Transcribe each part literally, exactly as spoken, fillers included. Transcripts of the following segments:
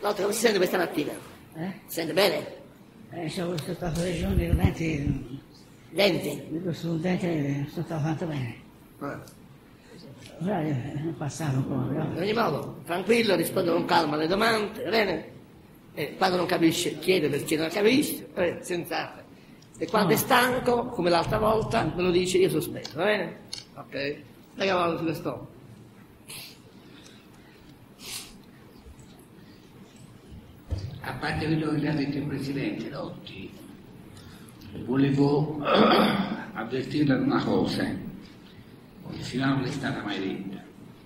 Notte, come si sente questa mattina? Eh? Si sente bene? Eh, ci ho stato dei giorni con denti. Denti? Questo un dente sto stato fatto bene. Ah. Ora è passato un po', però. In ogni modo, tranquillo, rispondo con calma alle domande, va bene? E quando non capisce, chiede perché non capisce, eh, senza... E quando No. è stanco, come l'altra volta, me lo dice, io sospetto, va bene? Ok? Dai cavallo sullo stomaco. A parte quello che le ha detto il Presidente Lotti, volevo avvertirla di una cosa che fino a non è stata mai detta.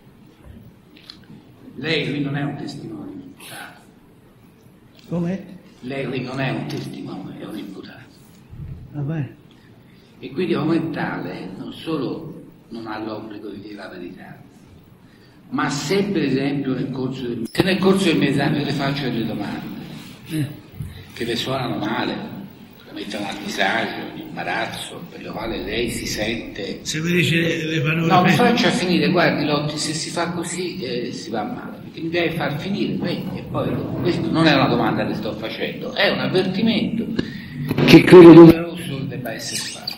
Lei qui non è un testimone imputato. Come? Lei qui non è un testimone, è un imputato. Vabbè. E quindi come tale non solo non ha l'obbligo di dire la verità, ma se per esempio nel corso del, se nel corso del mio esame le faccio delle domande che le suonano male, le mettono a disagio, in imbarazzo, per lo quale lei si sente... Se mi dice le parole... No, mi faccia finire, guardi Lotti, se si fa così eh, si va male, perché mi deve far finire, vedi, e poi questo non è una domanda che sto facendo, è un avvertimento che credo doveroso debba essere fatto.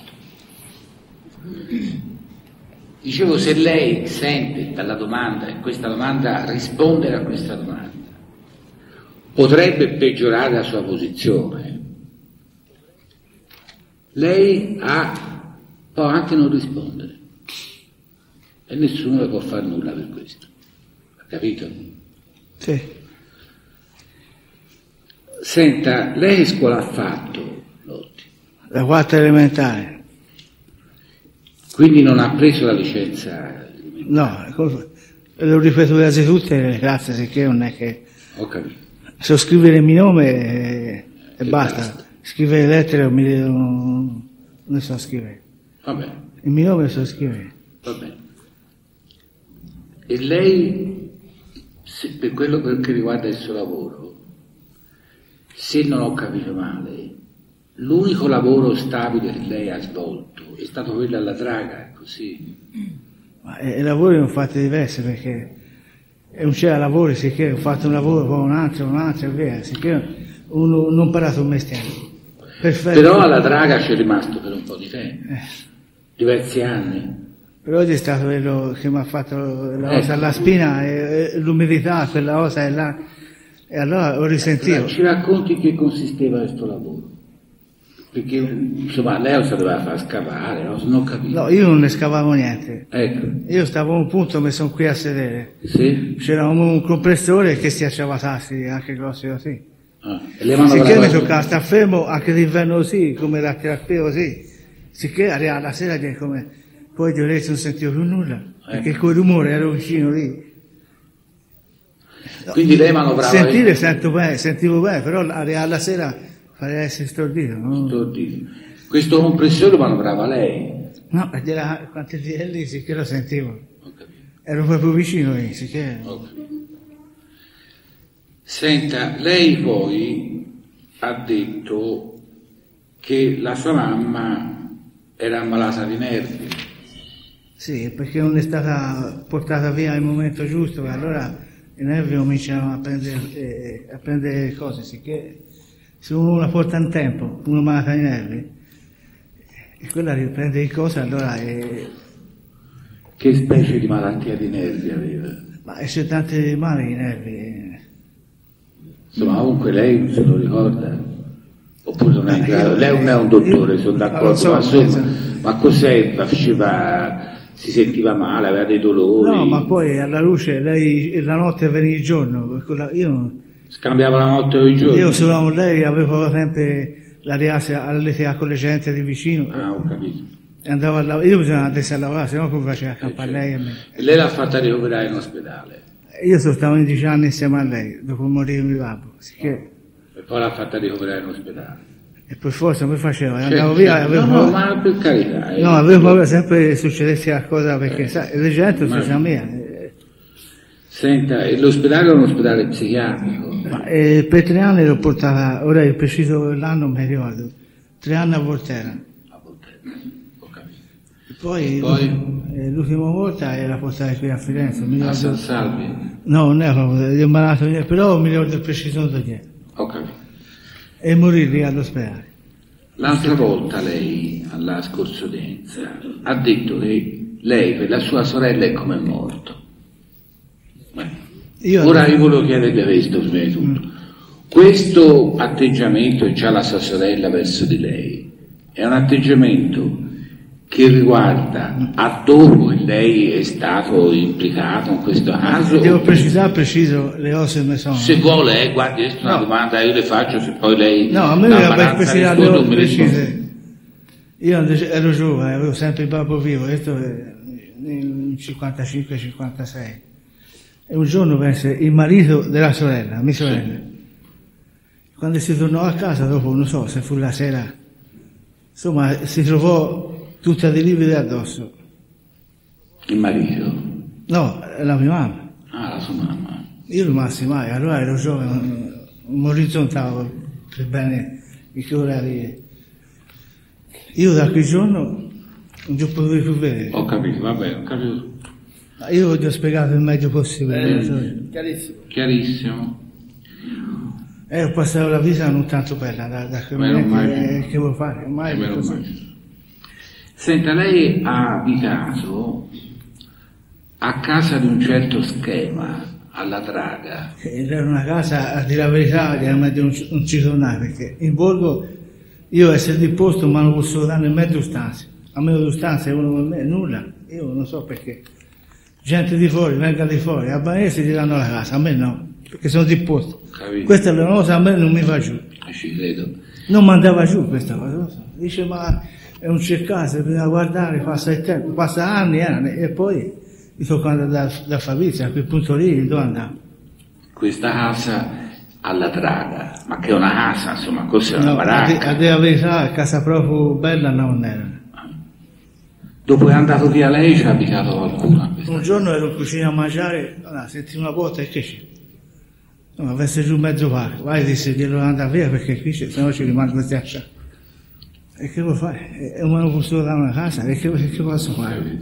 Dicevo, se lei sente dalla domanda, e questa domanda rispondere a questa domanda, potrebbe peggiorare la sua posizione, lei ha, può anche non rispondere e nessuno le può fare nulla per questo, ha capito? Sì. Senta, lei che scuola ha fatto, Lotti? La quarta elementare. Quindi non ha preso la licenza? No, l'ho ripetuto quasi tutte le classi, sicché non è che... Ho capito. So scrivere il mio nome e, e E basta. basta. Scrivere lettere non, mi, non, non ne so scrivere. Va bene, Il mio nome lo so scrivere. va bene. E lei, se, per quello che riguarda il suo lavoro, se non ho capito male, l'unico lavoro stabile che lei ha svolto è stato quello alla Draga, così? Ma i lavori ne ho fatti diversi perché non c'era lavoro, sicché ho fatto un lavoro, poi un altro, un altro e via, sicché uno, non ho imparato un mestiere. Perfetto. Però alla Draga c'è rimasto per un po' di tempo, Eh, diversi anni. però è stato quello che mi ha fatto la Ecco. cosa alla spina, e, e l'umidità, quella cosa è là, e allora ho risentito. Ci racconti che consisteva questo lavoro? Perché insomma lei non sapeva far scavare, no? Non ho capito. No, io non ne scavavo niente. Ecco, Io stavo a un punto, mi sono qui a sedere. sì? C'era un, un compressore che si acciava sassi, anche grossi così. Ah, e le mano Sicché mi lavoravano- toccava stare fermo anche d'inverno così, come la terapia così. Sicché arrivava la sera che come poi di orecchio non sentivo più nulla, perché quel rumore ero vicino lì. No, Quindi lei manovrava... sentire sento bene, sentivo bene, però arrivava la sera farei essere stordito. No, Oddio. Questo compressore manovrava lei? no e era quanti di lì sì che lo sentivo. Ho capito. Ero proprio vicino lì, sicché. Ho capito. Senta, lei poi ha detto che la sua mamma era ammalata di nervi. Sì, perché non è stata portata via al momento giusto, e allora i nervi cominciano a prendere, eh, a prendere cose, sicché se uno la porta in tempo, uno malata di nervi, e quella riprende le cose, allora è... Che specie di malattia di nervi aveva? Ma c'è tanti mali di nervi. eh. Insomma, comunque lei non se lo ricorda? Oppure non è in Ma grado? io- Lei non è un dottore, io- sono ma d'accordo, lo so, ma insomma, penso- ma cos'è? Faceva, si sentiva male, aveva dei dolori? No, ma poi alla luce, lei la notte veniva il giorno, per quella- io, Scambiava la notte o i giorni? io solo con lei avevo sempre la riasa all'età con le gente di vicino, Ah, ho capito. e andavo a lavorare, io bisognava andare a lavorare, se no come faceva a campare lei e me. E lei l'ha fatta ricoverare in ospedale? Io sono stato undici anni insieme a lei, dopo morire mio babbo, sicché, E poi l'ha fatta ricoverare in ospedale? e per forza mi faceva, Certo, andavo via, certo. avevo No, no, paura, ma per carità. eh. no, avevo paura sempre che succedesse qualcosa, perché Eh, sai, le gente ma- si sa mia, eh, Senta, e l'ospedale è un ospedale psichiatrico? ma, eh, per tre anni l'ho portata, ora il preciso l'anno non mi ricordo, tre anni a Volterra. A Volterra, ho capito. Poi, Poi? eh, l'ultima volta era portata qui a Firenze. Mi A ricordo- San Salvi? No, non è proprio, gli ho malato, però mi ricordo il preciso dove. Ho capito. E morì lì all'ospedale. L'altra volta lei, alla scorsudenza, ha detto che lei per la sua sorella è come morto. Beh, Io- ora io volevo chiederle questo prima di tutto. Questo atteggiamento che ha la sua sorella verso di lei è un atteggiamento che riguarda a dopo che lei è stato implicato in questo caso? Devo precisare preciso le cose come sono. Se vuole, eh, guardi, questa è una No. domanda io le faccio, se poi lei No, a me la mi balanza precisare le risponde, cose mi risponde. precise. Io quando ero giovane, avevo sempre il babbo vivo, questo è nel cinquantacinque cinquantasei. E un giorno penso, il marito della sorella, mia sorella, quando si tornò a casa dopo, non so se fu la sera, insomma, si trovò tutta di lividi addosso. Il marito? No, la mia mamma. Ah, la sua mamma. Io rimasi mai, allora ero giovane, non mi orizzonavo per bene di che orari. Io da quel giorno non ci ho potuto più vedere. Ho capito, va bene, ho capito tutto. Ma io ti ho spiegato il meglio possibile. Eh, chiarissimo. Chiarissimo. E ho passato la vita non tanto bella, da, da quel Meno momento male. che, che vuoi fare, ormai Eh, è me lo così. immagino. Senta, lei ha abitato a casa di un certo schema, alla Draga. Ed era una casa, a dire la verità, che meglio non, ci- non ci tornare, perché in borgo io essere di posto ma non posso dare nemmeno due stanze. A me due stanze uno con me, nulla. Io non so perché. Gente di fuori, venga di fuori, a Banese ti danno la casa, a me no, perché sono di posto. Capito? Questa è una cosa, a me non mi va giù. Eh, Ci credo. Non mandava giù questa cosa, lo so. Dice ma è un cercato, bisogna guardare, passa il tempo, passa anni e anni e poi mi tocca andare da, da Fabrizio, a quel punto lì dove andavo? Questa casa alla Draga, ma che è una casa, insomma, cos'è una No, a, di- baracca? a dire la verità, a casa proprio bella non era. Dopo è andato via lei, ci ha abitato qualcuno a questa Un giorno ero in cucina a mangiare, allora, sentì una botta e che c'è? No, avesse giù mezzo pacco, vai disse che devo andare via perché qui c'è, se no ci rimango questi acciacchi. E che vuoi fare? E non posso dare una casa, e che, che posso fare?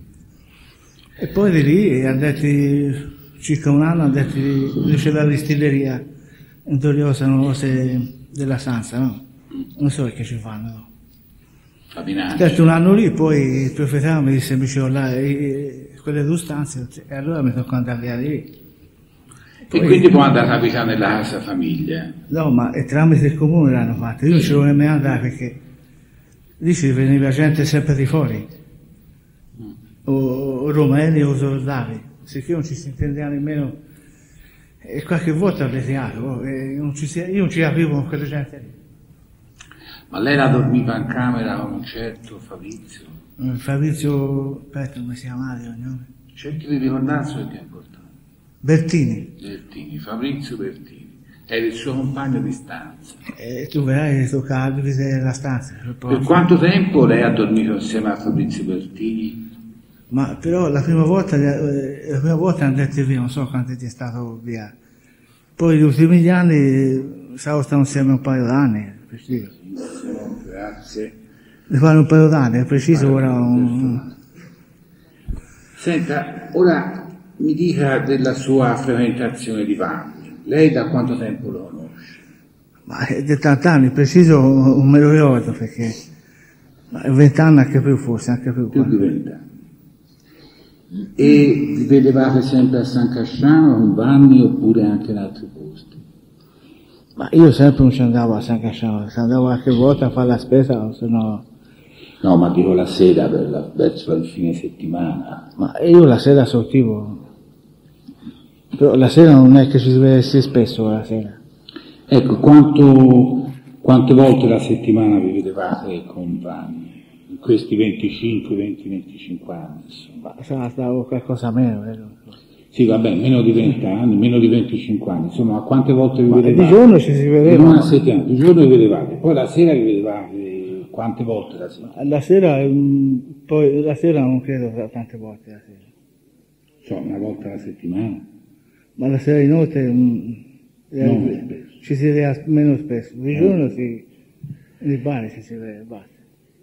E poi di lì, andati circa un anno, andati dove c'era la distilleria, in Toriosa, non cose della Sanza, no? Non so che ci fanno, no? La Binaccia. Stato un anno lì, poi il proprietario mi disse, mi diceva, là, eh, quelle due stanze, e allora mi tocca andare via di lì. E quindi può andare a abitare nella casa famiglia. No, ma è tramite il comune l'hanno fatto, io non ci volevo nemmeno andare perché lì ci veniva gente sempre di fuori, o, o romeni o sordavi, sicché non ci si intendeva nemmeno, e qualche volta ho litigato, e non ci si- io non ci capivo con quella gente lì. Ma lei la dormiva in camera con un certo Fabrizio? Eh, Fabrizio, aspetta, come si chiamava il cognome? Cerchi di ricordarsi perché è importante. Bertini. Bertini, Fabrizio Bertini. Era il suo compagno di stanza. E tu vedrai che toccava dividere la stanza. Per quanto tempo lei ha dormito insieme a Fabrizio Bertini? Ma però la prima volta, eh, la prima volta hanno detto via, non so quanto è stato via. Poi gli ultimi anni stavo stando insieme un paio d'anni, preciso. Grazie. Mi fanno un paio d'anni, è preciso ora un... Senta, ora mi dica della sua frequentazione di Vanni. Lei da quanto tempo lo conosce? Ma è di tanti anni, preciso non me lo ricordo perché... Ma è vent'anni anche più forse, anche più. Più di vent'anni. E vi vedevate sempre a San Casciano con Vanni oppure anche in altri posti? Ma io sempre non ci andavo a San Casciano, ci andavo qualche volta a fare la spesa, se no... No, ma dico la sera per la- verso il fine settimana. Ma io la sera sortivo, però la sera non è che ci si vede spesso la sera. Ecco, quanto, quante volte la settimana vi vedevate con Vanni? In questi venticinque, venti, venticinque anni, insomma. Ma sarà stato qualcosa meno, vero? Sì, vabbè, meno di venti anni, meno di venticinque anni, insomma, quante volte vi Ma vedevate? di giorno ci si In vedeva, una no? settimana, di giorno vi vedevate, poi la sera vi vedevate quante volte la sera? La sera, mm, poi la sera non credo tante volte la sera. So, una volta alla settimana? Ma la sera inoltre mm, eh, Non spesso. ci si vede meno spesso. Di giorno si, nei bar ci si vede, basta.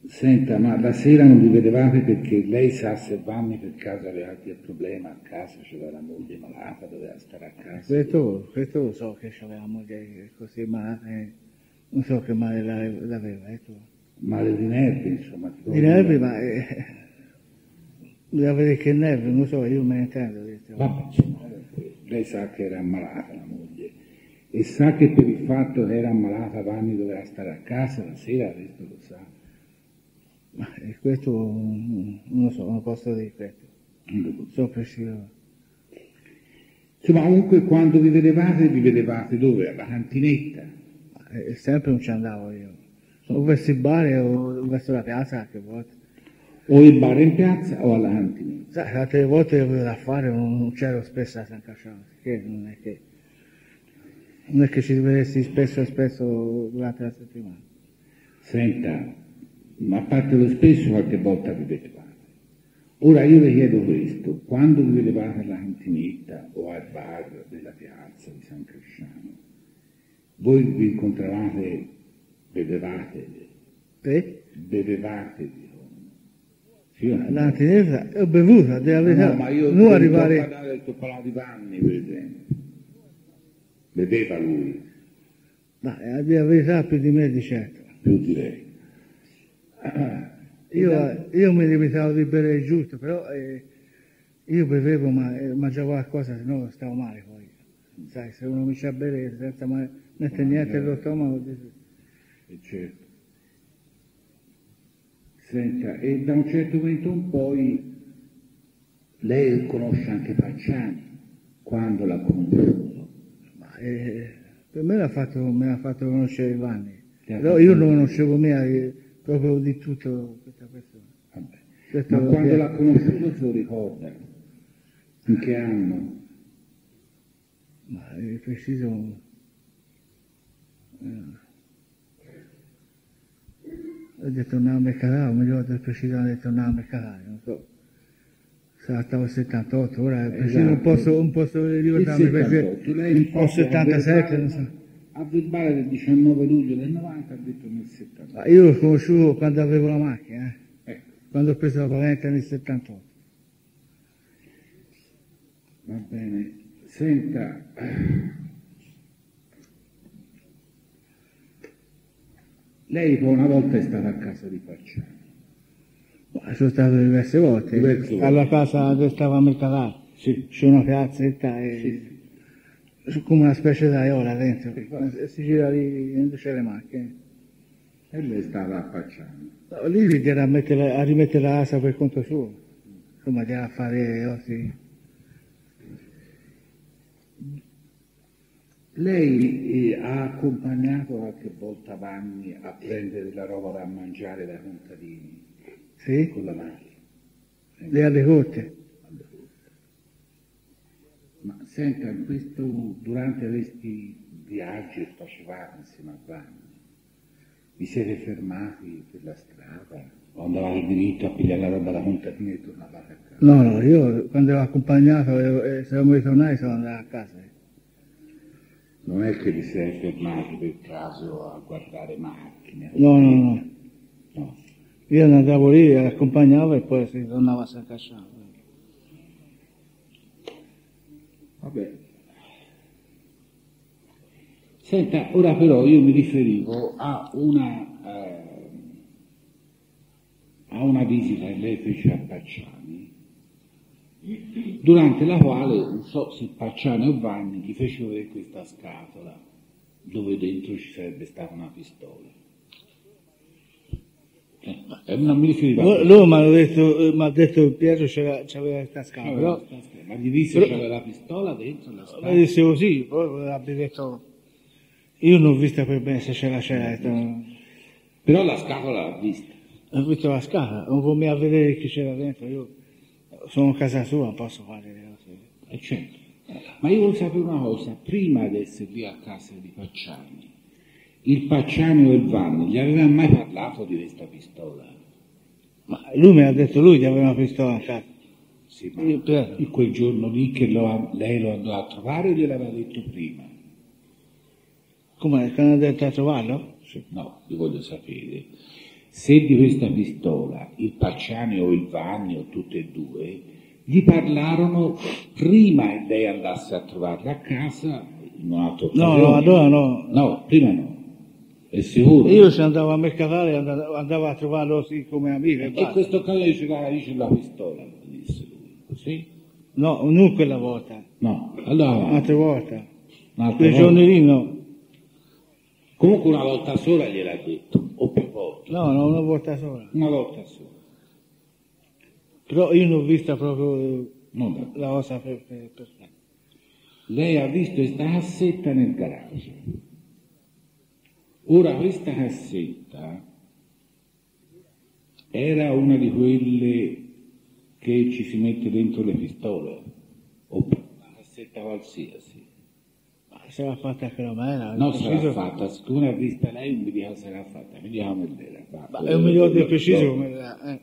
Senta, ma la sera non vi vedevate perché lei sa se Vanni per caso aveva qualche problema a casa, c'era la moglie malata, doveva stare a casa. Questo, questo lo so che c'aveva la moglie così, ma eh, non so che male l'aveva. Eh, tu. Male di nervi, insomma. Di nervi, ma eh, bisogna vedere che nervi, non lo so, io me ne intendo. Vabbè, insomma, lei sa che era ammalata la moglie e sa che per il fatto che era ammalata Vanni doveva stare a casa, la sera questo lo sa. Ma questo non lo so, non posso dire questo. So preciso. Insomma, comunque quando vi vedevate, vi vedevate dove? Alla cantinetta? Eh, sempre non ci andavo io. O verso il bar o verso la piazza qualche volta. O il bar in piazza o alla cantinetta? Sai, altre volte avevo da fare, non c'ero spesso a San Casciano, perché non è che non è che ci vedessi spesso e spesso durante la settimana. Senta, ma a parte lo spesso qualche volta vi vedevate. Ora io le chiedo questo, quando vi vedevate alla cantinetta o al bar della piazza di San Casciano, voi vi incontravate, bevevate, Te? bevevate, dico. Sì, La cantinetta ho bevuto, a dire la verità. no, ma io non arrivare... sto parlando del parlato di Vanni, per esempio. Beveva lui. Ma a dire la verità più di me di certo. Più di lei. Io, io mi limitavo di bere il giusto, però eh, io bevevo ma eh, mangiavo qualcosa, se no stavo male poi. Sai, se uno comincia a bere senza mai mettere niente nello stomaco... E certo. Senta, e da un certo momento in poi lei conosce anche Pacciani, quando l'ha conosciuto? Ma, eh, per me l'ha fatto, me l'ha fatto conoscere Vanni, però io non conoscevo mia, eh, proprio di tutto questa persona. Vabbè. Questo Ma quando che... l'ha conosciuto se lo ricorda? In che anno? Ma è preciso... Eh. Ho detto tornare a Mercatale, mi ricordo il preciso di tornare a Mercatale, non so. Sarà stato il settantotto, ora è preciso, Esatto. non posso, non posso ricordarmi perché... Lei O settantasette, non so. A verbale del diciannove luglio del novanta ha detto nel settantotto. Ma io l'ho conosciuto quando avevo la macchina, eh? Ecco. Quando ho preso la patente nel settantotto. Va bene. Senta, lei poi una volta è stata a casa di Pacciani. Ma sono stato diverse volte, Diverse volte. alla casa dove stava a Mercatale, Sì. c'è una piazzetta e Sì. come una specie d'aiola dentro, e si gira lì dove c'è le macchine. E lei stava a Pacciani. No, lì era a, mettere, a rimettere la casa per conto suo, insomma era a fare osi. Lei eh, ha accompagnato qualche volta Vanni a prendere la roba da mangiare dai contadini Sì? con la macchina? Le alle corte. Ma senta, in questo, durante questi viaggi che facevate insieme a Vanni, vi siete fermati per la strada? O andavate diritto a pigliare la roba da contadini e tornavate a casa? No, no, io quando l'ho accompagnato e eh, siamo ritornati sono andato a casa. Non è che vi siete fermati per caso a guardare macchine? No, no, no. No. Io andavo lì, accompagnavo e poi si tornava a San Casciano. Vabbè. Senta, ora però io mi riferivo a una, eh, a una visita che lei fece a Pacciani, durante la quale, non so se Pacciani o Vanni, gli fecero vedere questa scatola, dove dentro ci sarebbe stata una pistola. Eh, non mi riferivo a Loro, questo. loro mi hanno detto, mi ha detto Pietro c'era, c'aveva questa scala, però Ma gli disse che c'aveva la pistola dentro la mi scatola? disse così, poi abbia detto, io non ho vista per bene se c'era, c'era, detto, Però la scatola l'ha vista. ho visto la scala, non può mica vedere chi c'era dentro, io sono a casa sua, non posso fare le cose. Eh, certo. Ma io volevo sapere una cosa, prima di essere lì a casa di Pacciani, il Pacciani o il Vanni gli aveva mai parlato di questa pistola? Ma lui mi ha detto lui che aveva una pistola a casa. Sì, ma Io, Pietro. in quel giorno lì che lo- lei lo andò a trovare o gliel'aveva detto prima? Come, che hanno detto a trovarlo? No, io voglio sapere se di questa pistola il Pacciani o il Vanni o tutte e due gli parlarono prima che lei andasse a trovarla a casa in un altro No, no, allora no. No, prima no. È sicuro? Io se andavo a mercatare andavo, andavo a trovarlo sì come amico. E, e questo caso dice la, dice la pistola, disse lui, così? No, non quella volta. No, allora... Un'altra volta. Un'altra Quei volta. giorni lì no. Comunque una volta sola gliel'ha detto, o più volte? No, no, una volta sola. Una volta sola. Però io non ho vista proprio Non la cosa per, per, per... Lei ha visto questa cassetta nel garage. Ora questa cassetta era una di quelle che ci si mette dentro le pistole, o una cassetta qualsiasi. Ma se l'ha fatta che non era. No, se l'ha preciso... fatta, se tu l'hai vista lei, non mi dica se l'ha fatta, mi dica come l'era fatta. Ma è un milione preciso come era. Eh,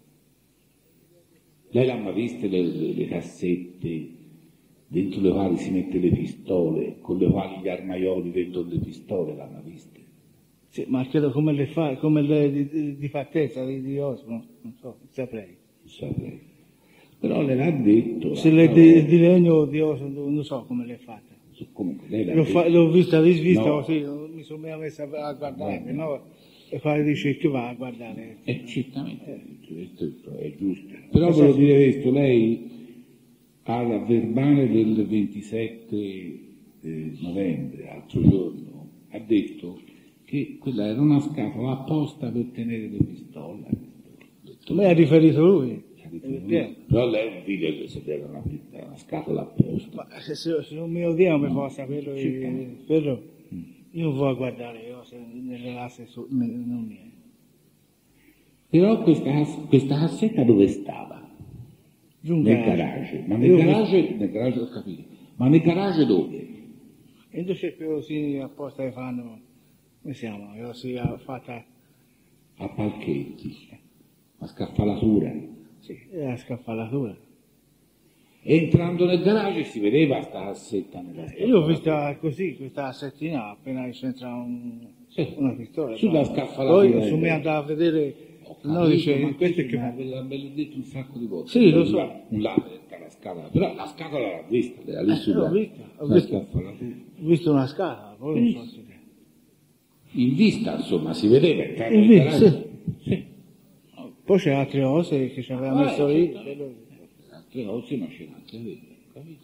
lei l'ha mai viste le, le, le cassette dentro le quali si mette le pistole, con le quali gli armaioli vendono le pistole, l'hanno viste? Sì, ma credo come le fa, come le di, di, di fattezza, di, di Osmo, non so, non saprei. Non saprei. Però le l'ha detto. Se le di, di legno o di Osmo, non so come le è fatta. Comunque, lei l'ha L'ho, detto. fa, l'ho vista risvista No. così, mi sono messa a guardare, no? E poi dice che va a guardare. Eh, certamente, questo è giusto. Però volevo dire questo, lei al verbale del ventisette eh, novembre, l'altro giorno, ha detto che quella era una scatola apposta per tenere le pistole. Me ha riferito lui. Eh, però lei non vide che se era una, una scatola apposta. Ma se, se non mi odiamo mi fa saperlo, Sì. però io non vado a guardare io se nelle asse su, non mi è. Però questa, questa cassetta dove stava? Giù in Nel garage. garage. Ma nel Io- garage, nel garage ho capito. Ma nel garage dove? E invece che così apposta che fanno, come si chiama? Così fatta, A palchetti, a scaffalatura. sì, è la scaffalatura. Entrando nel garage si vedeva sta cassetta nella E io ho vista così, questa settina appena c'entra un, Sì. una pistola. Sulla no? scaffalatura. Poi su me andava a vedere, Ho no, capito, dice, ma questo è sì, che ma fa. ve l'ha- ve l'ho detto un sacco di volte. Sì, lo Un so. la- Un lato la scatola, però la scatola l'ha vista, era lì Eh, sulla, l'ho vista, ho sulla visto. scaffalatura. Ho visto una scala, poi non so se... In vista, insomma, si vedeva entrare In nel vista, garage. Sì. Poi c'era altre cose che ci aveva Ah, messo eh, lì. certo. Altre cose, ma c'era anche quello, capito?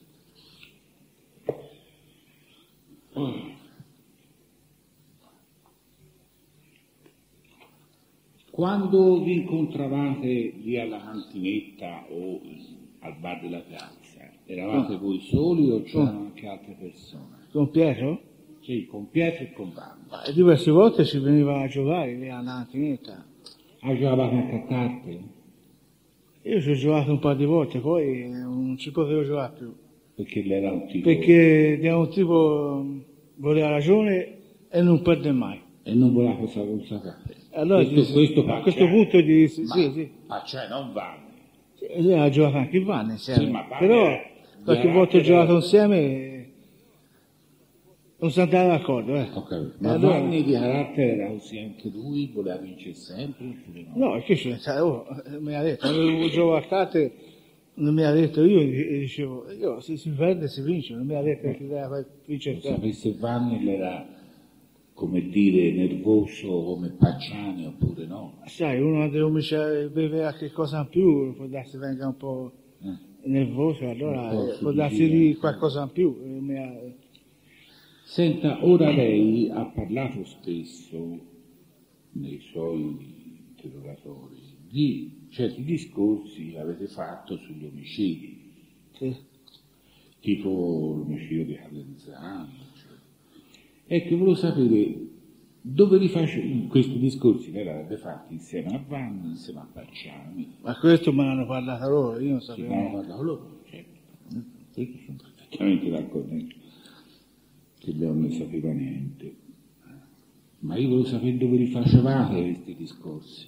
Quando vi incontravate lì alla cantinetta o al bar della piazza, eravate voi soli o c'erano anche altre persone? Con Pietro? Sì, con Pietro e con Vanni. Ma diverse volte si veniva a giocare lì alla cantinetta. Ah, giocavate anche a carte? Io ci ho giocato un paio di volte, poi non ci potevo giocare più. Perché lei era un tipo... Perché era un tipo voleva ragione e non perde mai. E non voleva questa cosa carte. Allora, questo, gli- questo a questo Pacciani. punto gli sì, Ma, sì, sì. ma cioè non Vanni. Sì, lei ha giocato anche il Vanni insieme. Sì, ma Vanni Però era- qualche era volta ho anche- giocato insieme e non si andava d'accordo, eh. Ho capito. E Ma allora- Vanni di carattere era così anche lui, voleva vincere sempre oppure no? No, che c'è? Oh, mi ha detto, avevo giocato a carte, non mi ha detto, io gli dicevo, io se si perde si vince, non mi ha detto che deve vincere Non sempre. sapesse Vanni era, come dire, nervoso come Pacciani oppure no? Sai, uno deve cominciare a bere qualche cosa in più, può darsi venga un po' Eh. nervoso, allora Un po' eh, su può di darsi via. di qualcosa in più. eh, mi ha- Senta, ora lei ha parlato spesso nei suoi interrogatori di certi discorsi che avete fatto sugli omicidi, sì. tipo l'omicidio di Calenzano. Cioè. Ecco, volevo sapere dove li face questi discorsi, lei li avrebbe fatti insieme a Vanni, insieme a Pacciani. Ma questo me l'hanno parlato loro, io non Sì, sapevo. ma hanno parlato loro, certo. Sì, sono perfettamente d'accordo che lei non ne sapeva niente. Ma io volevo sapere dove li facevate questi discorsi.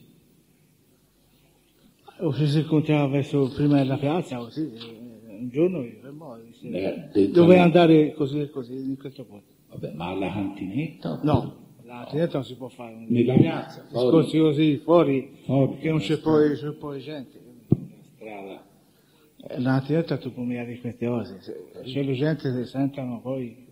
O se si incontrava verso prima della piazza, così, eh, un giorno mi fermò e disse, Eh, dentro dove alla- andare così e così, in questo posto. Vabbè, ma alla cantinetta? No, La diretta non si può fare. Un Nella piazza, discorsi così fuori, Fuori, perché non c'è poi, c'è poi gente. strada. Eh, La diretta tu puoi mica di queste cose. Se- C'è le gente che sentono poi.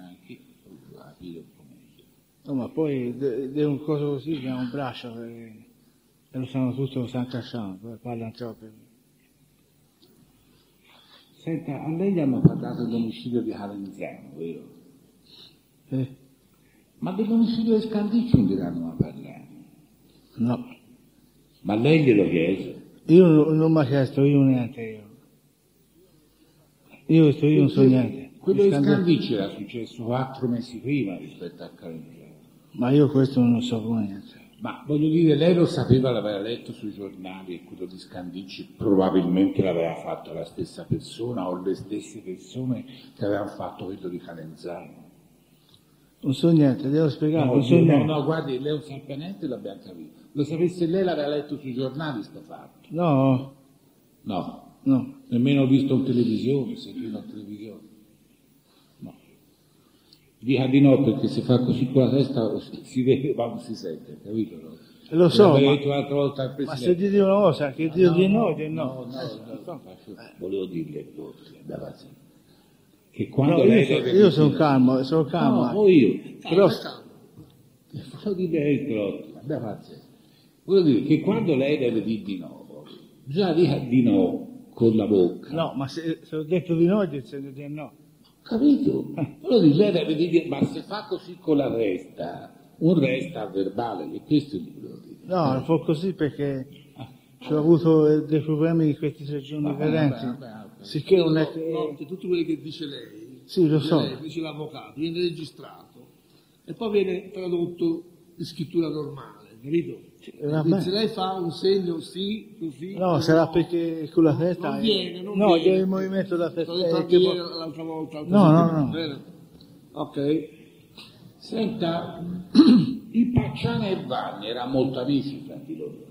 No, ma poi de- de un coso così che ha un braccio e, e lo sanno tutto, lo stanno cacciando, poi parlano troppo. Senta, a lei gli hanno parlato dell'omicidio di Calenzano, vero? Eh, Ma dell'omicidio di Scandicci non gliel'hanno mai parlato. no, Ma lei glielo chiese? io non, non mi ha chiesto io niente io. Io ho detto io non so niente. Quello di Scandicci- Scandicci era successo quattro mesi prima rispetto a Calenzano. Ma io questo non so pure niente. Ma voglio dire, lei lo sapeva, l'aveva letto sui giornali e quello di Scandicci probabilmente l'aveva fatto la stessa persona o le stesse persone che avevano fatto quello di Calenzano. Non so niente, devo spiegare, No, non so no, niente. no, guardi, lei non sa niente, l'abbiamo capito. Lo sapesse lei, l'aveva letto sui giornali sto fatto. No, No, no. nemmeno ho visto in televisione, sentito in televisione. No. Dica di no perché se fa così con la testa si vede ma non si sente, capito? No? Lo so, L'avevo ma, detto l'altra volta al ma Presidente. se ti dico una cosa, che Dio di no, di no, no. no, no, no, faccio- volevo dirle davanti, che quando No, lei io, so- deve io sono dire- calmo, sono calmo. No, o io. Però, Volevo dire che abbia pazienza. Volevo dire che quando lei deve dire di no, già dica di no con la bocca. no, ma se, se ho detto di no, ti sento di no. Capito? Volevo dire, lei deve dire, ma se fa così con la testa, un resta verbale, e questo gli volevo dire. No, non fa così perché ho avuto eh, dei problemi di questi tre giorni Vabbè, differenti. vabbè, vabbè, vabbè. Sicché non è che... No, che tutti quelli che dice lei, Sì, lo dice so. lei, dice l'avvocato, viene registrato e poi viene tradotto in scrittura normale, capito? vabbè. Quindi se lei fa un segno sì, così... No, sarà perché con la testa... Non è- viene, non no, viene. il movimento della testa... L'ho è detto che ieri, può- l'altra volta. No, no, no. Bene. Ok. Senta, il Pacciani e Vanni erano molto amici fra di loro.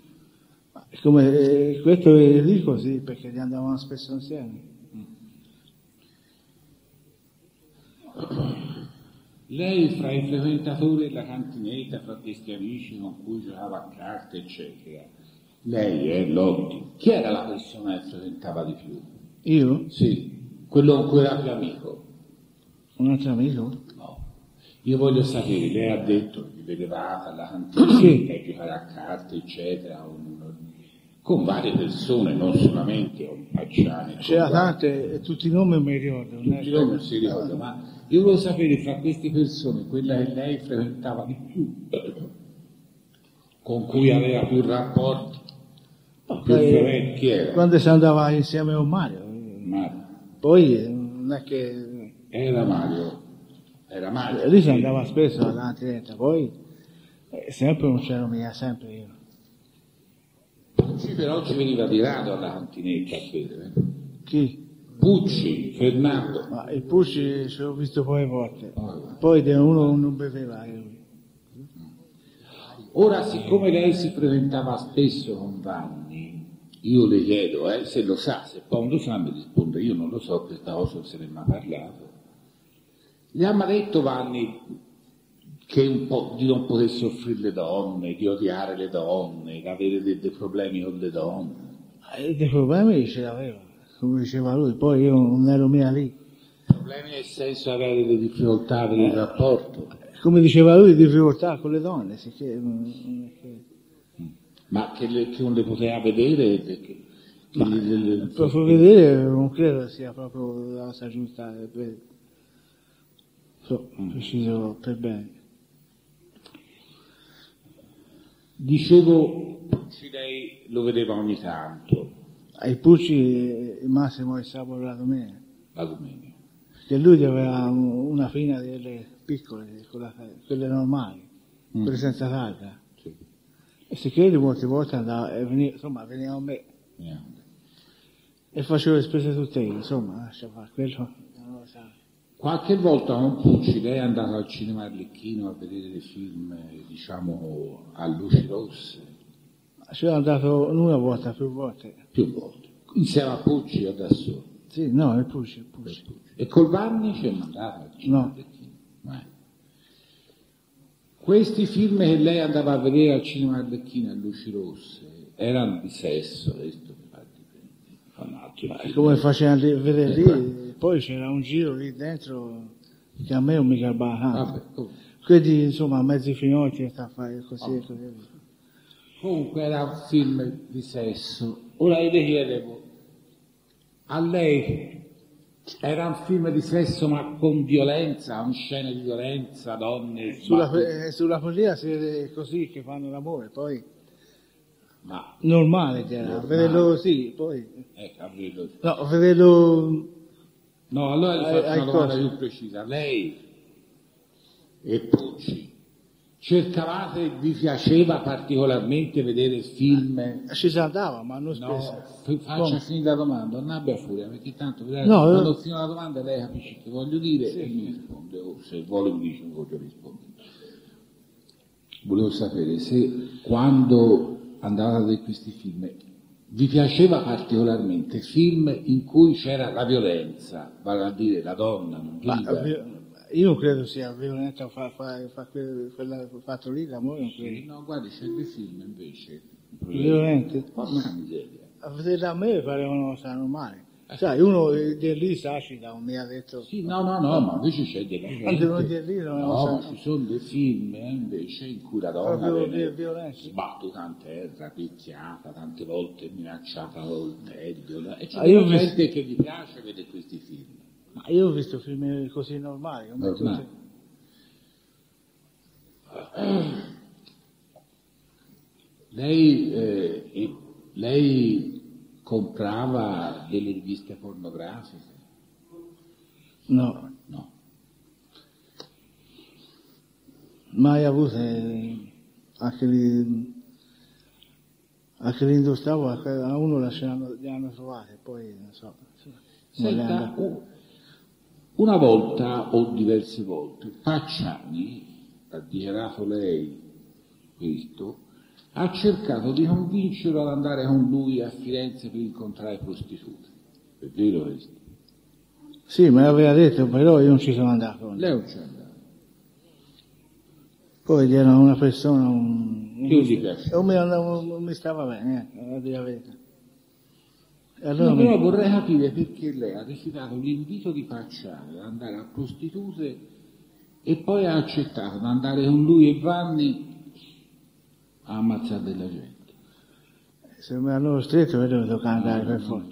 Come eh, questo è lì così, perché li andavano spesso insieme. Lei fra i frequentatori della cantinetta, fra questi amici con cui giocava a carte, eccetera, lei è Lotti. Chi era la persona che frequentava di più? Io? Sì, quello con cui era più amico. Un altro amico? No. Io voglio sapere, lei ha detto che vi vedevate alla cantina, Sì. che giocare a carte, eccetera, un- con varie persone, non solamente un Pacciani. C'era con tante, e tutti i nomi non mi ricordo. non è tutti che- loro non si ricorda, ma io volevo sapere fra queste persone, quella che lei frequentava di più, con cui aveva più rapporti, No, più poi, frequenti, chi era? quando si andava insieme con Mario. Mario. Poi eh, non è che... Era Mario, era Mario. Lì si andava spesso alla cantinetta, poi eh, sempre non c'ero mica, sempre io. Pucci però ci veniva tirato alla cantinetta a bere. eh. Chi? Pucci, Fernando. Ma il Pucci ce l'ho visto poche volte. Oh. Poi de- uno non beveva. eh, lui. Ora, siccome lei si frequentava spesso con Vanni, io le chiedo, eh, se lo sa, se poi non lo sa mi risponde, io non lo so, questa cosa non se ne è mai parlato. Le ha mai detto Vanni che un po' di non poter soffrire le donne, di odiare le donne, di avere dei, dei problemi con le donne? Eh, dei problemi ce l'aveva, come diceva lui, poi io non ero mica lì. Problemi nel senso di avere delle difficoltà per il rapporto? Come diceva lui, difficoltà con le donne, sì che, non non è che... Ma che, le- che non le poteva vedere? Che, che Ma, le- le- le- proprio vedere non credo sia proprio la cosa giusta eh, per, so, preciso per bene. Dicevo, Pucci lei lo vedeva ogni tanto, Ai Pucci eh, il massimo è sabato e la domenica, la domenica. perché lui aveva un- una fina delle piccole, quella- quelle normali, Mm. quelle senza targa. Sì. E se credi molte volte andava, e veniva, insomma, veniva a me Neanche. e facevo le spese tutte io, insomma, lascia fare quello, non lo sa. Qualche volta con Pucci lei è andato al cinema Arlecchino a vedere dei film, eh, diciamo, a luci rosse, Ci sono andato non una volta, più volte. più volte, insieme a Pucci o da solo. Sì, no, il Pucci, il Pucci. E col Vanni ci è andato al cinema No. Arlecchino? Eh. Questi film che lei andava a vedere al cinema Arlecchino a luci rosse erano di sesso, questo mi fa di Ma come facevano lì- vedere lì, poi c'era un giro lì dentro che a me non mi garbava tanto. Vabbè, oh. Quelli insomma mezzi finocchi sta a fare così e così. Comunque era un film di sesso. Ora io le chiedevo, a lei era un film di sesso ma con violenza, con scene di violenza, donne, Sulla, sbatte- eh, sulla follia si vede così che fanno l'amore, poi ma normale che era, Normale. vederlo così, poi eh, capito. no, vederlo No, allora le Ai- faccio ai una domanda cosi. più precisa. Lei e Pucci, cercavate, vi piaceva particolarmente vedere film? ci si andava, ma non No, spesso. f- faccia Come? finire la domanda, non abbia furia, perché tanto vedete, No, quando io- finito la domanda lei capisce che voglio dire e mi risponde, o se vuole mi dice non voglio rispondere. Volevo sapere se quando andavate a vedere questi film vi piaceva particolarmente film in cui c'era la violenza, vale a dire la donna non Ma, grida. vi- io non credo sia violento fa, fa, fa quel, quella- quel fatto lì, l'amore non credo. No, guardi, c'è dei film invece. Violenti? Porca miseria. A vedere a me pareva una cosa normale. Sai, uno eh, di lì sacita, non mi ha detto. Sì, no, no, no, ma invece c'è della gente. Anche uno di lì non è No, una ma cosa- ci sono dei film eh, invece in cui la donna Proprio viene vi- violenti. sbattuta in terra, picchiata, tante volte minacciata col tedio. E c'è Ah, io della ho visto- gente che gli piace vedere questi film. Ma io ho visto film così normali, come Normali. tutti. Lei, eh, e- lei comprava delle riviste pornografiche? No, No. mai avute anche lì. Anche lì indossavo, a uno la ce l'hanno, le hanno trovate, poi non so. non le Senta, hanno- u- una volta o diverse volte Pacciani, ha dichiarato lei questo, ha cercato di convincerlo ad andare con lui a Firenze per incontrare prostitute. È vero questo? Sì, me l'aveva detto, però io non ci sono andato. Lei non c'è andato. Poi era una persona, un, un- Che gli piace? non, mi, non, non mi stava bene, eh, a dire la verità. E allora No, mi- però vorrei capire perché lei ha rifiutato l'invito di Pacciani ad andare a prostitute e poi ha accettato di andare con lui e Vanni a ammazzare della gente. se mi hanno stretto, io devo toccare andare per forza.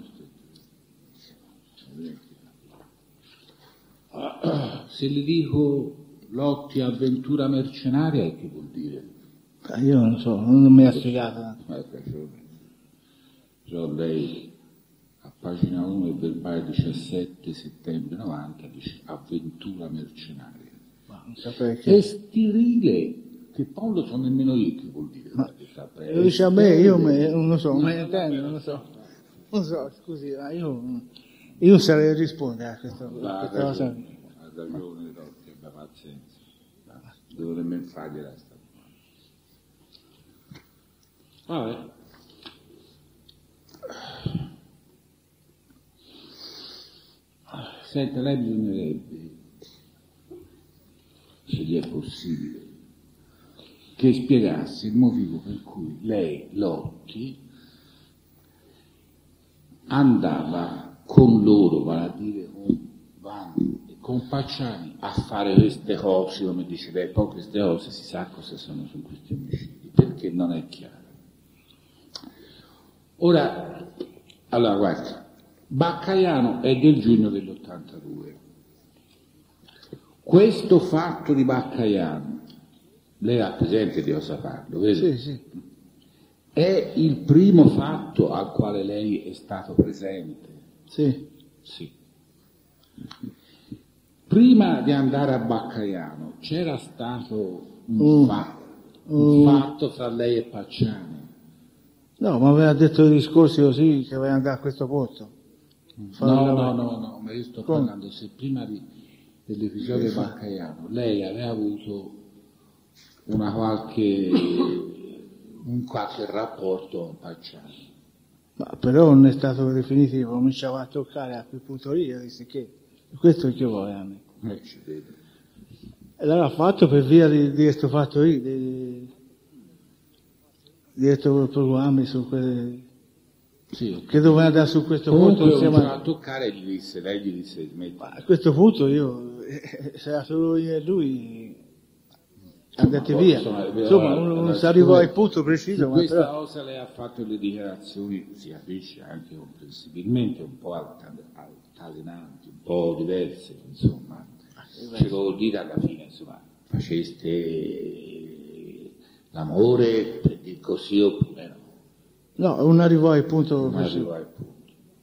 Se le dico Lotti avventura mercenaria, che vuol dire? Ah, io non so, non mi ha spiegato. Eh, ragione. Cioè, lei a pagina uno del verbale diciassette settembre novanta dice avventura mercenaria. Ma non saprei che. È sterile, che poi non lo so nemmeno io che vuol dire. Ma- perché saprei. Lo dice a me, io me- non lo so, me ne intendo, non lo so. Non so, scusi, ma io, io non sarei a rispondere a questo, Ha a questa cosa. ragione, ha ragione Lotti, abbia pazienza. Devo nemmeno fargliela sta domanda. Vabbè. Senta, lei bisognerebbe, se gli è possibile, che spiegasse il motivo per cui lei, Lotti, andava con loro, vale a dire con Vanni e con Pacciani, a fare queste cose, come dice lei, poi queste cose si sa cosa sono su questi omicidi, perché non è chiaro. Ora, allora guarda, Baccaiano è del giugno dell'ottantadue. Questo fatto di Baccaiano, lei ha presente di cosa parlo, vero? Sì, sì. È il primo fatto al quale lei è stato presente? Sì. Sì. Prima di andare a Baccaiano c'era stato un, Mm. fa- un Mm. fatto fra lei e Pacciani? No, ma aveva detto i discorsi così che aveva andato a questo posto. Fare No, la- no, no, no, ma io sto Come? parlando se prima di, dell'episodio di Baccaiano lei aveva avuto una qualche, un qualche rapporto con Pacciani. Ma però non è stato definitivo, cominciava a toccare a quel punto lì, io dissi che questo è che vuole a me. Eh, ci vedo. E l'aveva fatto per via di, di questo fatto lì, di, di questo programmi su quelle, Sì, che doveva andare su questo comunque punto non insieme a a... toccare, gli disse, lei gli disse smetti. Ma a questo punto io, eh, se era solo io e lui, andate poi, via. insomma, Insomma, allora, non allora, si arrivò siccome al punto preciso, su ma questa però... cosa lei ha fatto le dichiarazioni, si capisce anche comprensibilmente, un po' alta- altalenanti, un po' diverse, insomma. Ce lo vuol dire alla fine, insomma, faceste l'amore, per dir così, oppure no. No, non arrivò al punto Non preciso. arriva al punto.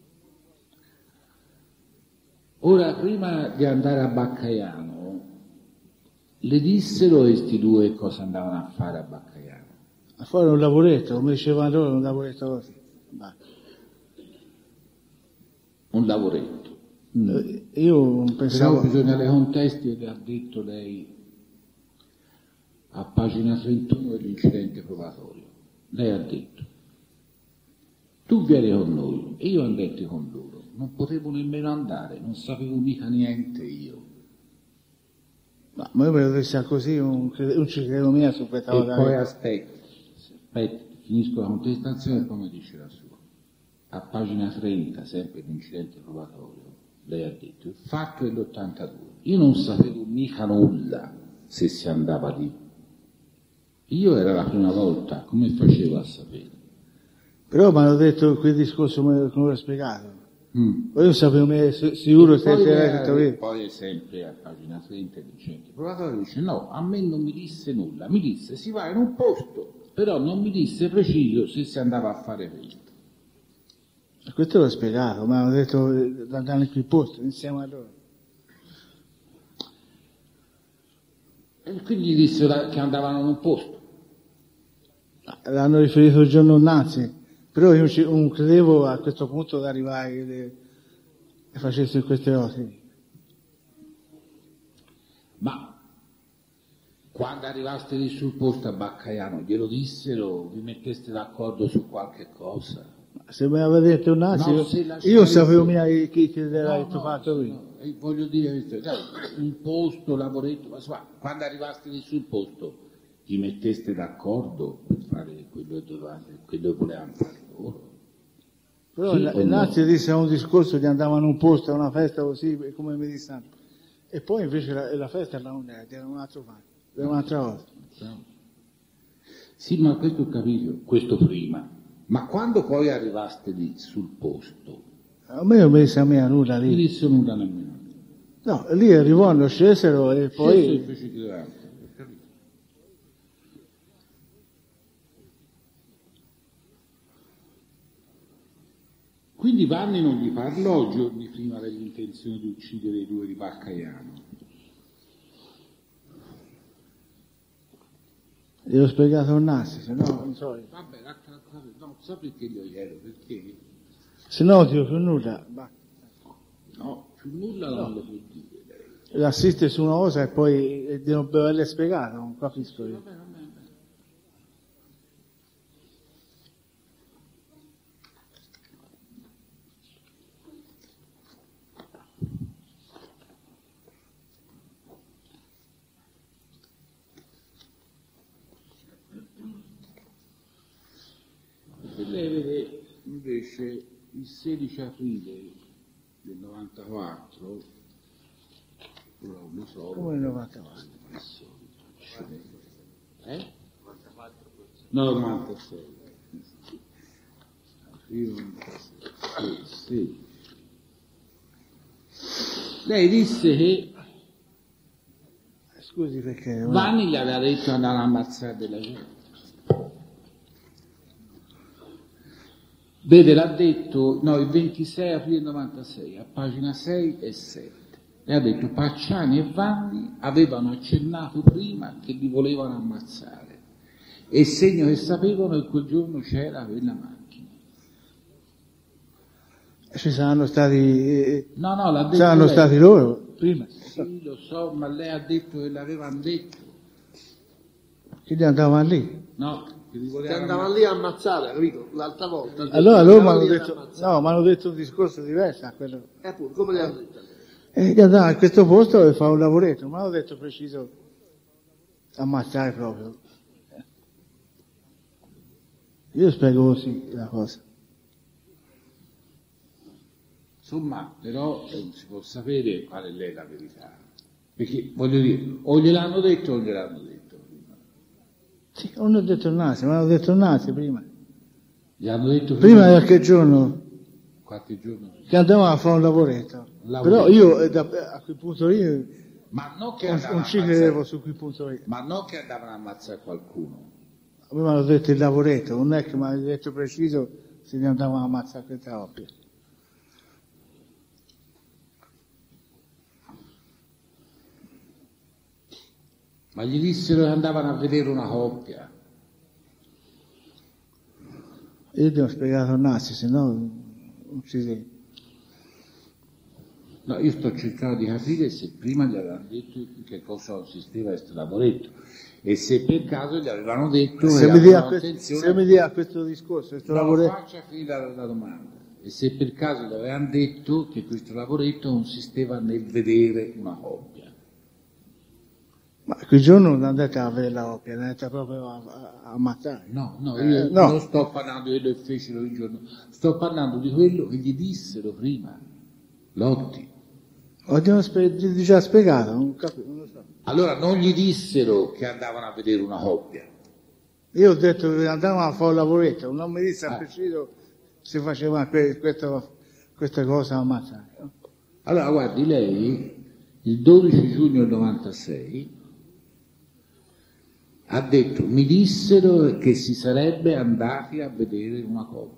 Ora, prima di andare a Baccaiano, le dissero questi due cosa andavano a fare a Baccaiano? A fare un lavoretto, come dicevano loro, un lavoretto così. Ma, Un lavoretto. eh, io Però pensavo... bisogna le contesti, le ha detto lei a pagina trentuno dell'incidente probatorio. Lei ha detto, tu vieni con noi, e io andai con loro, non potevo nemmeno andare, non sapevo mica niente io. Ma ma io me lo disse così, un, un ciclino mio su questa E cosa. poi aspetta, aspetta, finisco la contestazione e poi mi dice la sua. A pagina trenta, sempre l'incidente probatorio, lei ha detto, il fatto è l'ottantadue, io non sapevo mica nulla se si andava lì. Io era la prima volta, come facevo a sapere? Però mi hanno detto quel discorso come, come l'ho spiegato. Mm. Poi io sapevo me, si- sicuro se poi, era tutto lei- lì. poi sempre a pagina trenta l'incidente probatorio dice, no, a me non mi disse nulla, mi disse si va in un posto, però non mi disse preciso se si andava a fare questo. Questo l'ho spiegato, mi hanno detto eh, di andare in quel posto, insieme a loro. E quindi gli dissero che andavano in un posto. L'hanno riferito il giorno innanzi, però io ci- non credevo a questo punto di arrivare e e facessi queste cose. Ma quando arrivaste lì sul posto a Baccaiano, glielo dissero, vi metteste d'accordo su qualche cosa? Se mi aveva detto un nazi, No, io, se lasciai- io sapevo mia chi, chi era No, il no, fatto sì, lui. no, e voglio dire, sai, un posto, lavoretto, ma insomma, quando arrivaste lì sul posto, vi metteste d'accordo per fare quello che dovevate, quello che volevano fare loro? Però Sì il, o il no? nazi disse a un discorso di andavano a un posto, a una festa così, come mi dissero. E poi invece la, la festa era un, era un altro fatto, era un'altra cosa. Sì, ma questo ho capito, questo prima. Ma quando poi arrivaste lì sul posto, A me non mi disse a me nulla mi lì. disse nulla nemmeno. No, lì arrivò, scesero e Poi poi... invece di davanti, ho capito. Quindi Vanni non gli parlò giorni prima dell'intenzione di uccidere i due di Baccaiano. Gli ho spiegato un nazi, se no non so. Vabbè, raccontate, no, so perché glielo chiedo, perché Se no ti più nulla. Ma no, più nulla non lo può dire lei. l'assiste su una cosa e poi eh, devo averle spiegato, non capisco io. Vabbè, vabbè, vabbè. Se lei vede invece il sedici aprile del novantaquattro, ora non lo so, Come il novantaquattro? eh? No, novantasei. Aprile novantasei. Sì. Lei disse che Scusi perché... Vanni gli aveva detto di andare a ammazzare della gente. Vede, l'ha detto, no, il ventisei aprile novantasei, a pagina sei e sette. Le ha detto, Pacciani e Vanni avevano accennato prima che li volevano ammazzare. E il segno che sapevano che quel giorno c'era quella macchina. Ci saranno stati... eh, No, no, l'ha detto saranno lei. stati loro prima. Sì, lo so, ma lei ha detto che l'avevano detto. Che gli andavano lì. No, che li Che volevano andavano lì a ammazzare, capito? L'altra volta. Allora loro mi Andavano hanno lì a detto... ammazzare. No, mi hanno detto un discorso diverso a quello. E appunto, come le hanno detto? E gli andava a questo posto e fa un lavoretto, mi hanno detto preciso ammazzare proprio. Io spiego così la cosa. Insomma, però eh, non si può sapere qual è lei la verità. Perché, voglio dire, o gliel'hanno detto o non gliel'hanno detto prima. Sì, non ho detto nazi, ma hanno detto nazi prima. Gli hanno detto Prima di qualche giorno qualche giorno. che andavamo a fare un lavoretto. Un lavoretto. Però io eh, da, a quel punto lì Ma non che non, andavano non a ci ammazzare- credevo su quel punto lì. Ma non che andavano a ammazzare qualcuno. A me mi hanno detto il lavoretto, non è che mi hanno detto preciso se ne andavano a ammazzare questa coppia. Ma gli dissero che andavano a vedere una coppia. Io gli ho spiegato il nazi, se no non ci sei. No, io sto cercando di capire se prima gli avevano detto che cosa consisteva questo lavoretto e se per caso gli avevano detto Se che mi dia avevano questo, intenzione- se mi dia questo discorso, questo No, lavoretto, faccia finire la, la domanda. E se per caso gli avevano detto che questo lavoretto consisteva nel vedere una coppia. ma quel giorno non andate a vedere la coppia, andate proprio a, a, a ammazzare. No, no, Eh, io no. non sto parlando di quello che fecero il giorno, sto parlando di quello che gli dissero prima, Lotti. Ho già, spe- già spiegato, non, capi- non lo so. Allora non gli dissero che andavano a vedere una coppia. Io ho detto che andavamo a fare un lavoretto, non mi disse a Ah. preciso se faceva que- questo, questa cosa a ammazzare. Allora guardi, lei il dodici giugno del novantasei ha detto, mi dissero che si sarebbe andati a vedere una coppia.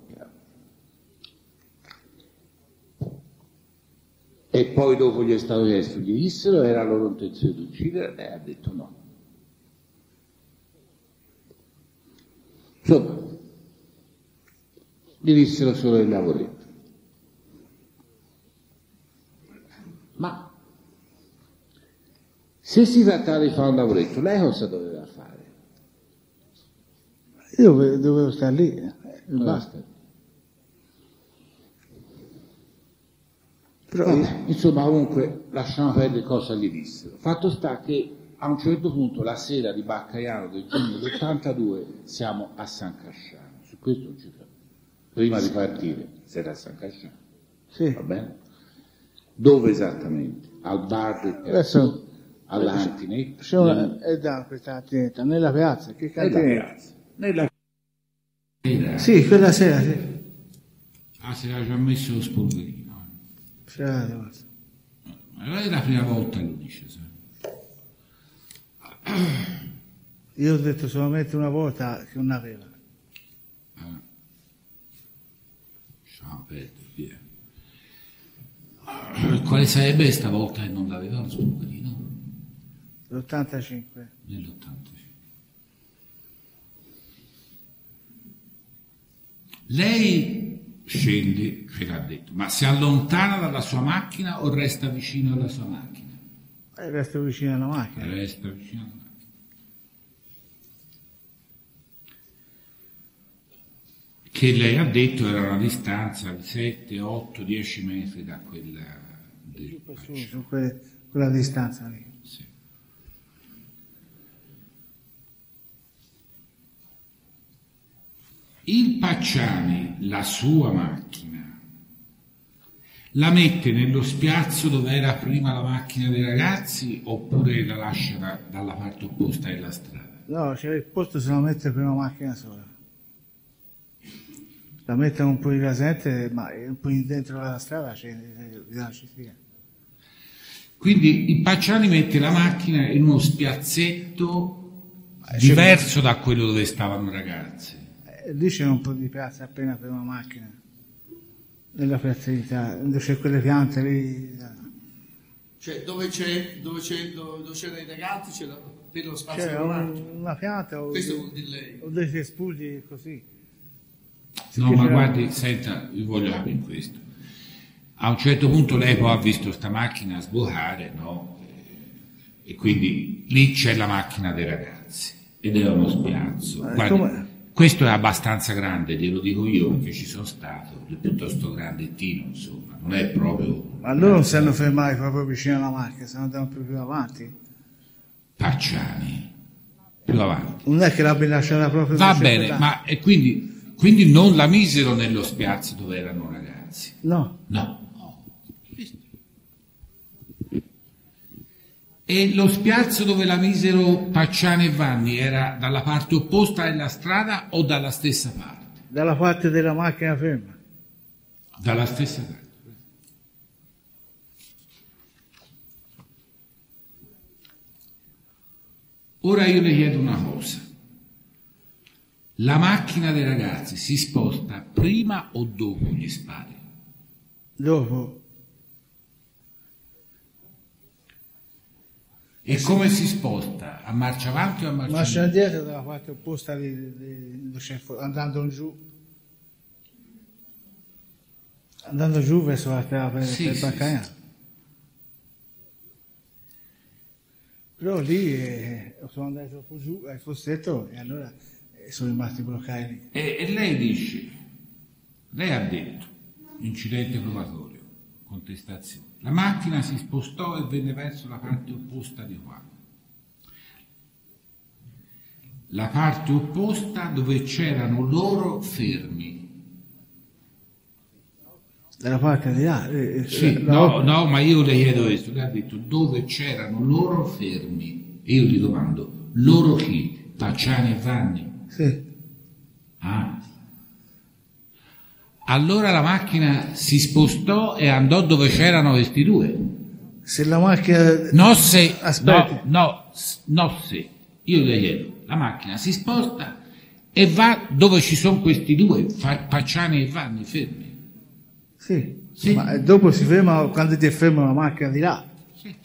E poi dopo gli è stato chiesto, gli dissero era la loro intenzione di uccidere, lei ha detto no. Insomma, gli dissero solo il lavoretto. Ma se si trattava di fare un lavoretto, lei cosa doveva fare? Io dove- dovevo stare lì, eh, Doveva basta. stare. Però Vabbè, insomma, comunque, lasciamo perdere cosa gli dissero. Fatto sta che a un certo punto, la sera di Baccaiano del giugno dell'ottantadue, siamo a San Casciano. Su questo non ci fa. Prima di partire, si era a San Casciano, sì, va bene? Dove esattamente? Al bar del Piazzale, adesso all'Antinetto, c'è una, è da questa cantinetta, nella piazza, che nella cantinetta? piazza. Nella piazza. Sì, quella sera, sì. Ah, si era già messo lo spolverino. C'era la piazza. Ma non è la prima volta che lo dice, sai. Io ho detto solamente una volta che non aveva. Ah. Lasciamo perdere, via. Quale sarebbe stavolta che non l'aveva lo spolverino? L'ottantacinque. Nell'ottantacinque. Lei scende, ce l'ha detto, ma si allontana dalla sua macchina o resta vicino alla sua macchina? E resto vicino alla macchina. Resta vicino alla macchina. Che lei ha detto era una distanza di sette, otto, dieci metri da quella del Su, su que- quella distanza lì. Sì. Il Pacciani, la sua macchina, la mette nello spiazzo dove era prima la macchina dei ragazzi oppure la lascia da- dalla parte opposta della strada? No, c'era il posto solamente per una macchina sola. La mettono un po' di rasente, ma un po' in dentro la strada c'è la sia. Quindi il Pacciani mette la macchina in uno spiazzetto diverso da quello dove stavano i ragazzi. Eh, lì c'era un po' di piazza appena per una macchina. Nella piazzetta, dove c'è quelle piante lì. Cioè, dove c'è, dove c'è, dove, dove c'erano i ragazzi c'era per lo spazio C'era per una un- macchina. una pianta o, Questo vuol dire lei. o dei cespugli così. No, Che ma c'era- guardi, senta, io voglio capire questo. A un certo punto lei poi ha visto sta macchina sbucare, no? Eh, E quindi lì c'è la macchina dei ragazzi ed è uno spiazzo. Eh, Guardi, come- questo è abbastanza grande, glielo dico io perché ci sono stato, è piuttosto grandettino, insomma, non è proprio... Ma loro non si hanno fermati proprio vicino alla macchina, se no andavano più più avanti. Pacciani. più avanti. Non è che l'abbia lasciata proprio. Va bene, ma e quindi, quindi non la misero nello spiazzo dove erano ragazzi? No. No. E lo spiazzo dove la misero Pacciani e Vanni era dalla parte opposta della strada o dalla stessa parte? Dalla parte della macchina ferma. Dalla stessa parte. Ora io le chiedo una cosa. La macchina dei ragazzi si sposta prima o dopo gli spari? Dopo. E come si sposta? A marcia avanti o a marcia, Marcia indietro? indietro dalla parte opposta di, di, di, andando giù. Andando giù verso la strada per, Sì, per sì, Baccaiano. sì. Però lì eh, sono andato troppo giù al fossetto e allora eh, sono rimasti bloccati lì. E, e lei dice, lei ha detto, incidente probatorio, contestazione. La macchina si spostò e venne verso la parte opposta di qua. La parte opposta dove c'erano loro fermi. Dalla parte di là. Eh, Sì, la- no, no, ma io le chiedo questo, lei ha detto dove c'erano loro fermi. E io gli domando, loro chi? Pacciani e Vanni? Sì. Ah. Allora la macchina si spostò e andò dove c'erano questi due. Se la macchina... No se, Aspetti. no, no, s- no se. Io le chiedo, la macchina si sposta e va dove ci sono questi due, Fa- Pacciani e Vanni fermi. Sì. Sì. Ma dopo si ferma quando ti ferma la macchina di là, Sì.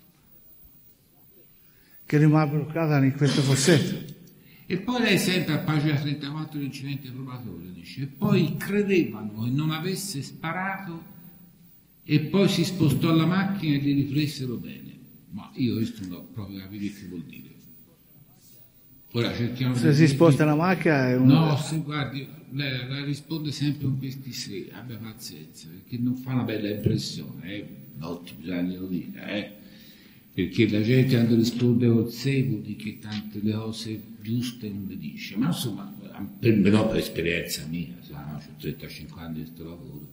che rimane bloccata in questo fossetto. E poi lei sente a pagina trentaquattro l'incidente probatorio, dice, e poi credevano che non avesse sparato e poi si spostò la macchina e li ripresero bene. Ma io questo non ho proprio capito che vuol dire. Ora cerchiamo Se di- si sposta la macchina è un... No, se guardi, lei la risponde sempre con questi sì, abbia pazienza, perché non fa una bella impressione, eh? No, bisogna lo dire, eh? Perché la gente quando risponde col sé vuol dire che tante le cose giuste non le dice, ma insomma, per me no, per esperienza mia, no, ho trentacinque anni di questo lavoro.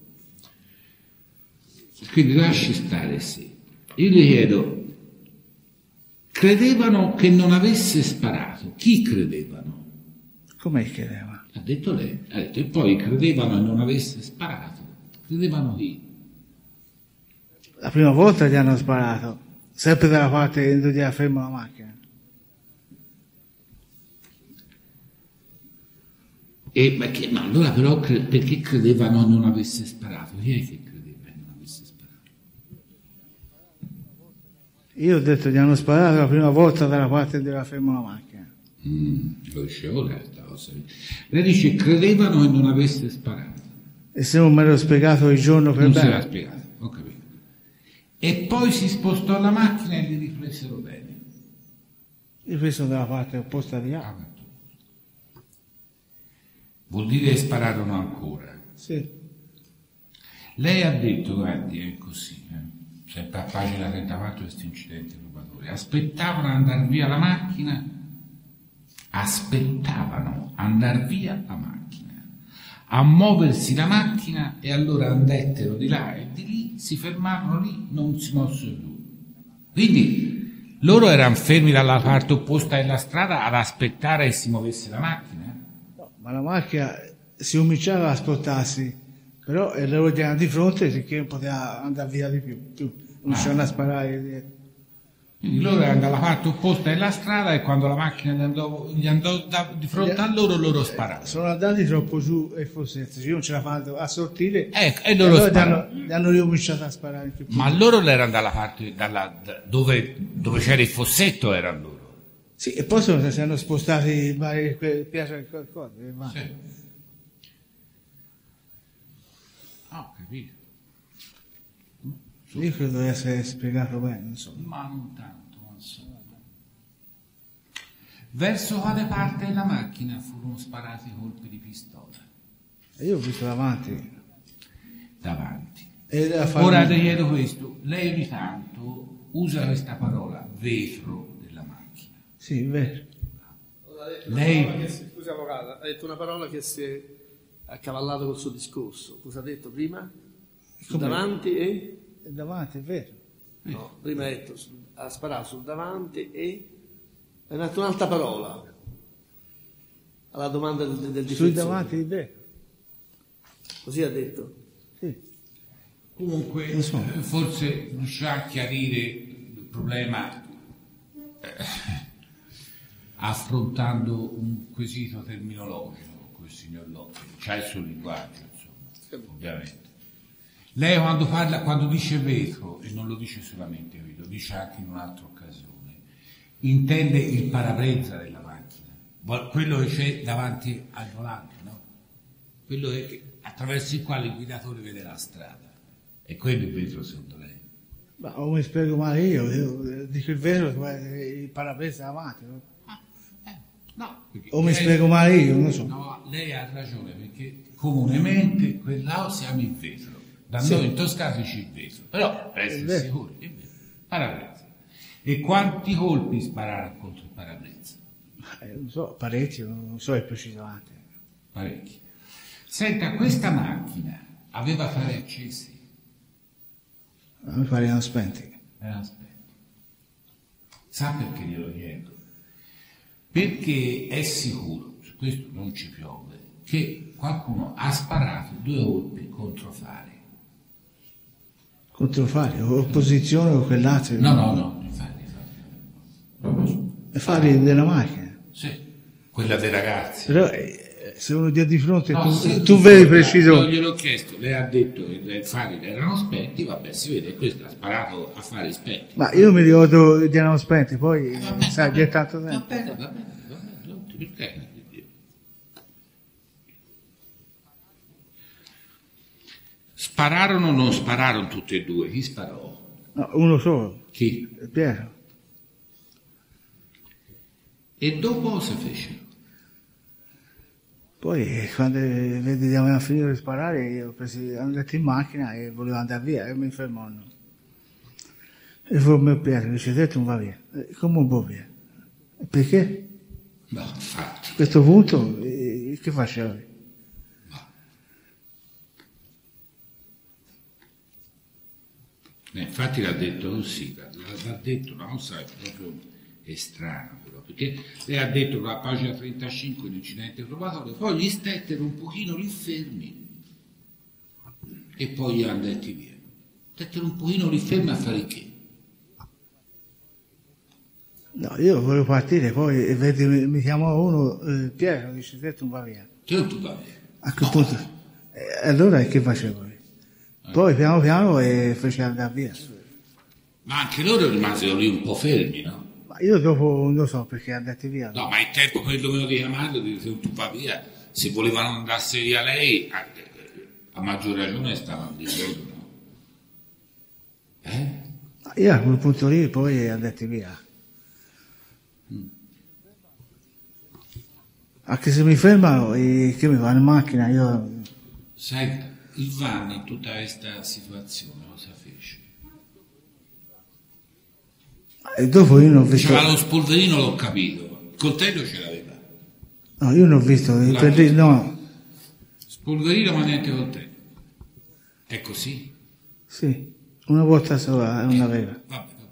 Quindi lasci stare sì. Io gli chiedo, credevano che non avesse sparato, chi credevano? Com'è che era? Ha detto lei, ha detto, e poi credevano che non avesse sparato, credevano chi? La prima volta gli hanno sparato, sempre dalla parte dove gli ferma la macchina. E, ma, che, ma allora però cre- perché credevano che non avesse sparato? Chi è che credeva che non avesse sparato? Io ho detto gli hanno sparato la prima volta dalla parte dove ferma la macchina. Mm, lo dicevo lei questa cosa. Lei dice credevano che non avesse sparato. E se non me l'ho spiegato il giorno per Non se l'ha bene. spiegato, ho capito. E poi si spostò la macchina e li ripresero bene. Io penso dalla parte opposta di là. Ah, vuol dire che spararono ancora. Sì. Lei ha detto, guardi, è così, eh, sempre a pagina trentaquattro questo incidente probatorio, aspettavano andare via la macchina, aspettavano andare via la macchina, a muoversi la macchina e allora andettero di là e di lì, si fermarono lì, non si mossero più. Quindi loro erano fermi dalla parte opposta della strada ad aspettare che si muovesse la macchina. No, ma la macchina si cominciava a spostarsi, però e loro gli erano di fronte perché non poteva andare via di più. più. Cominciavano Ah. a sparare dietro. Quindi loro erano dalla parte opposta della strada e quando la macchina gli andò, gli andò da- di fronte a loro, loro spararono. Sono andati troppo giù e forse io non ce la fanno a sortire Ecco, e e loro allora gli spararono. hanno, gli hanno ricominciato a sparare più. Ma loro erano dalla parte dalla- da- dove, dove c'era il fossetto, erano loro. Sì, e poi sono, si hanno spostati vari que- piace qualcosa. eh, ma- Sì. Ah, ho capito. Io credo di essere spiegato bene, insomma. Ma non tanto, ma insomma. Verso quale parte della macchina furono sparati i colpi di pistola? E io ho visto davanti. Davanti. E a fare- Ora le chiedo questo, lei ogni tanto usa questa parola, vetro della macchina. Sì, è vero. Lei... Scusa avvocato, ha detto una parola che si è accavallato col suo discorso. Cosa ha detto prima? Sul davanti e? È davanti, è vero. No, prima ha detto, ha sparato sul davanti e... È nata un'altra parola alla domanda del, del difensore. Sul davanti, è vero. Così ha detto? Sì. Comunque, so. eh, forse riuscirà a chiarire il problema eh, affrontando un quesito terminologico con il signor Lotti. C'ha il suo linguaggio, insomma, ovviamente. Lei quando parla, quando dice vetro, e non lo dice solamente qui, lo dice anche in un'altra occasione, intende il parabrezza della macchina, quello che c'è davanti al volante, no? Quello che, attraverso il quale il guidatore vede la strada. E quello è il vetro secondo lei? Ma o mi spiego male io, io dico il vetro, il parabrezza davanti. No? Ah, eh, no, o mi lei, spiego male io, non so. No, lei ha ragione, perché comunemente quell'A si chiama il vetro. Da Sì. noi in Toscana c'è il vetro, però per essere sicuri, è vero, parabrezza. E quanti colpi spararono contro il parabrezza? Eh, non so, parecchio, non so il precisamente. Parecchi. Senta, questa macchina aveva fari accesi? A me pare erano spenti. Erano spenti. Sa perché glielo chiedo? Perché è sicuro, su questo non ci piove, che qualcuno ha sparato due colpi contro fari. Contro fari, o opposizione o quell'altro. No, no, no, i fari, i fari. I fari della macchina. Sì, quella dei ragazzi. Però eh, se uno ti ha di fronte, No, tu, se- tu vedi preciso. Non gliel'ho chiesto, lei ha detto che i fari erano spenti, vabbè, si vede, questo ha sparato a fari spenti. Ma io mi ricordo che erano spenti, poi Eh, vabbè, sai, vabbè, c'è tanto va tempo. bene, va bene, va bene, non ti perché? Spararono o non spararono tutti e due? Chi sparò? No, uno solo, Chi? Piero. E dopo cosa fecero? Poi eh, quando vedi che avevano finito di sparare, io ho preso, andato in macchina e volevo andare via e mi fermano. E fu il mio Piero, dice, te non va via. Eh, come un po' via? Perché? No, infatti. A questo punto, eh, che facevi? Eh, infatti l'ha detto così, l'ha, l'ha detto una cosa proprio strana, però, perché lei ha detto che a pagina trentacinque l'incidente probatorio, poi gli stettero un pochino lì fermi e poi gli hanno detti via. Stettero un pochino lì fermi a fare che? No, io volevo partire, poi e vedi, mi, mi chiamò uno, eh, Piero, dice, te non va via. Te non tu va via. A quel punto, eh, allora che facevo? Poi piano piano e fece andare via. Ma anche loro rimasero lì un po' fermi, no? Ma io dopo non lo so perché andate via. No, ma il tempo che dovevano di chiamarlo, di dire tu va via, se volevano andarsene via lei, a, a maggior ragione stavano di loro, no? Eh? Ma io a quel punto lì poi andate via. Mm. Anche se mi fermano e che mi vanno in macchina, io... Sai, il Vanni in tutta questa situazione cosa fece? E dopo io non ho visto... C'era lo spolverino, l'ho capito, il coltello ce l'aveva. No, io non ho visto, L'ha per lì, visto. no. Spolverino ma niente coltello. È così? Sì, una volta sola non aveva. Vabbè, vabbè.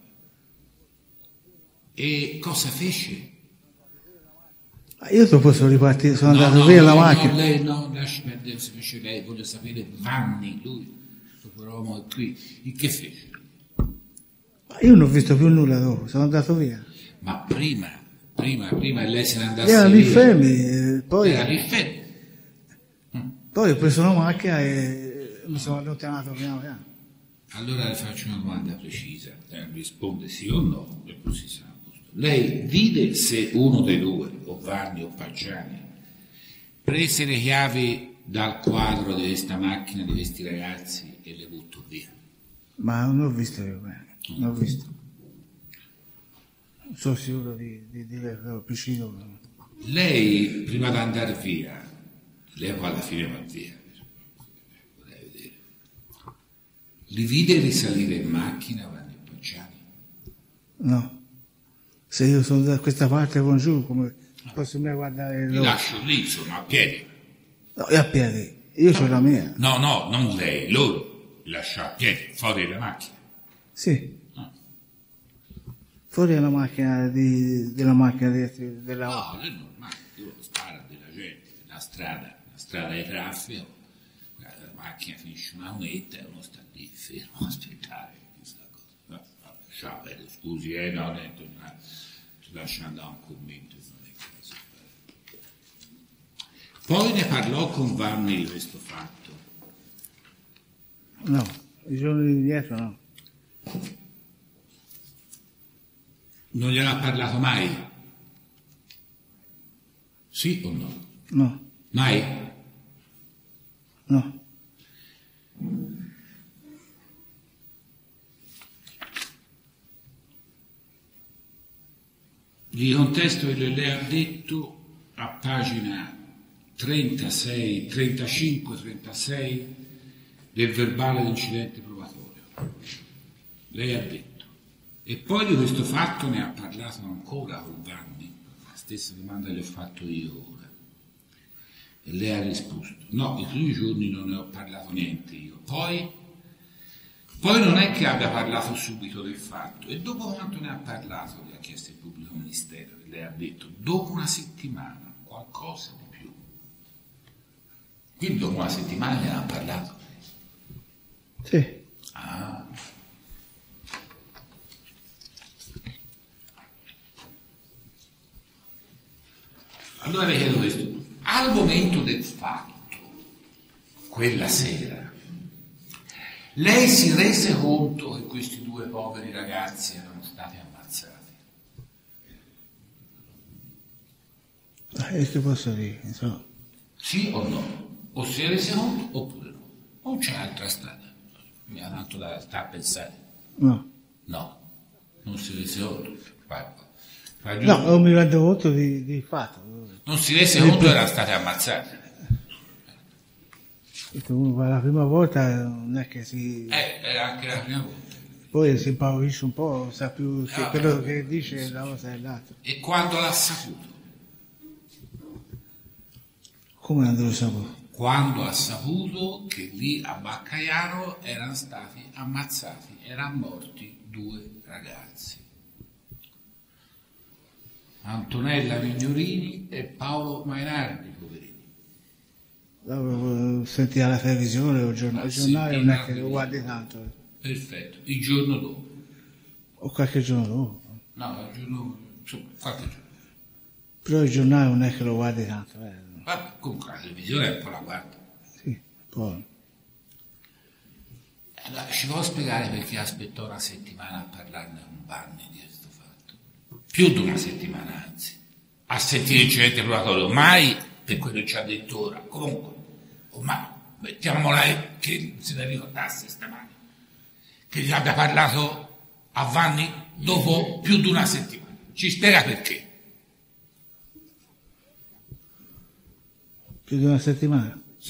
E cosa fece? Ma io dopo sono ripartito, sono No, andato no, via no, la no, macchina. lei no, lasci perdere se fece lei, voglio sapere Vanni, lui, questo uomo è qui, il che fece? Ma io non ho visto più nulla dopo, sono andato via. Ma prima, prima, prima lei se ne andasse Erano via. lì fermi, eh, poi, Era lì fermi. poi ho preso la macchina e mi sono allontanato piano piano. Allora le faccio una domanda precisa, eh, risponde sì o no, e così sarà a posto. Lei vide se uno dei due, o Vanni o Paggiani, prese le chiavi dal quadro di questa macchina, di questi ragazzi e le buttò via? Ma non ho visto io bene, non ho visto. Non sono sicuro di, di dire che ho preciso. Lei, prima di andare via, lei alla fine va via, vorrei vedere, li vide risalire in macchina Vanni e Paggiani? No. Se io sono da questa parte con giù, come... No, posso mai guardare Li loro. lascio lì, insomma, a piedi. No, io a piedi, io ho la mia. No, no, non lei, loro li lascio a piedi, fuori dalla macchina. Sì. No. Fuori dalla macchina di, della macchina di, della No, è normale, tu spara della gente, la strada, la strada di traffico, la macchina finisce una unetta e uno sta lì fermo a aspettare questa cosa. No, no, ciao, eh, scusi, eh, no, detto, no, ti lascio andare un commento, non è che si fa. Poi ne parlò con Vanni di questo fatto. No, i giorni di dietro no. Non gliene ha parlato mai? Sì o no? No, Mai? no. Gli contesto che lei ha detto a pagina trentasei, trentacinque trentasei del verbale d'incidente probatorio. Lei ha detto, e poi di questo fatto ne ha parlato ancora con Vanni, la stessa domanda che le ho fatto io ora. E lei ha risposto, no, i primi giorni non ne ho parlato niente io. Poi, poi non è che abbia parlato subito del fatto, e dopo quanto ne ha parlato, le ha chiesto il pubblico ministero, e lei ha detto, dopo una settimana, qualcosa di più. Quindi dopo una settimana ne ha parlato. Sì. Ah. Allora le chiedo questo, al momento del fatto, quella sera, lei si rese conto che questi due poveri ragazzi erano stati ammazzati? E che posso dire? Insomma. Sì o no? O si è rese conto oppure no? Non c'è altra strada. Mi ha tanto da stare a pensare. No. No, non si rese conto. Vai, vai giù. No, non mi rendo conto di, di fatto. Non si rese conto che erano stati ammazzati. Uno va la prima volta non è che si... Eh, era anche la prima volta. Poi si impaurisce un po', sa più che Ah, quello beh. che dice la cosa è l'altro. E quando l'ha saputo? Come non lo sapevo? Quando ha saputo che lì a Baccaiano erano stati ammazzati, erano morti due ragazzi. Antonella Mignorini e Paolo Mainardi, poverini. L'avevo sentito alla televisione o giorn- Ah, il sì, giornale, non è che in lo guardi tanto. eh. Perfetto, il giorno dopo. O qualche giorno dopo. No, il giorno, insomma, qualche giorno. Però il giornale non è che lo guardi tanto. Eh. Vabbè, comunque la televisione è un po' la guarda. Sì, poi. Allora, ci può spiegare perché aspettò una settimana a parlarne con Vanni di questo fatto? Più di una settimana, anzi. A sentire l'incidente probatorio, mai per quello che ci ha detto ora. Comunque, ormai, mettiamola che se ne ricordasse stamani, che gli abbia parlato a Vanni dopo più di una settimana. Ci spiega perché? Più di una settimana. Sì.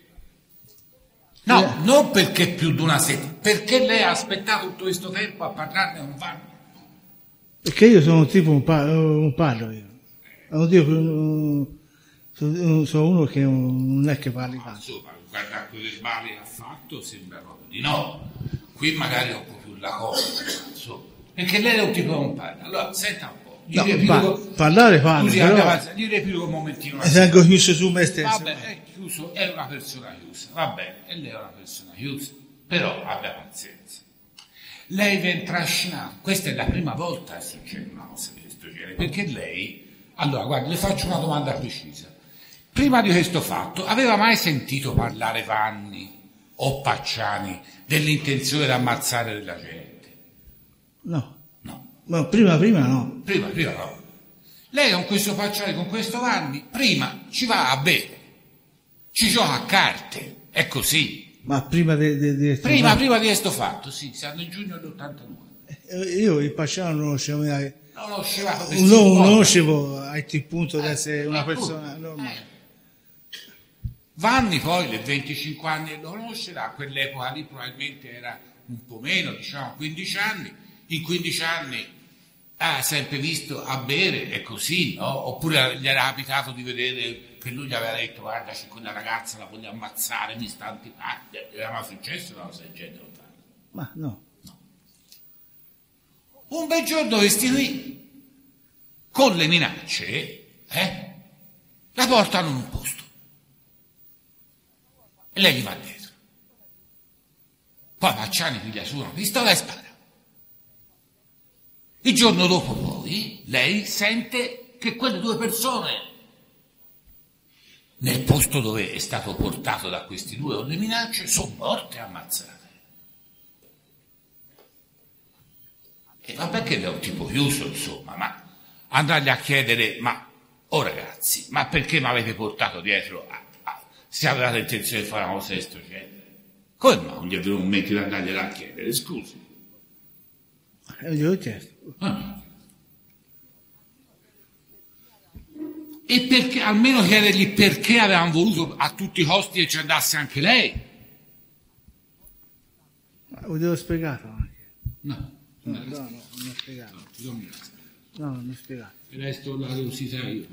No, non perché più di una settimana, perché lei ha aspettato tutto questo tempo a parlarne con Vanni. Perché io sono tipo un, pa- un padre, io. Non dico, uh, sono, sono uno che non è che parli Ma tanto. insomma, guarda quei verbali che ha fatto, sembra proprio di no. Qui magari è un po' più la cosa, insomma. Perché lei è un tipo un padre. Allora, senta un po'. Gli No, riepilogo- pa- parlare parlo, Scusi, però- abbia pazienza, gli riepilogo un momentino. una E tengo chiuso su me stesso. Vabbè, è chiuso, è una persona chiusa, va bene, e lei è una persona chiusa, però abbia pazienza. Lei viene trascinato, questa è la prima volta che succede una cosa di questo genere, perché lei, allora guardi, le faccio una domanda precisa. Prima di questo fatto, aveva mai sentito parlare Vanni o Pacciani dell'intenzione di ammazzare della gente? No. No. Ma prima, prima no. Prima, prima no. Lei con questo Pacciani, con questo Vanni, prima ci va a bere, ci gioca a carte, è così. Ma prima di... di, di Prima, prima di questo fatto, sì, siamo nel giugno dell'ottantadue. Eh, Io il Pacciano non lo conoscevo mai. Non lo conosceva per Non si lo può. conoscevo a quel punto di Eh, essere una eh, persona appunto, normale. eh. Vanni poi, nel venticinque anni lo conoscerà, a quell'epoca lì probabilmente era un po' meno, diciamo quindici anni. In quindici anni ha sempre visto a bere, è così, no? Oppure gli era capitato di vedere che lui gli aveva detto guarda c'è quella ragazza, la voglio ammazzare, mi sta antipatica. Era mai successo una cosa del genere? Ma no. No. Un bel giorno questi qui, con le minacce, eh, la portano in un posto. E lei gli va dietro. Poi Pacciani piglia su una pistola e spara. Il giorno dopo poi lei sente che quelle due persone nel posto dove è stato portato da questi due con le minacce sono morte e ammazzate. E vabbè che le ho tipo chiuso, insomma, ma andargli a chiedere, ma oh ragazzi, ma perché mi avete portato dietro a, a, se avevate intenzione di fare una cosa di questo genere? Come no? Non gli è venuto in mente di andargliela a chiedere, scusi. E glielo ho chiesto. Ah. E perché, almeno chiedergli perché avevano voluto a tutti i costi che ci andasse anche lei. Lo devo spiegato anche. No, No, no, no, non ho spiegato. no, No, non ho spiegato. resto la curiosità io.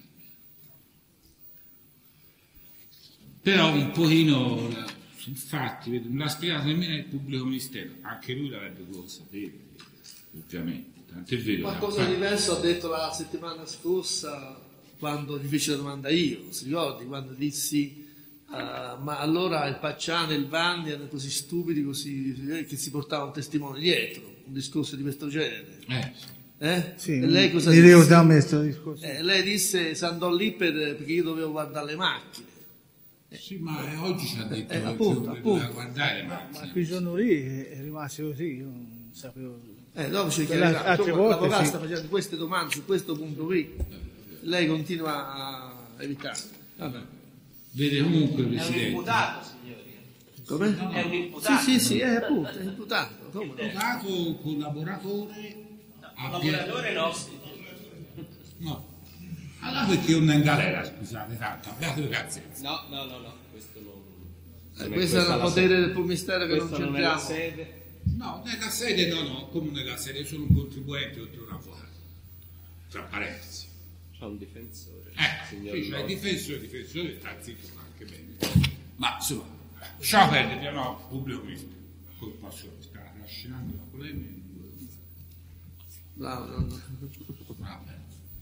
Però un pochino, infatti, non l'ha spiegato nemmeno il pubblico ministero, anche lui l'avrebbe dovuto sapere, ovviamente. Tant'è vero. Qualcosa di diverso ha detto la settimana scorsa quando gli feci la domanda io, si ricordi, quando dissi uh, ma allora il Pacciani e il Vanni erano così stupidi, così, eh, che si portavano un testimone dietro, un discorso di questo genere. Eh, Eh? Sì, e lei cosa mi disse? ricordiamo questo discorso. Eh, lei disse si andò lì per, perché io dovevo guardare le macchine. sì, ma eh, oggi ci ha detto Eh, che appunto, doveva appunto. guardare, Ma ma quel giorno lì è rimasto così, io non sapevo. Eh, dopo ci Quella- chiarirà. altre Insomma, volte l'avvocato sì. sta facendo queste domande su questo punto qui. Lei continua a evitare. Vabbè. vede comunque, È un Presidente. imputato, signori. Come? È un imputato. Sì, sì, sì, è appunto, è imputato. Come no? Imputato, collaboratore, Collaboratore no. no. Allora perché non è in galera, scusate, tanto, abbiate pazienza. No, no, no, no, questo non... Eh, non questo è questa il la potere sede. del Mistero che non Questa non è la c'entriamo. sede. No, nella sede no, no, come nella sede, io sono un contribuente oltre un avvocato. Tra parentesi. C'è un difensore. Eh, signor sì, cioè Lodi. difensore, difensore, sta zitto fa anche bene. Ma insomma, ciao perdere, no, pubblico ministero. Come posso stare trascinando la polemica? No, no, no. Vabbè.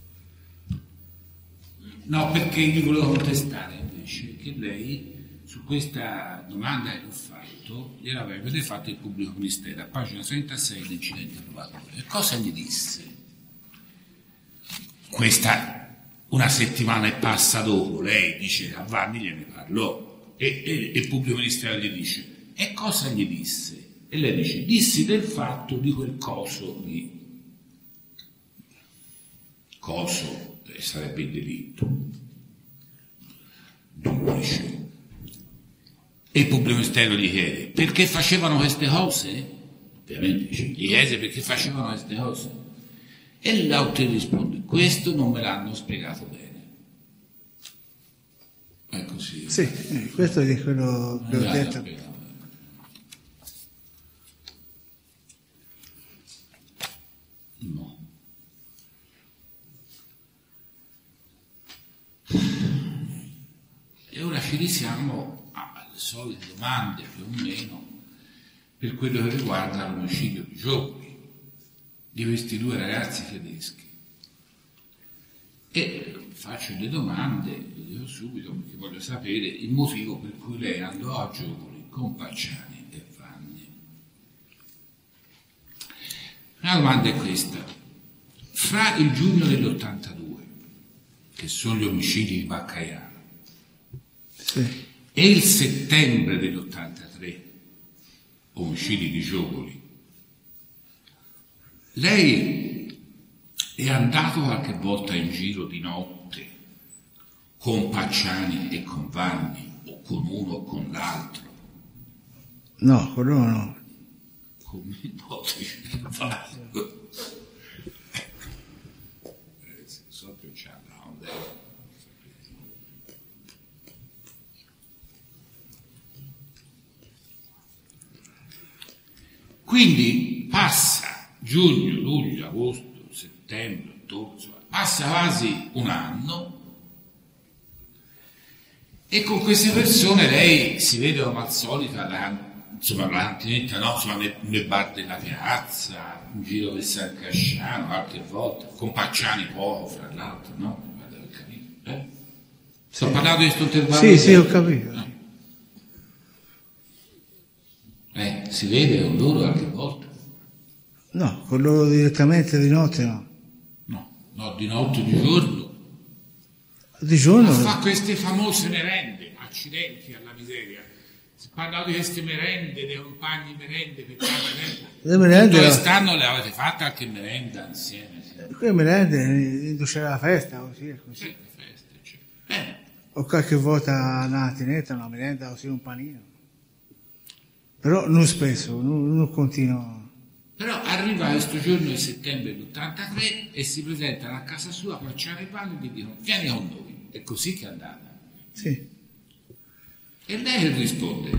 No, perché gli volevo contestare invece che lei su questa domanda che ho fatto gliel'avrebbe fatto il pubblico ministero a pagina trentasei dell'incidente probatorio. E cosa gli disse? Questa una settimana e passa dopo lei dice a Vanni gliene parlò e, e, e il pubblico ministero gli dice e cosa gli disse? E lei dice dissi del fatto di quel coso di coso eh, sarebbe il delitto duplice. E il pubblico ministero gli chiede perché facevano queste cose? Ovviamente dice, gli chiede perché facevano queste cose. E l'autore risponde, questo non me l'hanno spiegato bene. È così. Sì, eh, questo è quello che Non ho me l'hanno detto. spiegato bene. No. E ora ci risiamo alle solite domande più o meno per quello che riguarda l'omicidio di Giovani, di questi due ragazzi tedeschi. E faccio le domande, lo dico subito perché voglio sapere il motivo per cui lei andò a Giovani con Pacciani e Vanni. La domanda è questa: fra il giugno dell'ottantadue, che sono gli omicidi di Baccaiano, Sì. e il settembre dell'ottantatré, omicidi di Giovoli, lei è andato qualche volta in giro di notte con Pacciani e con Vanni, o con uno o con l'altro? No, quello no. Come no, Vanni. Eh, so che c'è andato. Quindi passa giugno, luglio, agosto, settembre, ottobre, insomma, passa quasi un anno e con queste persone lei si vede come al solito la, insomma, la cantinetta, no? Insomma, nel, nel bar della piazza, in giro per San Casciano, qualche volta, con Pacciani poco, fra l'altro, no? Eh? Sto Sì. parlando di questo intervallo. Sì, di sì, tempo. ho capito. No. Eh, si vede con loro qualche volta? No, con loro direttamente di notte no. No, no, di notte, di giorno. Di giorno? Ma fa queste famose merende, accidenti alla miseria. Si parla di queste merende, dei compagni merende, per merende. Le merende... Tutto quest'anno le avete fatte anche merenda insieme? Sì, Qui merende, inducere la festa, così, così. sì, feste, cioè. Eh, O qualche volta una tinetta, una merenda, così un panino. Però non spesso, non, non continuo. però arriva questo giorno di settembre dell'ottantatré e si presentano a casa sua, Pacciani e Vanni e gli dicono vieni con noi. È così che è andata. Sì. E lei gli risponde.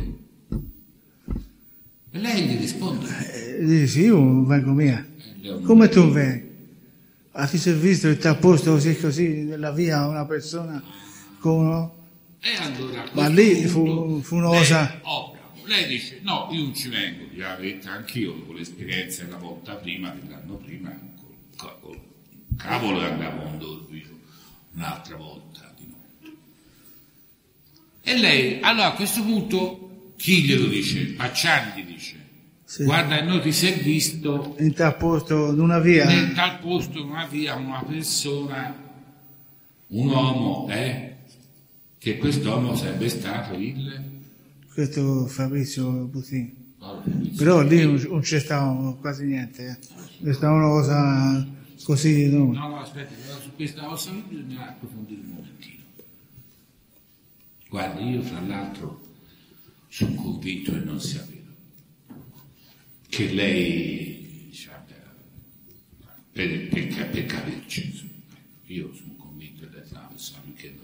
E lei gli risponde. E dici, sì, io vengo mia. Eh, Come tu vengi? Ah, ti sei visto che ti ha posto così così nella via una persona con uno... E allora, a Ma questo lì fu- punto, fu una lei- cosa- oh, bravo. Lei dice no, io non ci vengo, gliel'avevo detta anch'io con l'esperienza della volta prima, dell'anno prima, col, col cavolo andavo con Dorvio un'altra volta di notte. E lei, allora a questo punto, chi glielo dice? Pacciani gli dice, Sì. guarda, noi ti sei visto In tal posto, in una via... nel tal posto, in una via, una persona, un uomo, eh, che quest'uomo sarebbe stato il... Questo Fabrizio Butini. Paolo Fabrizio. Però lì non, non c'è stato quasi niente. Eh. È stata una cosa così... No. No, no, aspetta, però su questa cosa bisogna approfondire un momentino. Guarda, io fra l'altro sono convinto che non sia vero. Che lei, diciamo, per, per, per capirci, insomma, io sono convinto che lei sia una persona più che normale.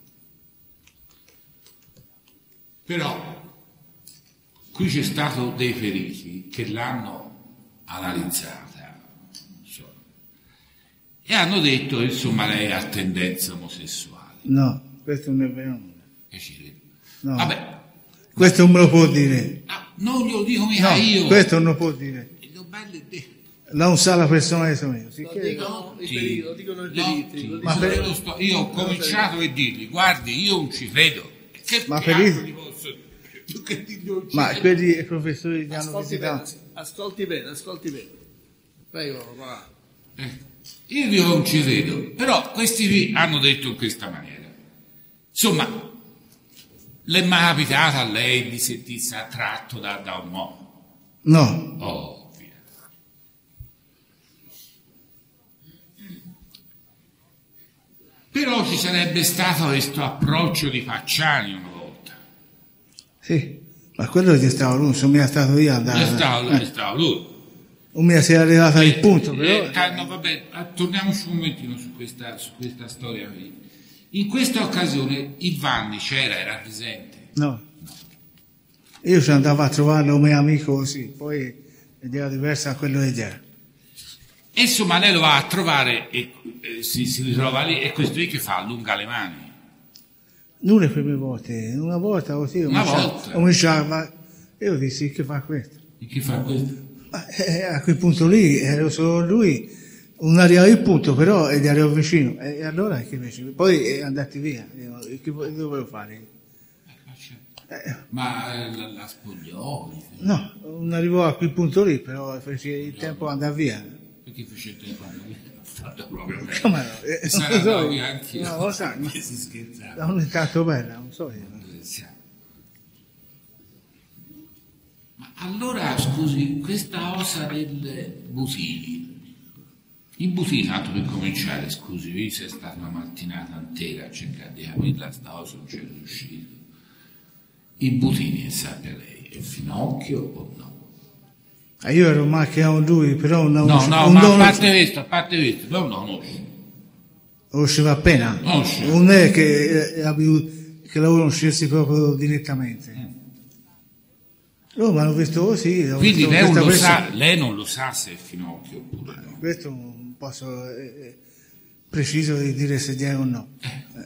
Però qui c'è stato dei feriti che l'hanno analizzata, non so, e hanno detto che insomma lei ha tendenze omosessuali. No, questo non è vero. E ci credo. No. Vabbè, Questo non me lo può dire. no, non glielo dico mica No, io. questo non lo può dire. Lo bello è detto. Non sa la persona che sono io. Lo Sicché... dicono i periti, lo dicono i periti. lo Ma dicono- per- io, lo sto- io ho cominciato a dirgli, guardi, io non ci credo. Che Ma cazzo per- gli posso dire? Più che dirgli non ci Ma credo. quelli professori che hanno Ascolti bene, visitato... ascolti bene, ascolti bene. Prego, va. Eh, io dico non ci credo, però questi qui hanno detto in questa maniera. Insomma, le è mai capitato a lei di sentirsi attratto da, da un uomo? No, Oh, via. Però ci sarebbe stato questo approccio di Pacciani una volta. sì. Ma quello che stavo lui, non mi è stato io a Dove dare... stava, dove stava lui? Non mi è arrivato al punto, Eh, però... eh, no, vabbè, eh, torniamoci un momentino su questa, su questa storia qui. In questa occasione il Vanni c'era, era presente. No. Io ci andavo a trovarlo come amico così, poi era diversa da quello che era. E insomma lei lo va a trovare e eh, si, si ritrova lì e questo qui che fa? Allunga le mani. Non le prime volte, una volta così, Una cominciava- volta? cominciava, e io dissi che fa questo. E chi fa questo? Ma eh, a quel punto lì ero solo lui, non arrivava il punto, però ed ero vicino. E allora che feci? Poi eh, andati via, io, che vo- dovevo fare? Eh, Ma eh, la, la spogliò? no, non arrivò a quel punto lì, però feci il tempo di andare via. Perché facete il quando fatto proprio bene. Come no? Eh, E sarà non lo so andato io. via anch'io. No, lo sai, ma- Che si scherzava. Non è tanto bella, non so io. Ma allora, scusi, questa cosa del Butini, il Butini, tanto per cominciare, scusi, qui c'è stata una mattinata intera a cercare di capirla, sta cosa non c'è riuscito. Il Butini, sappia lei, è Finocchio o no? Ah, io ero macchinato con lui, però non No, no, non- ma a non- parte questo, a parte questo, non lo conosci. lo conosceva appena. Conosce. Non è che, eh, abbia- che lo conoscessi proprio direttamente. Loro mi hanno visto così. ho Quindi visto lei non, questa lo persona- sa, lei non lo sa se è Finocchio oppure no. Questo un posso eh, preciso di dire se è o no. Eh,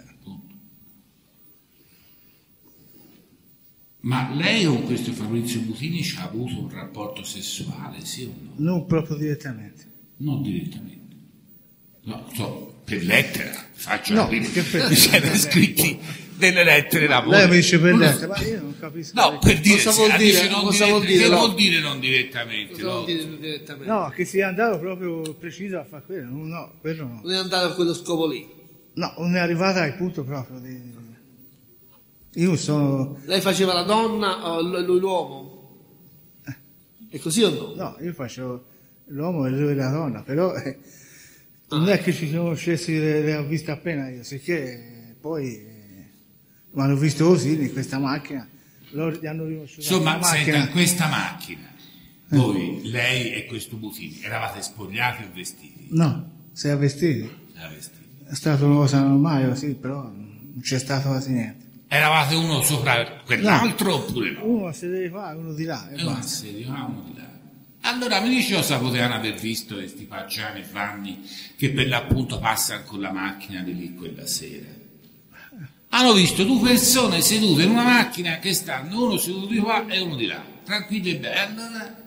Ma lei con questo Fabrizio Butini ci ha avuto un rapporto sessuale, sì o no? Non proprio direttamente. Non direttamente. No, so, per lettera, faccio No, capire. che per- Mi siete scritti delle lettere d'amore. Lei mi dice per Uno- lettera, ma io non capisco. No, per dire, Cosa sì, vuol ah, dire? dice non Cosa vuol dirett- dire, che no? vuol dire non direttamente? Cosa vuol no? dire direttamente? No, che sia andato proprio preciso a fare quello, no, no, quello no. Non è andato a quello scopo lì. No, non è arrivata al punto proprio di... Io sono... Lei faceva la donna o l- lui l'uomo? È così o no? No, io faccio l'uomo e lui la donna, però eh, non è che ci siamo scesi, le, le ho viste appena io, sicché poi eh, mi hanno visto così in questa macchina, loro gli hanno riconosciuto Insomma, la senta, macchina. in questa macchina, voi, lei e questo Butini, eravate spogliati o vestiti? No, si è vestiti. Era vestiti. È stata una cosa normale così, però non c'è stato quasi niente. Eravate uno sopra quell'altro oppure no? Uno a sedere qua e uno di là. E E uno basta. serio, ah, uno di là. Allora mi dice cosa potevano aver visto questi Pacciani e Vanni che per l'appunto passano con la macchina di lì quella sera? Hanno visto due persone sedute in una macchina che stanno uno seduto di qua e uno di là, tranquilli e belli. Allora,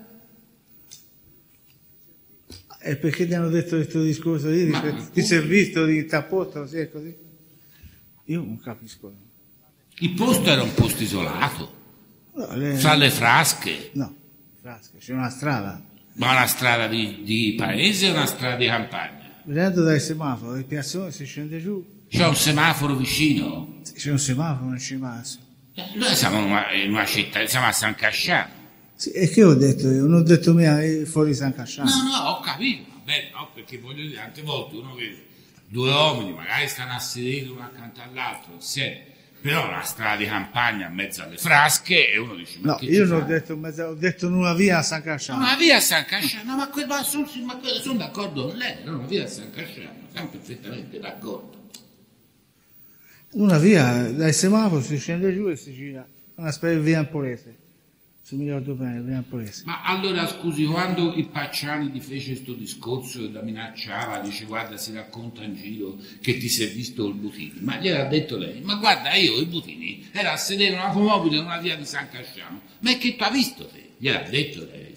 E perché ti hanno detto questo discorso lì, di, Ma- di servizio, di tappotto, così e così? Io non capisco. il posto era un posto isolato, No, le- fra le frasche, no, frasche, c'è una strada. ma una strada di, di paese o una strada di campagna? Venendo dal semaforo, il piazzone si scende giù, C'è un semaforo vicino? c'è un semaforo, non ci passa. Eh, Noi siamo in una, in una città, siamo a San Casciano. Sì, e che ho detto io? Non ho detto mia eh, fuori San Casciano. No, no, ho capito, vabbè, no, perché voglio dire, tante volte uno vede due uomini, magari stanno a sedere uno accanto all'altro, insieme, però una strada di campagna in mezzo alle frasche e uno dice, ma No, che io ci non ho fa? detto, in mezzo- ho detto in una via a San Casciano. Ma via a San Casciano, ma, que- ma, sono, ma que- sono d'accordo con lei, no, via a San Casciano, siamo perfettamente d'accordo. Una via, dal semaforo si scende giù e si gira, una specie di via Empolese. Se mi ricordo bene, via Empolese. Ma allora scusi, quando il Pacciani ti fece questo discorso e la minacciava, dice guarda si racconta in giro che ti sei visto il Butini, ma gliel'ha detto lei, ma guarda io il Butini era a sedere in un'automobile in una via di San Casciano, ma è che tu hai visto te? Gliel'ha detto lei.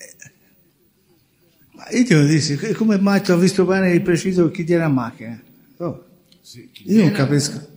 Ma io te lo dissi, che- come mai ti ho visto bene di preciso chi era in macchina? Oh, Sì, chi io non era? capisco.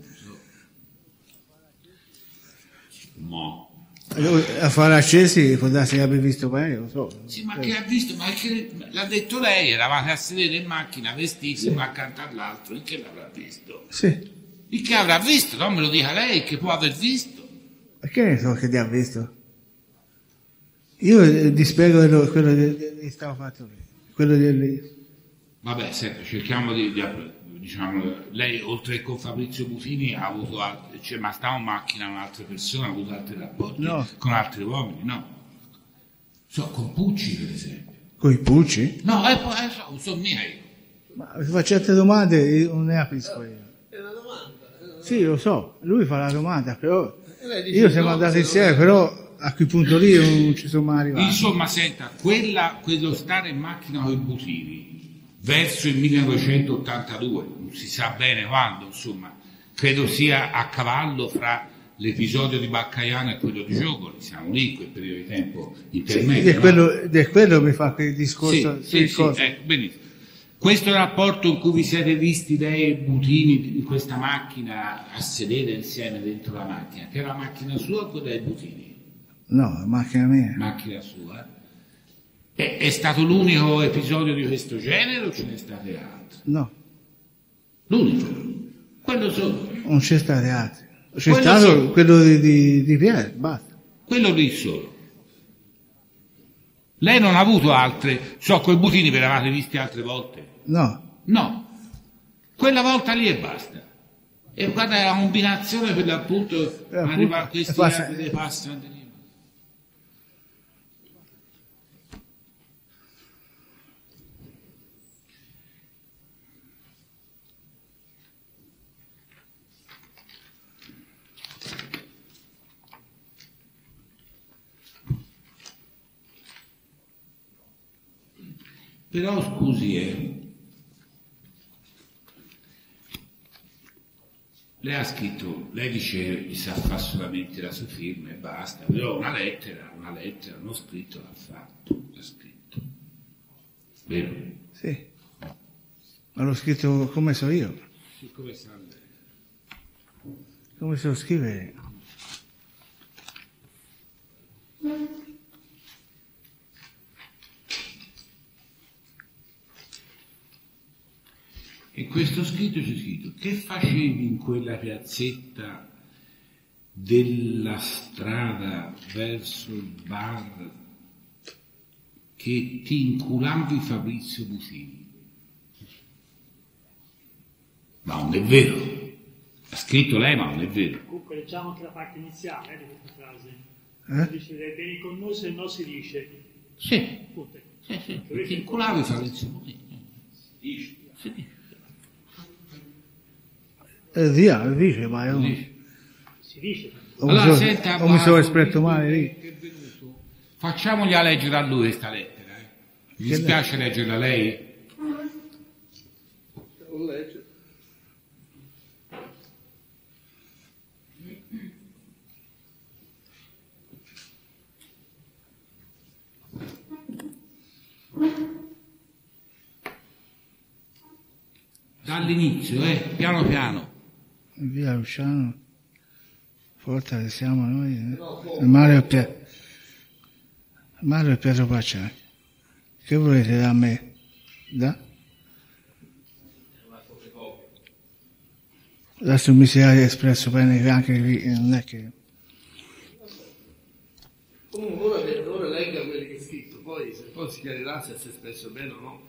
No. A fare accesi può darsi che abbia visto bene, lo so. Sì, ma che ha visto? Ma che l'ha detto lei, eravate a sedere in macchina vestiti uno accanto all'altro, e che l'avrà visto? Sì, Il che avrà visto, non me lo dica lei, che può aver visto. ma che ne so che ti ha visto? Io eh, ti spiego quello, quello che che- che stavo fatto lì. Quello di... Vabbè, senta, cerchiamo di, di diciamo, lei oltre che con Fabrizio Butini ha avuto altri, cioè, ma stava in macchina con altre persone, ha avuto altri rapporti No. con altri uomini, no? So, con Pucci per esempio. Con i Pucci? No, eh, poi, eh, so, sono miei. Ma se fa certe domande io non ne capisco io. È una domanda. Sì, lo so, lui fa la domanda, però E lei dice io siamo no, andati se insieme, non- però a quel punto lì io non ci sono mai arrivato. Insomma, senta, quella, quello stare in macchina con i Butini verso il millenovecentottantadue, non si sa bene quando, insomma, credo sia a cavallo fra l'episodio di Baccaiano e quello di Giogoli, siamo lì in quel periodo di tempo Sì, intermedio. ed è no? quello, ed è quello che mi fa quel discorso Sì, sulle sì, cose. sì, ecco, benissimo. Questo rapporto in cui vi siete visti lei e Butini in questa macchina a sedere insieme dentro la macchina, che era la macchina sua o quella dei Butini? No, la macchina mia. Macchina sua. È, è stato l'unico episodio di questo genere o ce ne state altri? No, L'unico. Quello solo. non c'è state altre. C'è Quello stato sì. quello di, di, di Pier, basta. Quello lì solo. Lei non ha avuto altre, so, coi Butini ve l'avete visti altre volte? No, No. Quella volta lì e basta. E guarda, è la combinazione per l'appunto appunto, arriva a questi passa- altri dei passanti lì. Però scusi, eh, lei ha scritto, lei dice che sa fare solamente la sua firma e basta, però una lettera, una lettera, non scritto l'ha fatto, l'ha scritto. Vero? Sì. Ma l'ho scritto come so io. Sì, come sa lei? Come so scrivere. In questo scritto c'è scritto: che facevi in quella piazzetta della strada verso il bar che ti inculavi Fabrizio Busini? Ma non è vero, ha scritto lei, ma non è vero. Comunque leggiamo anche la parte iniziale eh, di questa frase. Eh? Dice, vieni con noi se no si dice. Sì, Punto. sì, sì, che ti inculavi Fabrizio Busini. Dici. Si dice. Eh, via, lo dice, ma io... Dice. Si dice. O Allora, mi so- senta, o mi sono ma- espresso male lì. che è venuto, facciamogli a leggere a lui questa lettera. Eh. Mi Che dispiace leggerla a lei? Non legge. Dall'inizio, eh, piano piano. Via Luciano, forza che siamo noi. Eh? Mario, Pie... Mario e Pietro Pacciani. Che volete da me? Da? Adesso mi si è espresso bene anche qui, non è che... Comunque ora, ora legga quelli che ha scritto, poi se poi si chiarirà se si è espresso bene o no.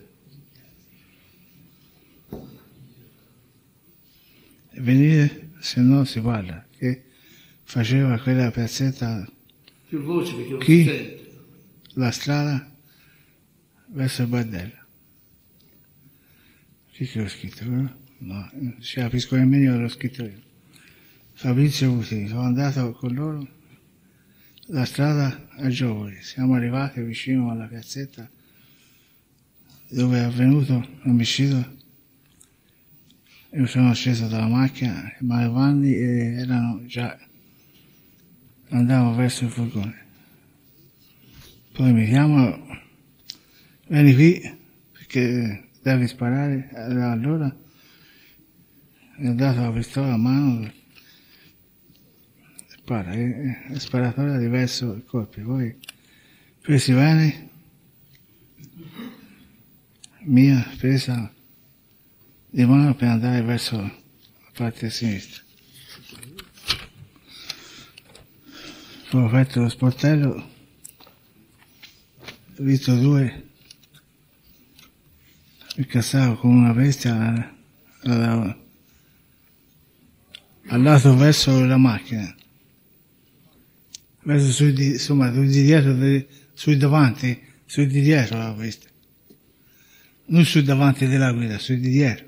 Venire, se no si parla, che faceva quella piazzetta, Più voce perché non Chi? si sente. la strada, verso il bordello. Chi che l'ho scritto? Quello? No, non ci capisco nemmeno, l'ho scritto io. Fabrizio Busini, sono andato con loro la strada a Giovoli, siamo arrivati vicino alla piazzetta dove è avvenuto l'omicidio. Io sono sceso dalla macchina, i Mario erano già, andavo verso il furgone. Poi mi chiamano, vieni qui perché devi sparare. Allora mi ho dato la pistola a mano, spara, e e sparatoria diverso il colpi. Poi presi bene, mia presa di mano per andare verso la parte sinistra. Poi ho aperto lo sportello, ho visto due incassavo con una bestia al, al lato verso la macchina, verso su di, insomma, su di dietro, di, su davanti, su di dietro l'avevo vista, non su davanti della guida, su di dietro.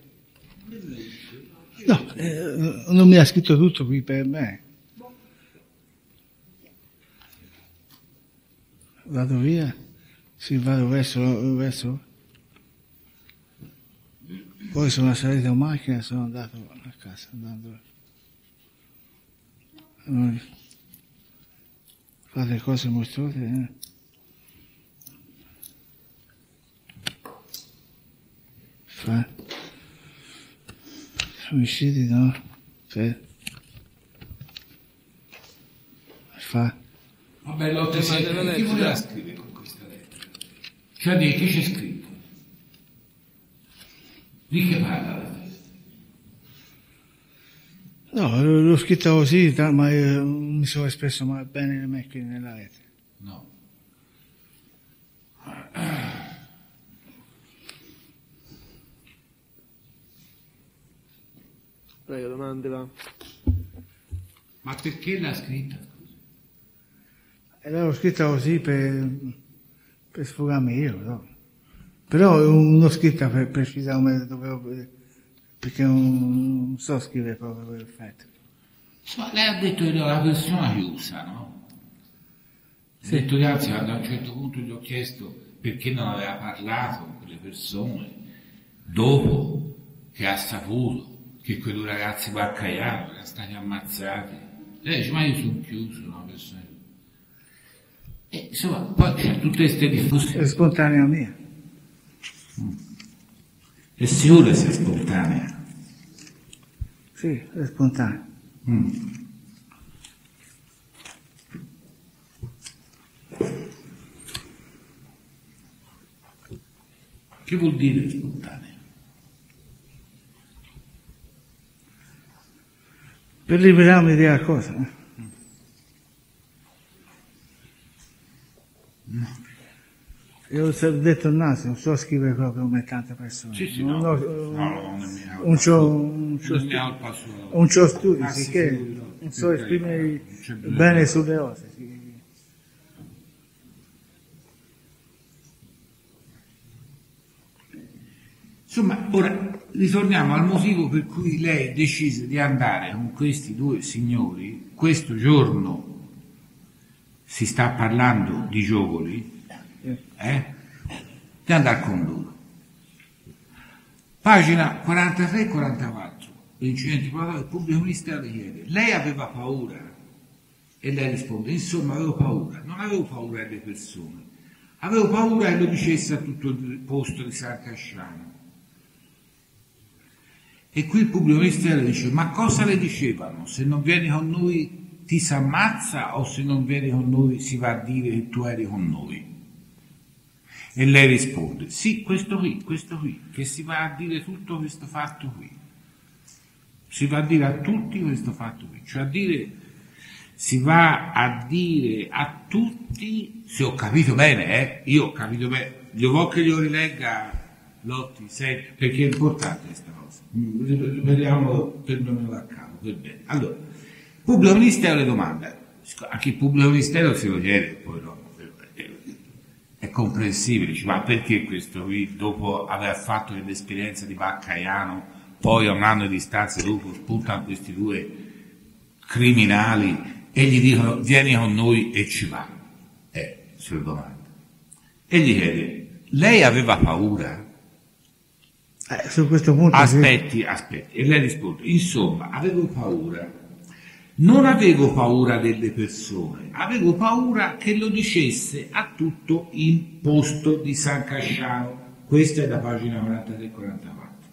No, eh, non mi ha scritto tutto qui per me. Vado via, sì, vado verso, verso. Poi sono salito in macchina e sono andato a casa. Andando. Eh, fate cose mostruose, eh? Fa. Omicidi, no? Per. Fa. Vabbè, Lotte, senti, chi voleva scrivere con questa lettera? Cioè, di che c'è scritto? Di che parla la testa? No, l'ho scritto così, ma io non mi sono espresso mai bene me qui nella lettera. No. Prego, domande va. Ma perché l'ha scritta? E l'avevo scritta così per, per sfogarmi io, no? Però non l'ho scritta per precisare come dovevo, perché non, non so scrivere proprio perfetto. Insomma, lei ha detto che era una persona chiusa, no? Ha detto che anzi, quando a un certo punto gli ho chiesto perché non aveva parlato con quelle persone dopo che ha saputo che quei due ragazzi Baccaiano erano stati ammazzati. Lei dice, ma io sono chiuso, no? E, insomma, poi c'è tutte queste diffusioni. È spontanea mia. È sicuro che sia spontanea? Sì, è spontanea. Mm. Che vuol dire spontanea? Per liberarmi di una cosa. Eh? No. Io ho detto il naso, non so scrivere proprio come tante persone. Sì, sì, non no. ho, No, no, non mi ha un c'ho, un c'ho non mi studi, ha il passo. un c'ho studi, Ah, sì, sì, che sì, no, non so per esprimere carità, c'è bisogno. bene sulle cose. Sì. Insomma, ora ritorniamo al motivo per cui lei decise di andare con questi due signori. Questo giorno si sta parlando di Giogoli, eh? Di andare con loro. Pagina quarantatré e quarantaquattro, l'incidente del pubblico ministero le chiede, lei aveva paura? E lei risponde, insomma avevo paura, non avevo paura delle persone, avevo paura che lo dicesse a tutto il posto di San Casciano. E qui il pubblico ministero dice, ma cosa le dicevano? Se non vieni con noi ti si ammazza o se non vieni con noi si va a dire che tu eri con noi? E lei risponde, sì, questo qui, questo qui, che si va a dire tutto questo fatto qui. Si va a dire a tutti questo fatto qui, cioè a dire, si va a dire a tutti, se ho capito bene, eh, io ho capito bene, io voglio che glielo rilegga Lotti, sei, perché è importante questa cosa. Vediamo per non me a capo, per bene. Allora, pubblico ministero le domanda, anche il pubblico ministero se lo chiede, poi no, è comprensibile, dice, ma perché questo qui, dopo aver fatto l'esperienza di Baccaiano, poi a un anno di distanza dopo spuntano questi due criminali e gli dicono vieni con noi e ci va, eh, se lo domanda. E gli chiede, lei aveva paura? Eh, su questo punto Aspetti, sì. aspetti. E lei risponde, insomma, avevo paura. Non avevo paura delle persone, avevo paura che lo dicesse a tutto il posto di San Casciano. Questa è la pagina quarantatré quarantaquattro.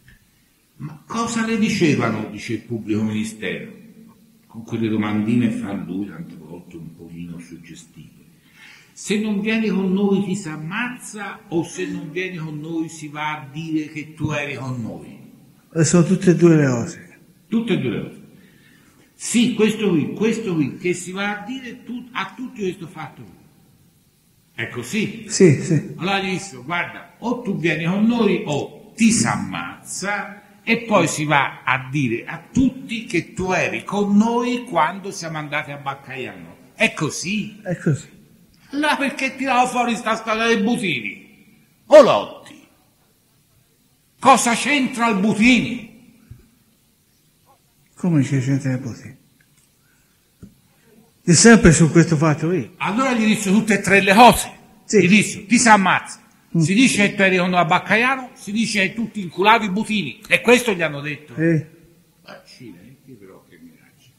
Ma cosa le dicevano, dice il pubblico ministero, con quelle domandine fra lui, tante volte un pochino suggestive. Se non vieni con noi ti si ammazza o se non vieni con noi si va a dire che tu eri con noi? E sono tutte e due le cose. Tutte e due le cose. Sì, questo qui, questo qui, che si va a dire tu, a tutti questo fatto qui. È così? Sì, sì. Allora gli disse, guarda, o tu vieni con noi o ti si ammazza e poi si va a dire a tutti che tu eri con noi quando siamo andati a Baccaiano. È così? È così. Allora perché tiravo fuori sta storia dei Butini? O Lotti? Cosa c'entra il Butini? Come ci c'entra il Butini? È sempre su questo fatto qui. Allora gli disse tutte e tre le cose. Sì. Gli disse, ti si ammazza. Mm. Si dice che tu eri con noi a Baccaiano, si dice che tutti inculavi i Butini. E questo gli hanno detto. Eh. Accidenti però che minaccia.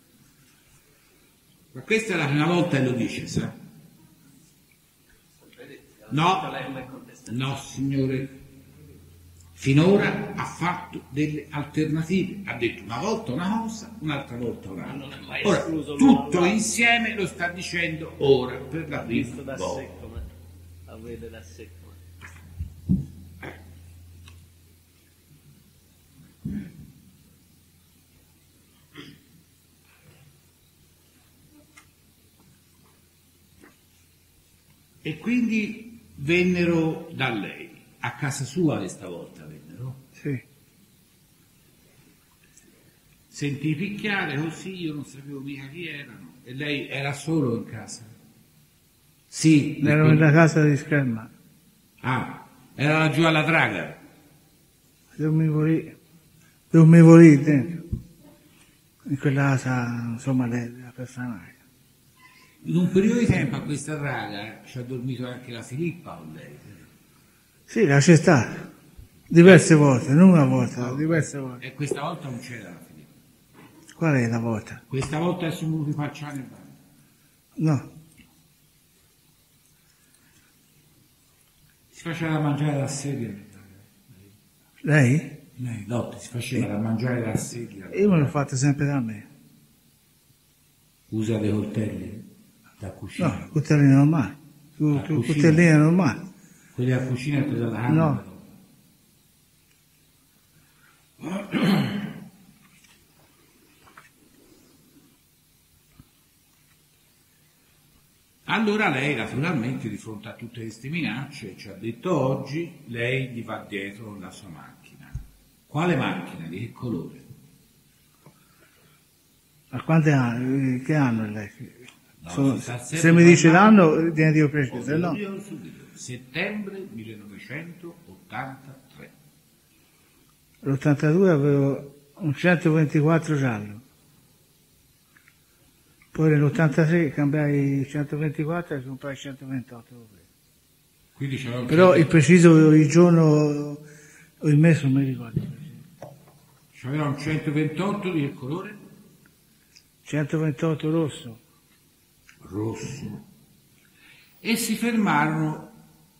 Ma questa è la prima volta che lo dice, sa? No, no signore. Finora ha fatto delle alternative, ha detto una volta una cosa, un'altra volta un'altra. Ora, tutto insieme lo sta dicendo ora per la prima Visto da volta. secco, ma la vede da secco. E quindi vennero da lei, a casa sua questa volta vennero. Sì. Sentì picchiare così, io non sapevo mica chi erano. E lei era solo in casa? Sì. Ero nella casa di Scherma. Ah, era laggiù alla Draga. Dormivo lì. Dormivo lì dentro. In quella casa, insomma, la personale. In un periodo di tempo a questa Draga ci ha dormito anche la Filippa con lei. Sì, la c'è stata. Diverse volte, non una volta, diverse volte. E questa volta non c'era la Filippo. Qual è la volta? Questa volta sono venuti Pacciani e Vanni. No, Si faceva da mangiare da sedia. lei? Lei, Lotti, si faceva da mangiare da sedia. Io me l'ho fatto sempre da me. Usa dei coltelli da cucina. No, coltellino normale. Da cucina. Coltellino normale. Quelli da cucina e della carne. No. Allora lei naturalmente di fronte a tutte queste minacce ci ha detto oggi lei gli va dietro la sua macchina. Quale macchina? Di che colore? A quanti anni? Che anno è lei? No, Sono- si sta sempre se mi dice parlando- l'anno, viene Dio preciso, se no. Io subito. Settembre millenovecentottantatré. L'ottantadue avevo un centoventiquattro giallo. Poi nell'ottantatré cambiai il centoventiquattro e comprai il centoventotto. Quindi c'era un Però il preciso, il giorno o il mese non mi ricordo. c'aveva un centoventotto di che colore? centoventotto rosso. Rosso. E si fermarono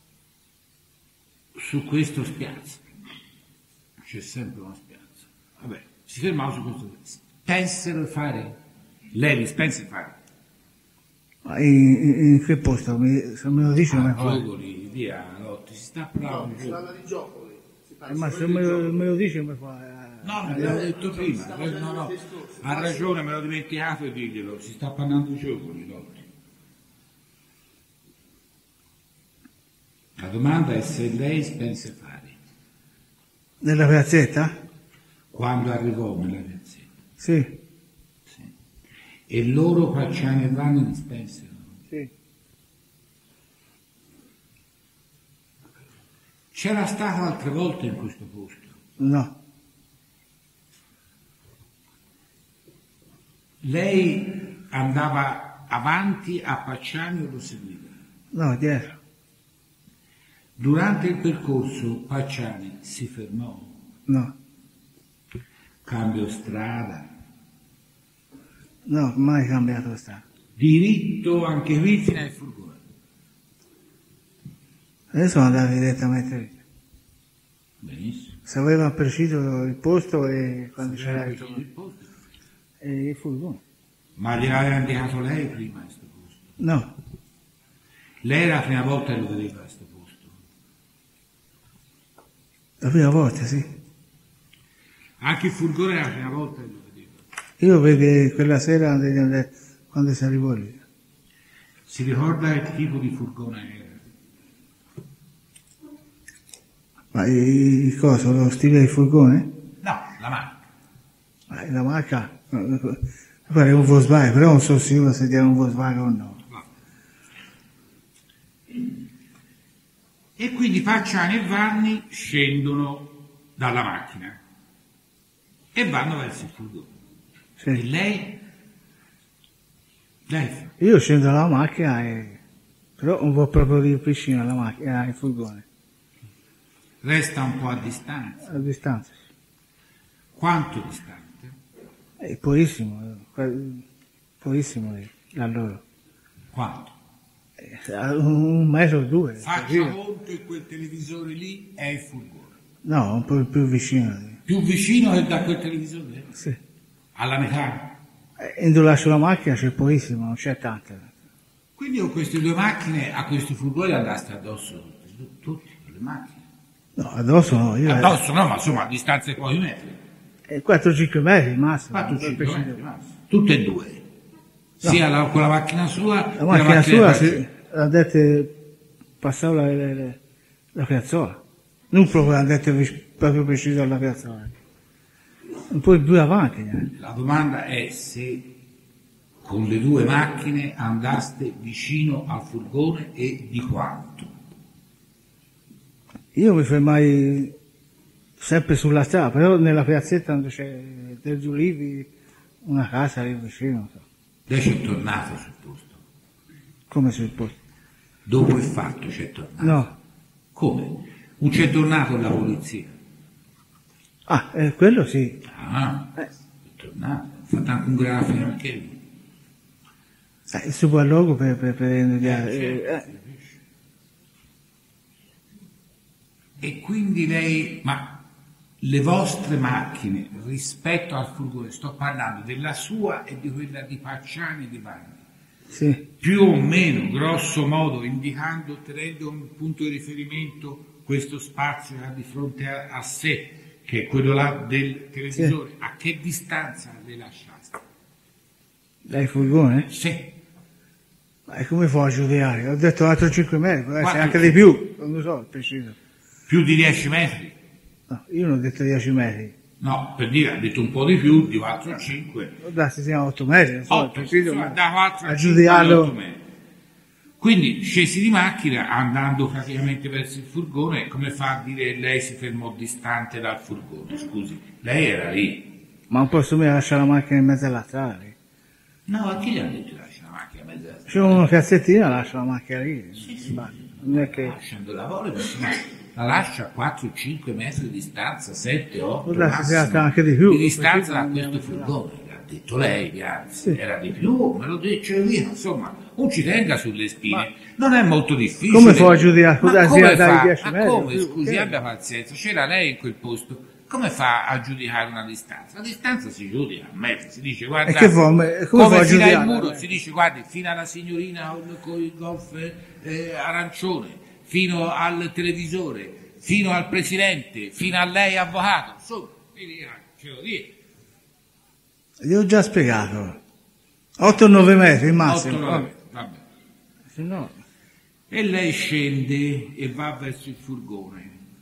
su questo spiazzo. C'è sempre una spiazza. Vabbè, si fermarono su questo spiazzo. Pensero di fare, lei Spencer fare. Ma in, in- in che posto? Mi- se me lo dice non Ah, mi fa. Giocoli, via, Lotti, si sta parlando di Si gioco. parla di Giocoli. Si parla Eh, ma se sempre me di lo, Giocoli. me lo dice mi fa. eh, No, me l'ho detto prima, eh, no, no, ha ragione, me l'ho dimenticato di dirglielo, si sta parlando di Giocoli, Lotti. La domanda è se lei Spencer fare. Nella piazzetta? Quando arrivò nella piazzetta. Sì, Sì. E loro Pacciani e Vanni di Spencer. sì. C'era stato altre volte in questo posto. No, Lei andava avanti a Pacciani o lo seguiva? no, dietro. Durante il percorso Pacciani si fermò, No, cambiò strada, no, mai cambiato strada. diritto anche qui fino al furgone. Adesso andavo direttamente lì. Benissimo. Sapeva preciso il posto e quando c'era il, Il posto. e il furgone. Ma gliel'aveva indicato lei prima questo posto? No, Lei era la prima volta che lo vedeva questo posto? la prima volta sì. Anche il furgone era la prima volta che lo vedeva. Io vedi quella sera quando- quando si arrivò lì. Si ricorda che tipo di furgone era? Ma il il coso, lo stile del furgone? No, la macchina. Ma la marca, mi pare un Volkswagen, però non sono sicuro se era un Volkswagen o no. E quindi Pacciani e Vanni scendono dalla macchina e vanno verso il furgone. E Sì. lei? Lei fa. Io scendo dalla macchina e però non vado proprio lì vicino alla macchina, al furgone, Resta un po' a distanza. a distanza. Quanto distante? È pochissimo, eh, pochissimo lì, da loro. Quanto? Eh, a Un metro o due. Faccia così. conto che quel televisore lì è il furgone. No, un po' più vicino. lì. Più vicino che da quel televisore? Sì. Alla metà. E dove lascio la macchina c'è pochissimo, non c'è tanta. Quindi con queste due macchine a questo furgone andaste addosso tutti, tutti le macchine. No, addosso no, io... Addosso no, ma insomma a distanze di pochi metri. Eh, quattro cinque metri massimo. quattro cinque per metri, preciso. massimo. Tutte e due. Sia la, con la macchina sua La che macchina sua, di si, ha detto, passava la, la, la, la piazzola. Non proprio ha detto vic- proprio preciso alla piazzola. Un po' più avanti. eh. La domanda è se con le due macchine andaste vicino al furgone e di quanto. Io mi fermai sempre sulla strada, però nella piazzetta dove c'è degli ulivi, una casa lì vicino, non so. Lei c'è tornato sul posto. Come sul posto. Dopo il fatto c'è tornato. No, Come? Non c'è tornato la polizia. Ah, eh, quello sì. Ah, Eh. è tornato. Ha fatto anche un grafico anche lui. Eh, il sopralluogo per, per, per iniziare. Eh, Eh, certo. E quindi lei, ma le vostre macchine rispetto al furgone, sto parlando della sua e di quella di Pacciani e di Vanni, sì. più o meno, grosso modo, indicando, tenendo un punto di riferimento questo spazio che ha di fronte a, a sé, che è quello là del televisore, Sì. a che distanza le lasciaste? Dai furgone? Sì. Ma e come fa a giudicare? Ho detto altro cinque metri, può essere Quattro, anche di cinque. più, non lo so, preciso. Più di dieci metri? No, io non ho detto dieci metri. No, per dire, ha detto un po' di più, di quattro o cinque. Può darsi siano otto metri, non so, otto, preciso, insomma, ma da quattro a a giudicarlo. otto metri. Quindi scesi di macchina andando praticamente verso il furgone, come fa a dire lei si fermò distante dal furgone? Scusi, lei era lì. Ma non posso mica lasciare la macchina in mezzo alla strada lì. No, a chi gli ha detto lascia la macchina in mezzo alla C'è una cassettina, lascio la macchina lì. Ma non è che... lasciando la vola, la lascia a quattro cinque metri di distanza, sette otto Può darsi sia massimo, anche di più. di distanza da Preciso, questo non furgone. L'ha detto lei, anzi, Sì. era di più, me lo dice via, insomma, non ci tenga sulle spine. Ma- non è molto difficile. Come può giudicare? Ma Scusa, come sia dai fa? dieci Ma metri, come, più, scusi, che- abbia pazienza, c'era lei in quel posto. Come fa a giudicare una distanza? La distanza si giudica a metri, si dice guarda, E che fa? Come come fa a fino al giudicare? muro, si dice guardi, fino alla signorina con, con il golf eh, arancione, fino al televisore, fino al presidente, fino a lei avvocato, insomma, quindi, eh, ce lo dico. Gli ho già spiegato. otto nove metri il massimo. otto nove, vabbè. Se no... E lei scende e va verso il furgone.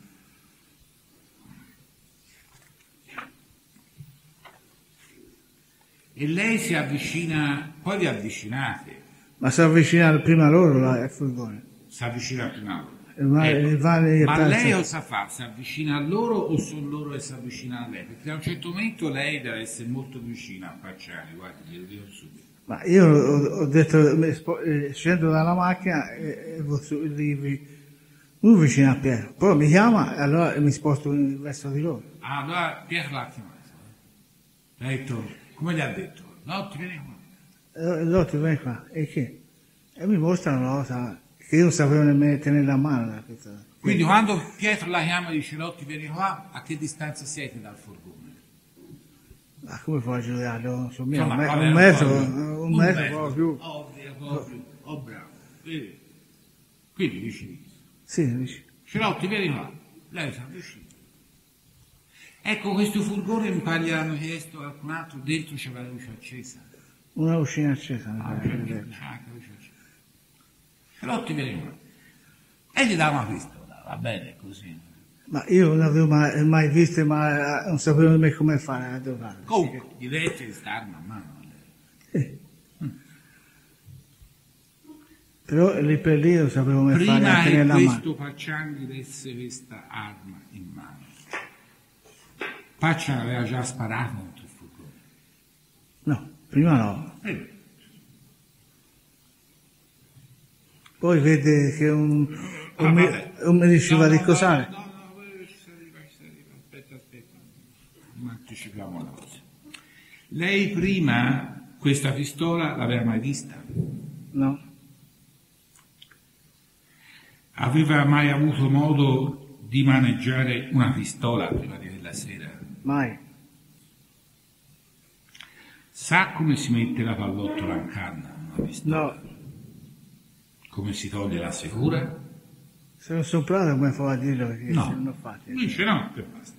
E lei si avvicina, poi vi avvicinate, Ma si avvicina prima loro là, al furgone. si avvicina prima a loro. Il va- Ecco. il vale- Ma pensa- lei cosa fa? Si avvicina a loro o sono loro che si avvicinano a lei? Perché a un certo momento lei deve essere molto vicina a Pacciani, guardi, glielo dico subito. Ma io ho, ho detto, mi spo- eh, scendo dalla macchina e, e vado su- lì vi- lui vicino a Pietro. Poi mi chiama e allora mi sposto verso di loro. Ah, allora Pietro l'ha chiamato. Ha detto, come gli ha detto? No, ti vieni qua. E Lotti vieni qua. E che? E mi mostra una cosa che io non sapevo nemmeno tenere a mano. da questa- Quindi quando Pietro la chiama e dice Lotti vieni qua, a che distanza siete dal furgone? Ma come puoi giudicarlo? Su me, Insomma, un, me- vabbè, un metro, po' più. un Un metro, metro. poco più. Ovvio, ovvio, oh bravo. Vedi? Quindi dici, Sì, dici. Cerotti vieni qua, lei si avvicina. Ecco, questo furgone mi pare gli hanno chiesto qualcun altro, dentro c'era la luce accesa. Una lucina accesa. mi Ah, pare, c'è per vedere. anche la luce accesa. Cerotti vieni qua. E gli dà una pistola, va bene così. Ma io non avevo mai, mai visto, ma non sapevo nemmeno come fare a dove fare. Comunque, gli dette di starmi a mano. Sì. Però lì per lì non sapevo come fare a Prima tenere che la mano. questo Pacciani desse questa arma in mano, Pacciani aveva già sparato contro il furgone. No, prima no. Eh, Poi vede che un, Ah, un, mi- vabbè. un mi riusciva no, a no, ricosare. No, no, no, ci si arriva, ci si arriva. Aspetta, aspetta. Non anticipiamo la cosa. Lei prima questa pistola l'aveva mai vista? No, Aveva mai avuto modo di maneggiare una pistola prima di quella sera? mai. Sa come si mette la pallottola in canna? Una pistola? No, Come si toglie la sicura? se non sono prato come fa a dirlo perché No. se non ho fatto. Dice no, che basta.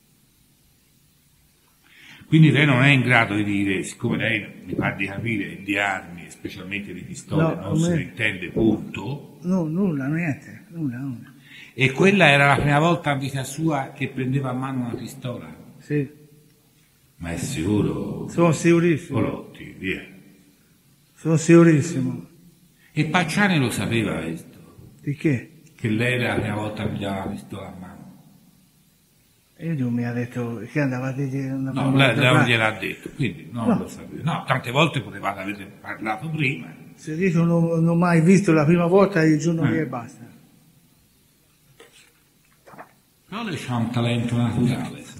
Quindi lei non è in grado di dire, siccome lei mi pare di capire di armi, specialmente di pistole, No, non se me- ne intende punto, No, nulla, niente, nulla, nulla. e quella era la prima volta in vita sua che prendeva a mano una pistola. Sì, Ma è sicuro? sono sicurissimo, Colotti, via. sono sicurissimo. E Pacciani lo sapeva questo, Di che? che lei era la prima volta che pigliava la pistola a mano. E lui mi ha detto che andava a dire una No, parola lei, lei da- non gliel'ha detto, quindi non No. lo sapeva. No, tante volte potevate avere parlato prima. Se dico non, non ho mai visto la prima volta il giorno Eh. lì e basta. Però lei ha un talento naturale, sa.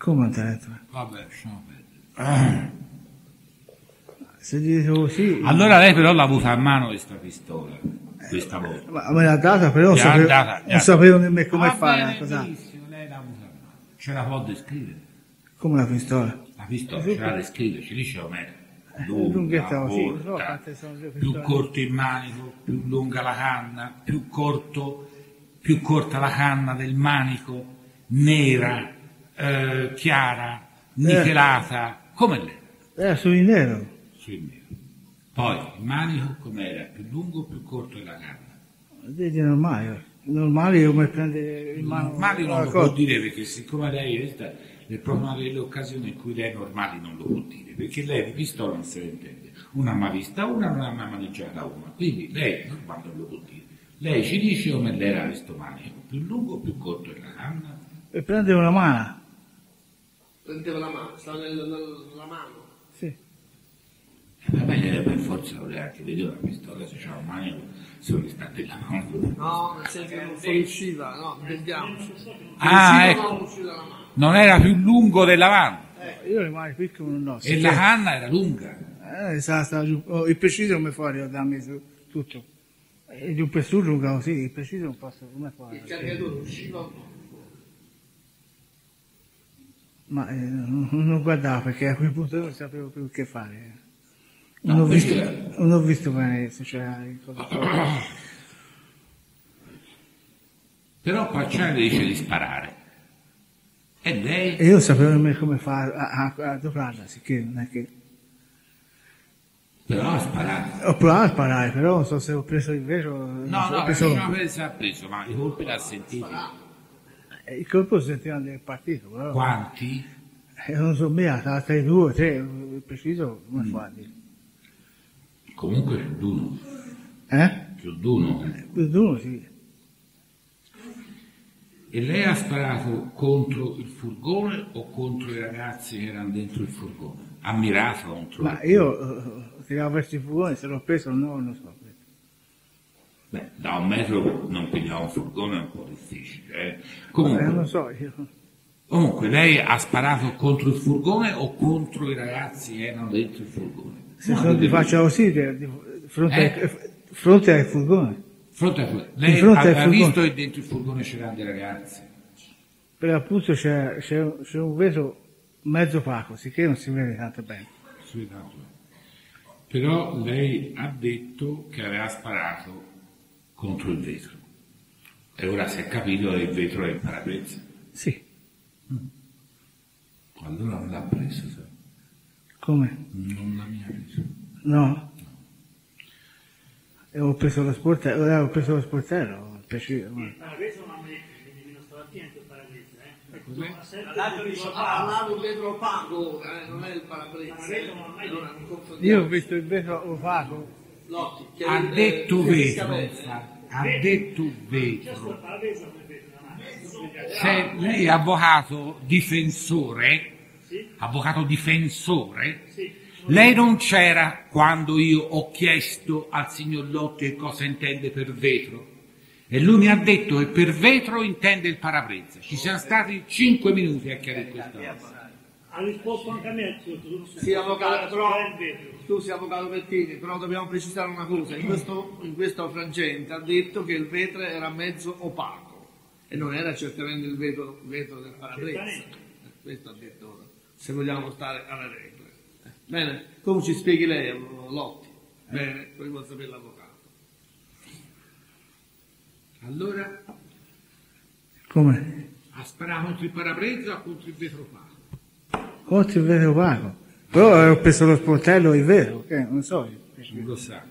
Come non te l'ha detto? Vabbè, lasciamo perdere. Se dice così... Allora lei però l'ha avuta a mano questa pistola, questa volta. Ma me l'ha data, però non Gli ha sapevo, data- gli non ha- sapevo nemmeno come Va fare. bene, Cosa... benissimo, lei l'ha avuta a mano. Ce la può descrivere? Come la pistola? La pistola ce la descrive, ci dice com'è. lunghetta Lunga, così, non so corta, quante sono le più pistole. corto il manico, più lunga la canna, più corto, più corta la canna del manico, nera, eh, chiara, nichelata, come lei? Era sul nero. Sul nero. Poi il manico com'era? Più lungo o più corto della canna? Vedi normale. Normale come prendere in mano. Normali non la lo cosa. può dire perché siccome lei questa è proprio una delle occasioni in cui lei normali non lo può dire, perché lei di pistola non se ne intende. Una ha mai vista una, non ha mai maneggiata una. Quindi lei normale non lo può dire. Lei ci dice come era questo manico, più lungo o più corto della canna? E prendere una mano. Prendeva la mano, stava nella, nella mano. Sì. Va bene, per forza voleva anche vedere una pistola, se c'era un manico, se non sta della mano. No, nel senso che non fuoriusciva, no, intendiamoci. Ah, Usciva, ecco. non usciva dalla mano. Non era più lungo della mano. Io rimane piccolo non no. E la canna era lunga. Eh, stava, stava giù. Oh, il preciso come fuori ho dammi su tutto. E di un pezzo lungo così, il preciso non posso come fare. Il caricatore usciva o no? Ma eh, non, non guardavo perché a quel punto non sapevo più che fare. No, Non, ho, visto, perché- non ho visto bene se c'era il cosa. Però Pacciani le dice di sparare. E lei? E io sapevo nemmeno come fare a, a, a doplarla, sicché non è che... Però ha sparato. Ho provato a sparare, però non so se ho preso il vetro. non No, so, ho no, preso- perché non pensa ha preso, ma i colpi l'ha sentiti. Eh, il colpo si sentiva del partito, però... Quanti? Eh, non so mica, stava tra i due, tre, il preciso, come fa a dire? Comunque più d'uno. Eh? Più d'uno. Più di uno sì. E lei ha sparato contro il furgone o contro i ragazzi che erano dentro il furgone? Ha mirato contro Ma il io eh, tiravo verso il furgone, se l'ho preso o no, non so. Beh, da un metro non pigliare un furgone è un po' difficile. Eh. Eh, Comunque, non so io. comunque, lei ha sparato contro il furgone o contro i ragazzi che erano dentro il furgone? Se sono di faccia così, di, di fronte, Eh? al, fronte al furgone. Fronte a fronte. Lei Di fronte al aveva furgone. visto che dentro il furgone c'erano dei ragazzi? Per l'appunto c'è, c'è, c'è un vetro mezzo opaco, sicché non si vede tanto bene. Sì, tanto. Però lei ha detto che aveva sparato contro il vetro. E ora si è capito che il vetro è il parabrezza. Sì. Allora non l'ha preso, sai? Come? Non l'ha mia preso. No? E ho preso lo sportello, eh, ho preso lo sportello, il preciso, guarda. Il parabrezza non ha detto, quindi bisogna stare attento al parabrezza, eh. Cos'è? Ma sempre L'altro il dice, vetro ah, opaco. là un vetro opaco, eh, non è il parabrezza. Parabrezza non ha mai Allora detto. non confondiamo. Io ho visto il vetro opaco, Lotti, che Ha il- detto il- vetro, il- infatti. Ha detto C'è vetro. sto parabrezza come vetro, non ha detto. Se lei è avvocato difensore, Sì? avvocato difensore, Sì. lei non c'era quando io ho chiesto al signor Lotti che cosa intende per vetro. E lui mi ha detto che per vetro intende il parabrezza. Ci siamo stati cinque minuti a chiarire questa cosa. Ha risposto anche a me, tu, tu, tu, Sì, avvocato, però il vetro. tu sei avvocato Pertini, però dobbiamo precisare una cosa, in questo, in questo frangente ha detto che il vetro era mezzo opaco e non era certamente il vetro, vetro del parabrezza. Certamente. Eh, Questo ha detto ora, se vogliamo stare alle regole. Eh, Bene, come ci spieghi lei, Lotti? Bene, poi vuol sapere l'avvocato. Allora, come? ha sparato contro il parabrezza o contro il vetro opaco? Contro il vetro opaco. Però ho preso lo sportello il vetro, che non so. Non lo sa.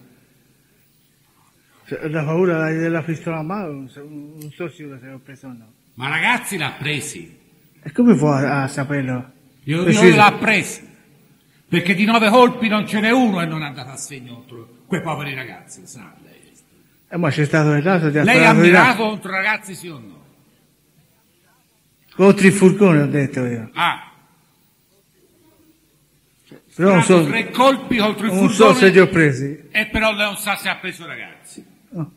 Se- La paura della pistola a mano, non so, non so sicuro se l'ho preso o no. Ma ragazzi l'ha presi. E come può a saperlo? Io Preciso. dico che l'ha presi. Perché di nove colpi non ce n'è uno e non è andato a segno contro quei poveri ragazzi, sa lei. Eh, ma c'è stato il caso di Lei ha sparato di là. mirato contro i ragazzi, sì o no? Contro il furgone ho detto io. Ah, Però non so, tre colpi contro il non furgone so se li ho presi. e però lei non sa se ha preso i ragazzi. No.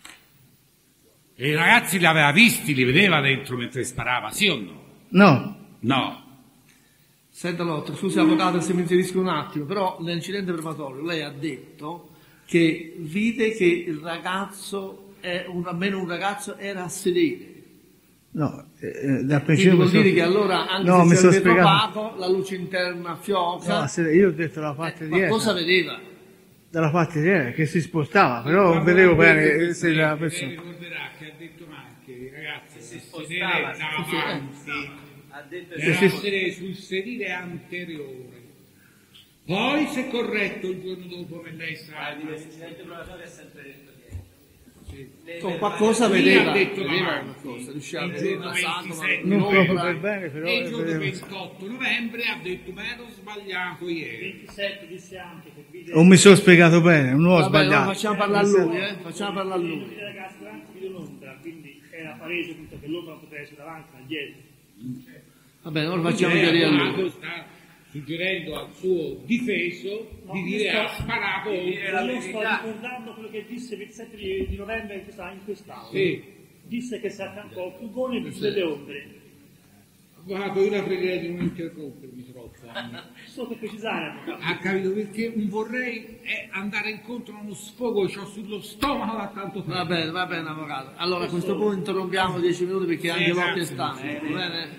E i ragazzi li aveva visti, li vedeva dentro mentre sparava, sì o no? No, No. Senta Lotti, scusi avvocato se mi inserisco un attimo, però nell'incidente probatorio lei ha detto che vide che il ragazzo, è un, almeno un ragazzo, era a sedere. No, eh, dal Quindi principio vuol mi so- dire che allora anche no, mi se c'è sono il spiegato. vetrovato, la luce interna fioca, No, se- io ho detto la parte eh, dietro. ma cosa vedeva? Dalla parte dietro che si spostava, però non Quando vedevo ha bene detto se la lei persona. ricorderà che ha detto anche, ragazzi, si spostava, sedere sì, davanti, Ha detto deve sì, sì. essere sul sedile anteriore. Poi si è corretto il giorno dopo nell'estra. l'incidente probatorio è sempre detto dietro. Con qualcosa Lui vedeva, ha detto vedeva davanti, qualcosa, riusciva a il vedere giorno la sagoma, ventisette Non l'ombra. proprio per bene, però e il giorno vedevo- ventotto novembre ha detto ma ero sbagliato ieri. ventisette disse anche che vide non mi sono spiegato bene, non ho Vabbè, allora sbagliato. facciamo parlare a lui, eh? facciamo parlare a il lui. ragazzo davanti vide un'ombra, quindi era palese tutto che l'ombra non poteva essere davanti ma dietro. Va bene, ora facciamo Lei, chiarire a avvocato, lui. sta suggerendo al suo difeso No, di io dire sto- ha sparato dire la Io sto verità. ricordando quello che disse il ventisette di, di novembre in questa- in quest'aula. Sì. Disse che si affiancò al furgone e visse le ombre. Avvocato, io la pregherei di non interrompermi troppo. Solo per precisare, avvocato. Ha capito? Perché non vorrei eh, andare incontro a uno sfogo che ho sullo stomaco da tanto tempo. Va bene, va bene avvocato. Allora a questo punto interrompiamo dieci minuti perché anche Esatto. Lotti è stanco, va bene?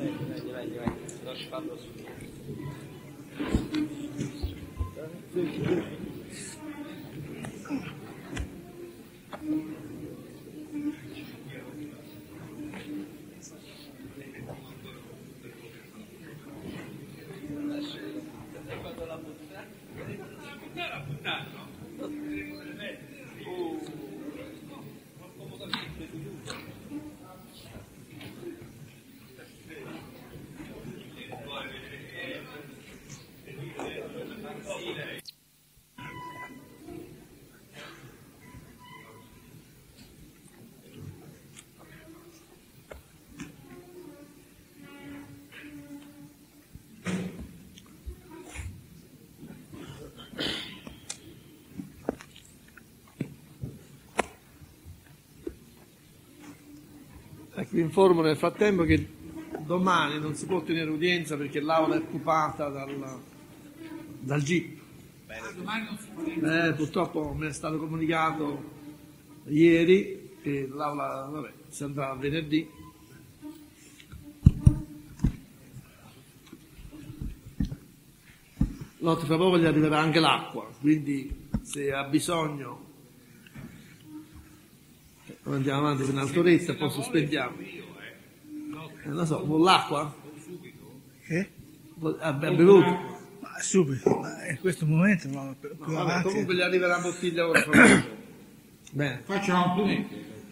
Ecco, vi informo nel frattempo che domani non si può tenere udienza perché l'aula è occupata dal, dal G I P. Domani non si può dire. Eh, purtroppo mi è stato comunicato ieri che l'aula, vabbè, si andrà venerdì. Lotti fra poco gli arriverà anche l'acqua, quindi se ha bisogno eh, andiamo avanti per un'altra oretta e poi sospendiamo. Eh, non so, vuole l'acqua? Che? Vuol- Ha ha bevuto? Ma subito, ma in questo momento ma più No, più vabbè, avanti. comunque gli arriva la bottiglia ora. fra poco. Bene, Facciamo complimenti.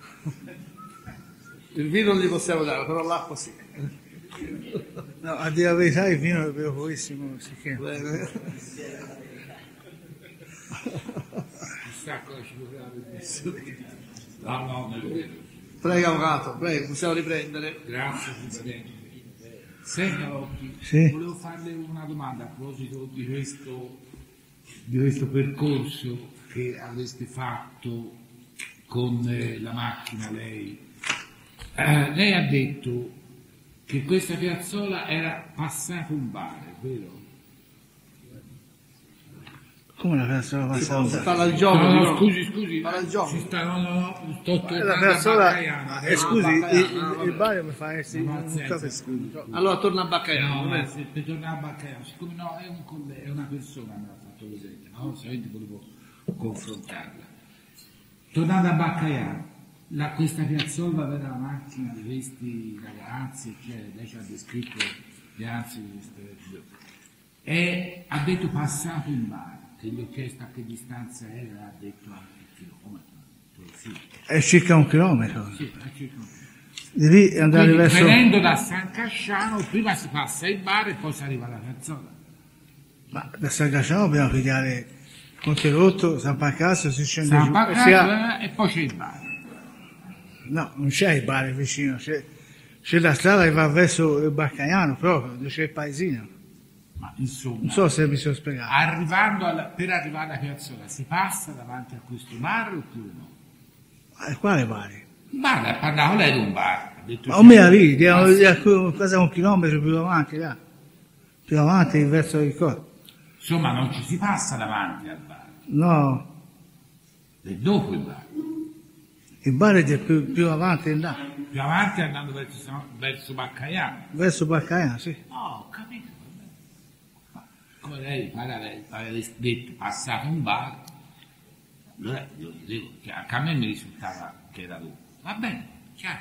il vino non gli possiamo dare, però l'acqua sì. No, a dire la verità il vino lo bevo pochissimo, sì che- Bene. Chissà cosa ci potrà vedere. No, no, non è vero. Prego avvocato, prego, possiamo riprendere. Grazie Presidente. Senta Lotti, Sì. volevo farle una domanda a proposito di questo, di questo percorso che avreste fatto con eh, la macchina lei. Eh, lei ha detto che questa piazzola era passato un bar, è vero? Come la persona Si passata? parla di gioco, No, no, no? scusi, scusi, Parla di gioco. ci sta, no, no, no, sto La tornando a persona, Baccaiano. eh, scusi, Baccaiano, il, no, il, vabbè. il bar mi fa essere No, non senza. so per scusi. Allora torna a Baccaiano, No, va ma bene? se- per tornare a Baccaiano, siccome no, è un collega, è una persona che me l'ha fatto presente, no? Solamente volevo confrontarla. Tornando a Baccaiano, la, questa piazzola aveva la macchina di questi ragazzi, cioè, lei ci ha descritto gli ragazzi di queste, e ha detto passato in bar, che gli ho chiesto a che distanza era, ha detto a che chilometro, sì, È circa un chilometro. sì, a circa un Di lì andare Quindi, verso... venendo da San Casciano, prima si passa il bar e poi si arriva alla piazzola. Ma da San Casciano dobbiamo pigliare Ponte Rotto, San Pancrazio, si scende San giù. Pancrazio, Si ha- eh, e poi c'è il bar. No, non c'è il bar vicino, c'è, c'è la strada che va verso il Baccaiano proprio, dove c'è il paesino. Ma insomma, Non so se mi sono spiegato. arrivando alla- per arrivare alla piazzola si passa davanti a questo bar oppure no? Ma quale bar? Guarda, ha parlato lei di un bar. Ha detto Ma o me la c'è- lì, Ah, sì. quasi un chilometro più avanti, là. Più avanti verso il corpo. Insomma, non ci si passa davanti al bar, No, è dopo il bar. il bar è più, più avanti là, Più avanti andando verso, verso Baccaiano. verso Baccaiano, sì. No, ho capito. vabbè. Ma come lei aveva detto, passato un bar, allora io gli dico che anche a me mi risultava che era dopo. Va bene, chiaro.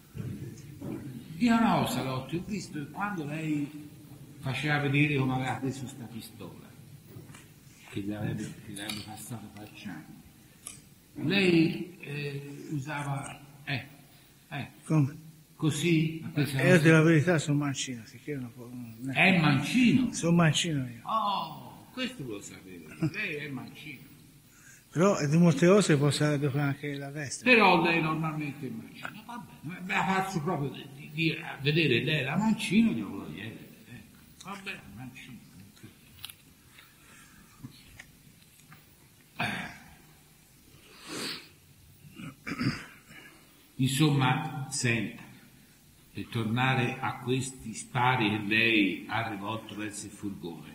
Io no, Salotti, ho visto che quando lei faceva vedere come aveva preso questa pistola, che gli avrebbe, che gli avrebbe passato Pacciani, lei eh, usava, eh, eh, Come? così, ha preso E io della verità sono mancino, sicché non può... non è- è mancino. Sono mancino io. Oh, questo lo sapevo, lei è mancino. Però di molte cose posso fare anche la destra. Però lei normalmente è mancino. Vabbè, me la faccio proprio di, di, di- a vedere lei era mancino, glielo voglio chiedere. Ecco. Vabbè, mancino. Insomma, senta, per tornare a questi spari che lei ha rivolto verso il furgone,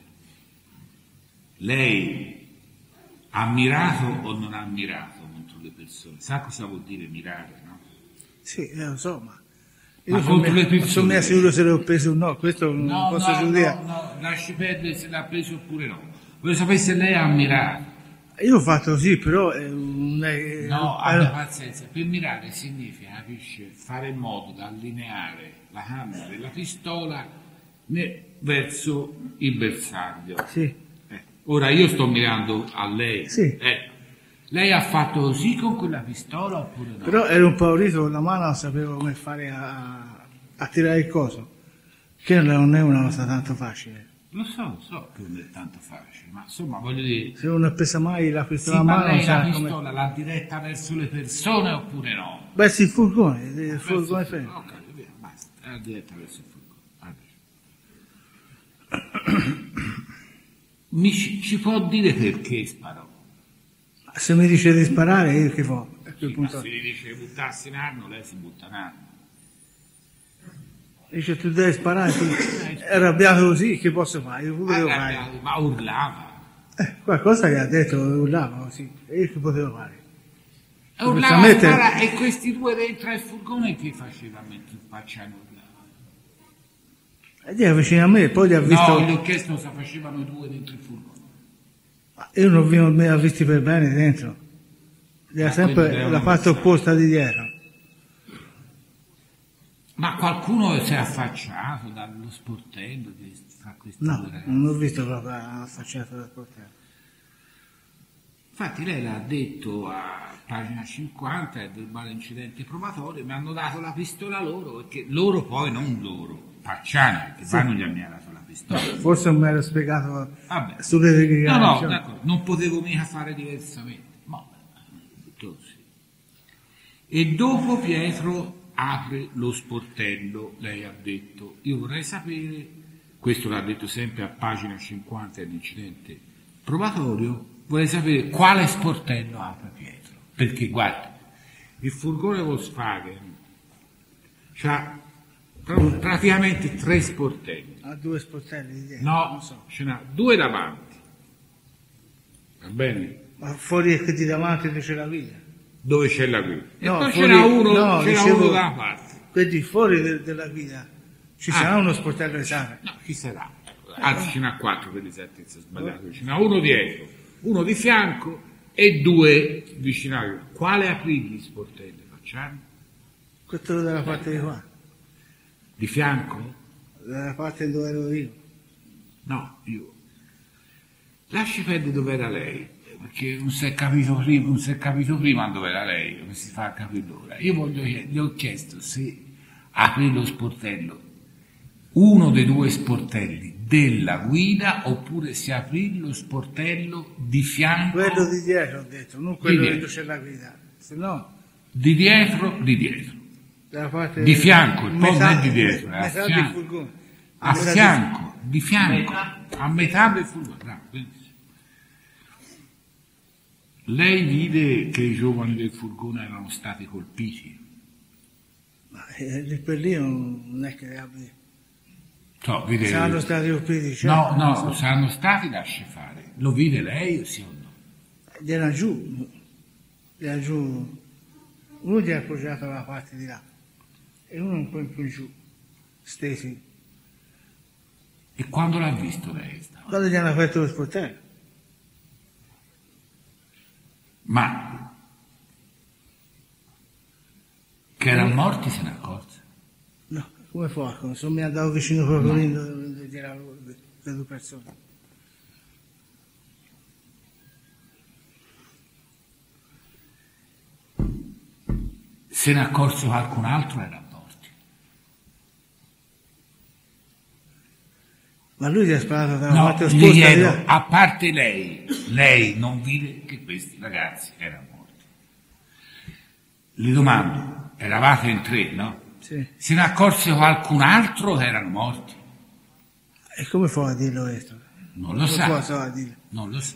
lei ha mirato o non ha mirato contro le persone? Sa cosa vuol dire mirare, no? Sì, eh, lo so, ma... Ma Io sono contro le me- persone? sono mica sicuro se l'ho preso o no, questo non No, posso no, giudicare. no, no, lasci perdere se l'ha preso oppure no. Voglio sapere se lei ha mirato. Io ho fatto così, però... eh, non è- No, eh, abbia pazienza. Per mirare significa, capisce, fare in modo da allineare la canna della pistola ne- verso il bersaglio. Sì, Eh, Ora io sto mirando a lei. Sì. Ecco. Lei ha fatto così con quella pistola oppure no? però ero un paurito con la mano, non sapevo come fare a, a tirare il coso, che non è una cosa tanto facile. Lo so, lo so che non è tanto facile, ma insomma voglio dire... Se non è presa mai la Sì, pistola a ma mano, non lei la sa come... pistola l'ha diretta verso le persone oppure no? Verso il furgone, il Verso furgone il fermo. furgone. Ok, via, basta, l'ha diretta verso il furgone. Mi ci, ci può dire perché sparò? Se mi dice di sparare, io che fo? A quel Sì, ma punto. se gli dice buttarsi in arno, lei si butta in arno. Dice tu devi sparare, tu... è arrabbiato così, che posso fare? Io pure devo fare. Arrabbiato, ma urlava. Eh, qualcosa che ha detto, urlava così, e io che potevo fare? E urlava, Giustamente- spara, e questi due dentro al furgone che faceva mentre il Pacciano urlava? E lì vicino a me, e poi li ha visto... No, gli ho chiesto cosa facevano i due dentro il furgone. Io non vi ho mai visti per bene dentro. Li ha Ma sempre quindi la devono parte pensare. opposta di dietro. Ma qualcuno si è affacciato dallo sportello che fa questi No, due ragazzi? non ho visto proprio affacciato dal portello. Infatti lei l'ha detto a pagina cinquanta, è del incidente probatorio, mi hanno dato la pistola loro, perché loro poi, non loro, Pacciani, perché poi non gli ha mica dato la pistola. Forse non mi ero spiegato Vabbè. sulle No, regole. no, d'accordo, non potevo mica fare diversamente. Ma, tutto così. E dopo Pietro apre lo sportello, lei ha detto, io vorrei sapere, questo l'ha detto sempre a pagina cinquanta dell'incidente probatorio, vorrei sapere quale sportello apre Pietro. Perché guarda, il furgone Volkswagen ha praticamente tre sportelli. Ha due sportelli di dietro. No, non so. ce n'ha due davanti. Va bene? Ma fuori che di davanti c'è la guida. Dove c'è la guida. E No, poi fuori- c'era uno, no, c'era dicevo- uno da una parte. Quelli fuori de- della guida. Ci Ah. sarà uno sportello esame. No, chi sarà? Anzi, ce n'ha quattro per esattezza sbagliato. Ce n'ha uno dietro, uno di fianco e due vicino alla guida. Quale aprì gli sportelli? Facciamo? Questo dalla parte di qua. Di fianco? Dalla parte dove ero io. No, io. Lasci perdere dove era lei, perché non si è capito prima, non si è capito prima dove era lei, come si fa a capire ora. Io voglio, gli ho chiesto se aprì lo sportello, uno dei due sportelli della guida, oppure se aprì lo sportello di fianco, Quello di dietro ho detto, non quello dietro. dove c'è la guida. Se no, di dietro, di dietro. dalla parte Di fianco, il po' metà- non è di dietro, è a metà del fianco. furgone. A Metà fianco, di fianco, a metà del furgone. Bravo, benissimo. Lei vide che i giovani del furgone erano stati colpiti? Ma eh, lì per lì non è che abbia... So, vede... Saranno stati colpiti, No, certo, no, non so. saranno stati, lasci fare. Lo vide lei, sì o no? Gli era giù, gli era giù, uno gli era appoggiato dalla parte di là e uno un po' in più giù, stesi. E quando l'ha visto lei? Stava? Quando gli hanno aperto lo sportello, Ma che erano morti se ne accorse? no, come fuoco, sono mi andato vicino proprio lì dove c'erano le due persone. Se ne accorse qualcun altro erano morti. Ma lui gli ha sparato dalla No, parte gli opposta di chiedo, là. a parte lei, lei non vide che questi ragazzi erano morti. Le domando, eravate in tre, no? Sì. Se ne accorse qualcun altro che erano morti? E come fa a dirlo questo? Non lo Come sa. fa a dirlo? Non lo sa.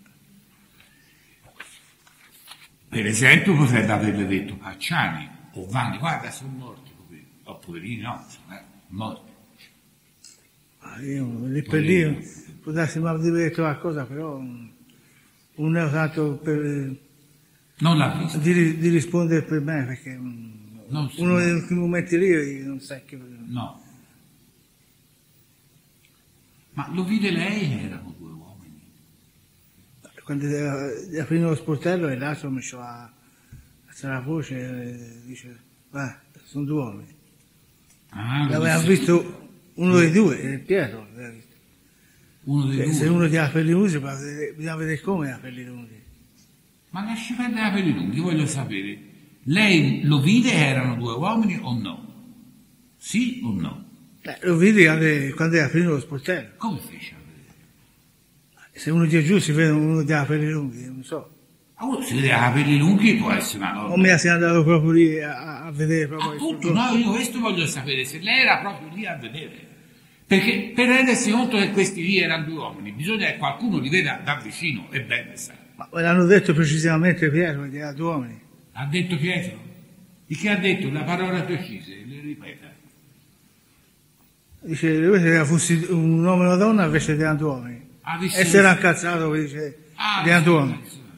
Per esempio potrebbe averle detto Pacciani o Vanni, guarda sono morti, poverini. O poverini no, sono morti. Ah, io lì per lì può darsi mal di vedere qualcosa, però mm, non è tanto per, Non l'ha visto. di, di rispondere per me, perché mm, Non si- uno degli ultimi momenti lì non sa che... No. Ma lo vide lei che erano due uomini. Quando eh, aprirono lo sportello e l'altro mi messo a alzare la voce e dice, va, sono due uomini. Ah, lo L'aveva disse- visto uno dei due, eh, Pietro. l'aveva visto. uno dei Eh, due. Se uno ti ha capelli lunghi, ma bisogna vedere come ha capelli lunghi. Ma lasci perdere i capelli lunghi, voglio sapere. Lei lo vide che erano due uomini o no? Sì o no? Eh, lo vedi quando, quando aprirono lo sportello. Come fece a vedere? Se uno di giù si vede uno di capelli lunghi, non so. Ah, oh, se vede i capelli lunghi può essere una O norma. me si è andato proprio lì a, a vedere proprio il Appunto, futuro. no, io questo voglio sapere, se lei era proprio lì a vedere. Perché per rendersi conto che questi lì erano due uomini, bisogna che qualcuno li veda da vicino, e bene sa. Ma me l'hanno detto precisamente Pietro, che era due uomini. Ha detto Pietro? Di che ha detto? La parola precisa, le ripeta. Dice, lui se fossi un uomo e una donna invece erano due uomini. Ha visto- E si era incazzato, dice, Ah, erano due uomini.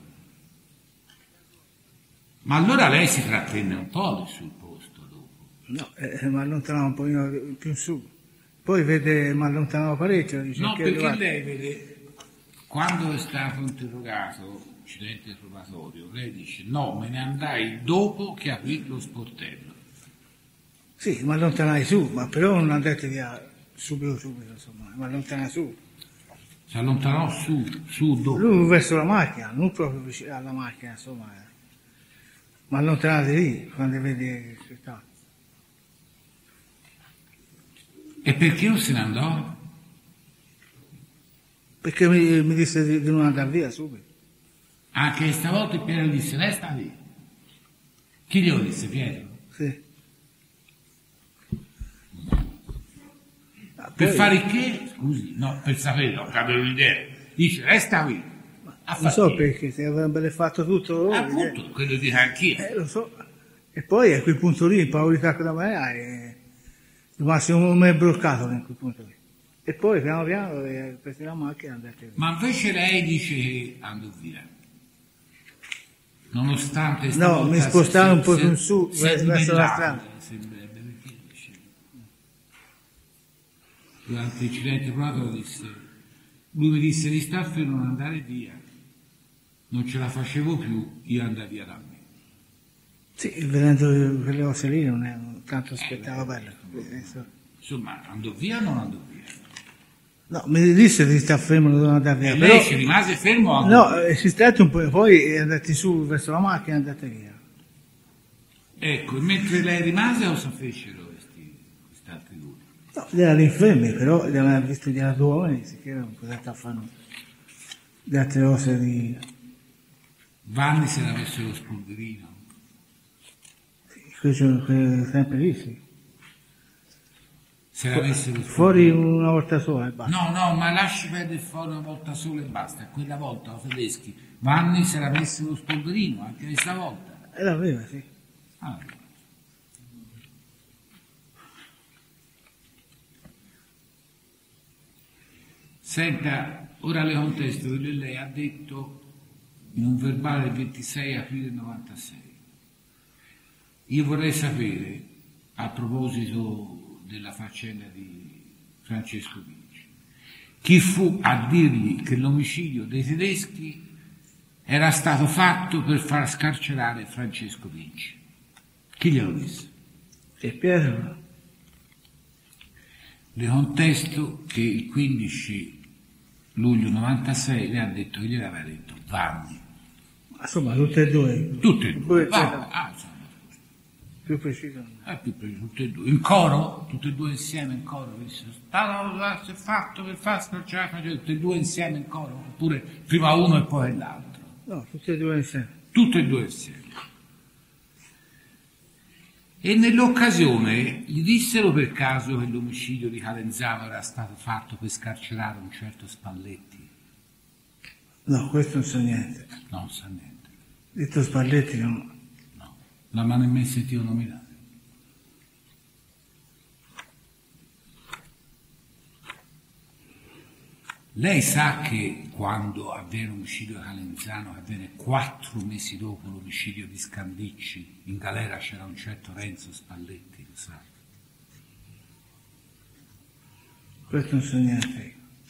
Ma allora lei si trattenne un po' sul posto dopo. No, eh, mi allontanavo un pochino più in su. Poi vede, mi allontanavo parecchio. Dice, No, che perché guarda, lei vede, quando è stato interrogato, incidente probatorio, lei dice no, me ne andai dopo che aprì lo sportello. Sì, mi allontanai su, ma però non andate via subito, subito, insomma, mi allontanai su. Si allontanò su, su dopo. Lui verso la macchina, non proprio vicino alla macchina, insomma. eh. Mi allontanate lì, quando vedi che sta. E perché non se ne andò? Perché mi, mi disse di, di non andare via subito. Anche stavolta Pietro disse resta lì. Chi glielo disse Pietro? Sì. Ah, Per poi- fare che? Scusi, no, per saperlo, ho capito l'idea. Dice resta qui. A Non far so che? perché, se avrebbero fatto tutto loro. Appunto, quello dico anch'io. Eh, lo so. E poi a quel punto lì, impaurita da me, è rimasto un me bloccato in quel punto lì. E poi piano piano eh, presi la macchina e andate via. Ma invece lei dice che andò via. Nonostante No, stavolta mi spostarono un po' si- più in su, si è verso la sbellato, strada. sembrerebbe, perché dice- durante l'incidente probatorio disse, lui mi disse di star fermo, non andare via, non ce la facevo più, io andai via da me. Sì, vedendo quelle cose lì non è tanto aspettavo bello. Adesso- Insomma, andò via o non andò via? No, mi disse di stare fermo, non dovevo andare via. E Però, lei ci rimase fermo o andò no, via? eh, si stette un po', poi è andati su verso la macchina e andate via. Ecco, e mentre lei rimase cosa fecero questi, questi altri due? No, erano infermi, però li avevano visto gli altri uomini, sicché non potevano fare le altre cose di... Vanni se l'ha messo lo spolverino. Questo, que- sempre lì, sì. Se l'avesse lo Fuori una volta sola e basta. No, no, ma lasci perdere fuori una volta sola e basta. Quella volta, la Tedeschi, Vanni se l'ha messo lo spolverino, anche questa volta. E l'aveva, sì. Ah. Senta, ora le contesto quello che lei ha detto in un verbale del ventisei aprile novantasei. Io vorrei sapere, a proposito della faccenda di Francesco Vinci, chi fu a dirgli che l'omicidio dei tedeschi era stato fatto per far scarcerare Francesco Vinci? Chi glielo disse? E Pietro? Le contesto che il quindici luglio novantasei le ha detto che gliel'aveva detto Vanni. Insomma, tutte e due. Tutte e due. Due, Va, ah, insomma, più preciso. è più preciso, tutte e due. In coro, tutte e due insieme in coro, disse, stato fatto per far scarcerare Francesco, tutte e due insieme in coro, oppure prima uno e poi l'altro. No, tutte e due insieme. Tutte e due insieme. E nell'occasione gli dissero per caso che l'omicidio di Calenzano era stato fatto per scarcerare un certo Spalletti? No, questo non so niente. No, non sa niente. Detto Spalletti no. No, non mi ha nemmeno sentito nominare. Lei sa che quando avviene l'omicidio di Calenzano avviene quattro mesi dopo l'omicidio di Scandicci, in galera c'era un certo Renzo Spalletti, lo sa? Questo non so niente.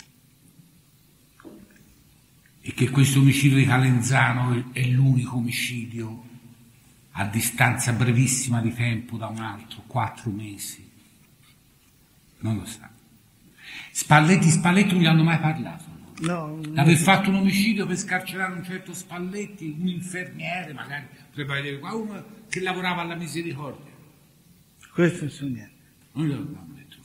E che questo omicidio di Calenzano è l'unico omicidio a distanza brevissima di tempo da un altro, quattro mesi. Non lo sa. Spalletti, Spalletti non gli hanno mai parlato. No. Aver fatto un omicidio per scarcerare un certo Spalletti, un infermiere magari, potrebbe vedere qua, uno che lavorava alla misericordia. Questo non so niente. Non glielo abbiamo detto.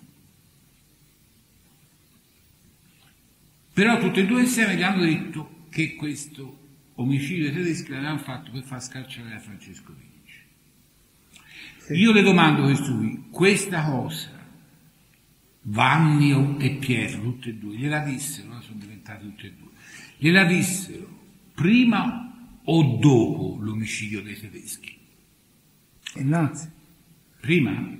Però tutti e due insieme gli hanno detto che questo omicidio dei tedeschi l'avevano fatto per far scarcerare Francesco Vinci. Sì. Io le domando questo qui, questa cosa Vanni e Pietro, tutte e due, gliela dissero, sono diventati tutte e due, gliela dissero prima o dopo l'omicidio dei tedeschi? Innanzi. Prima?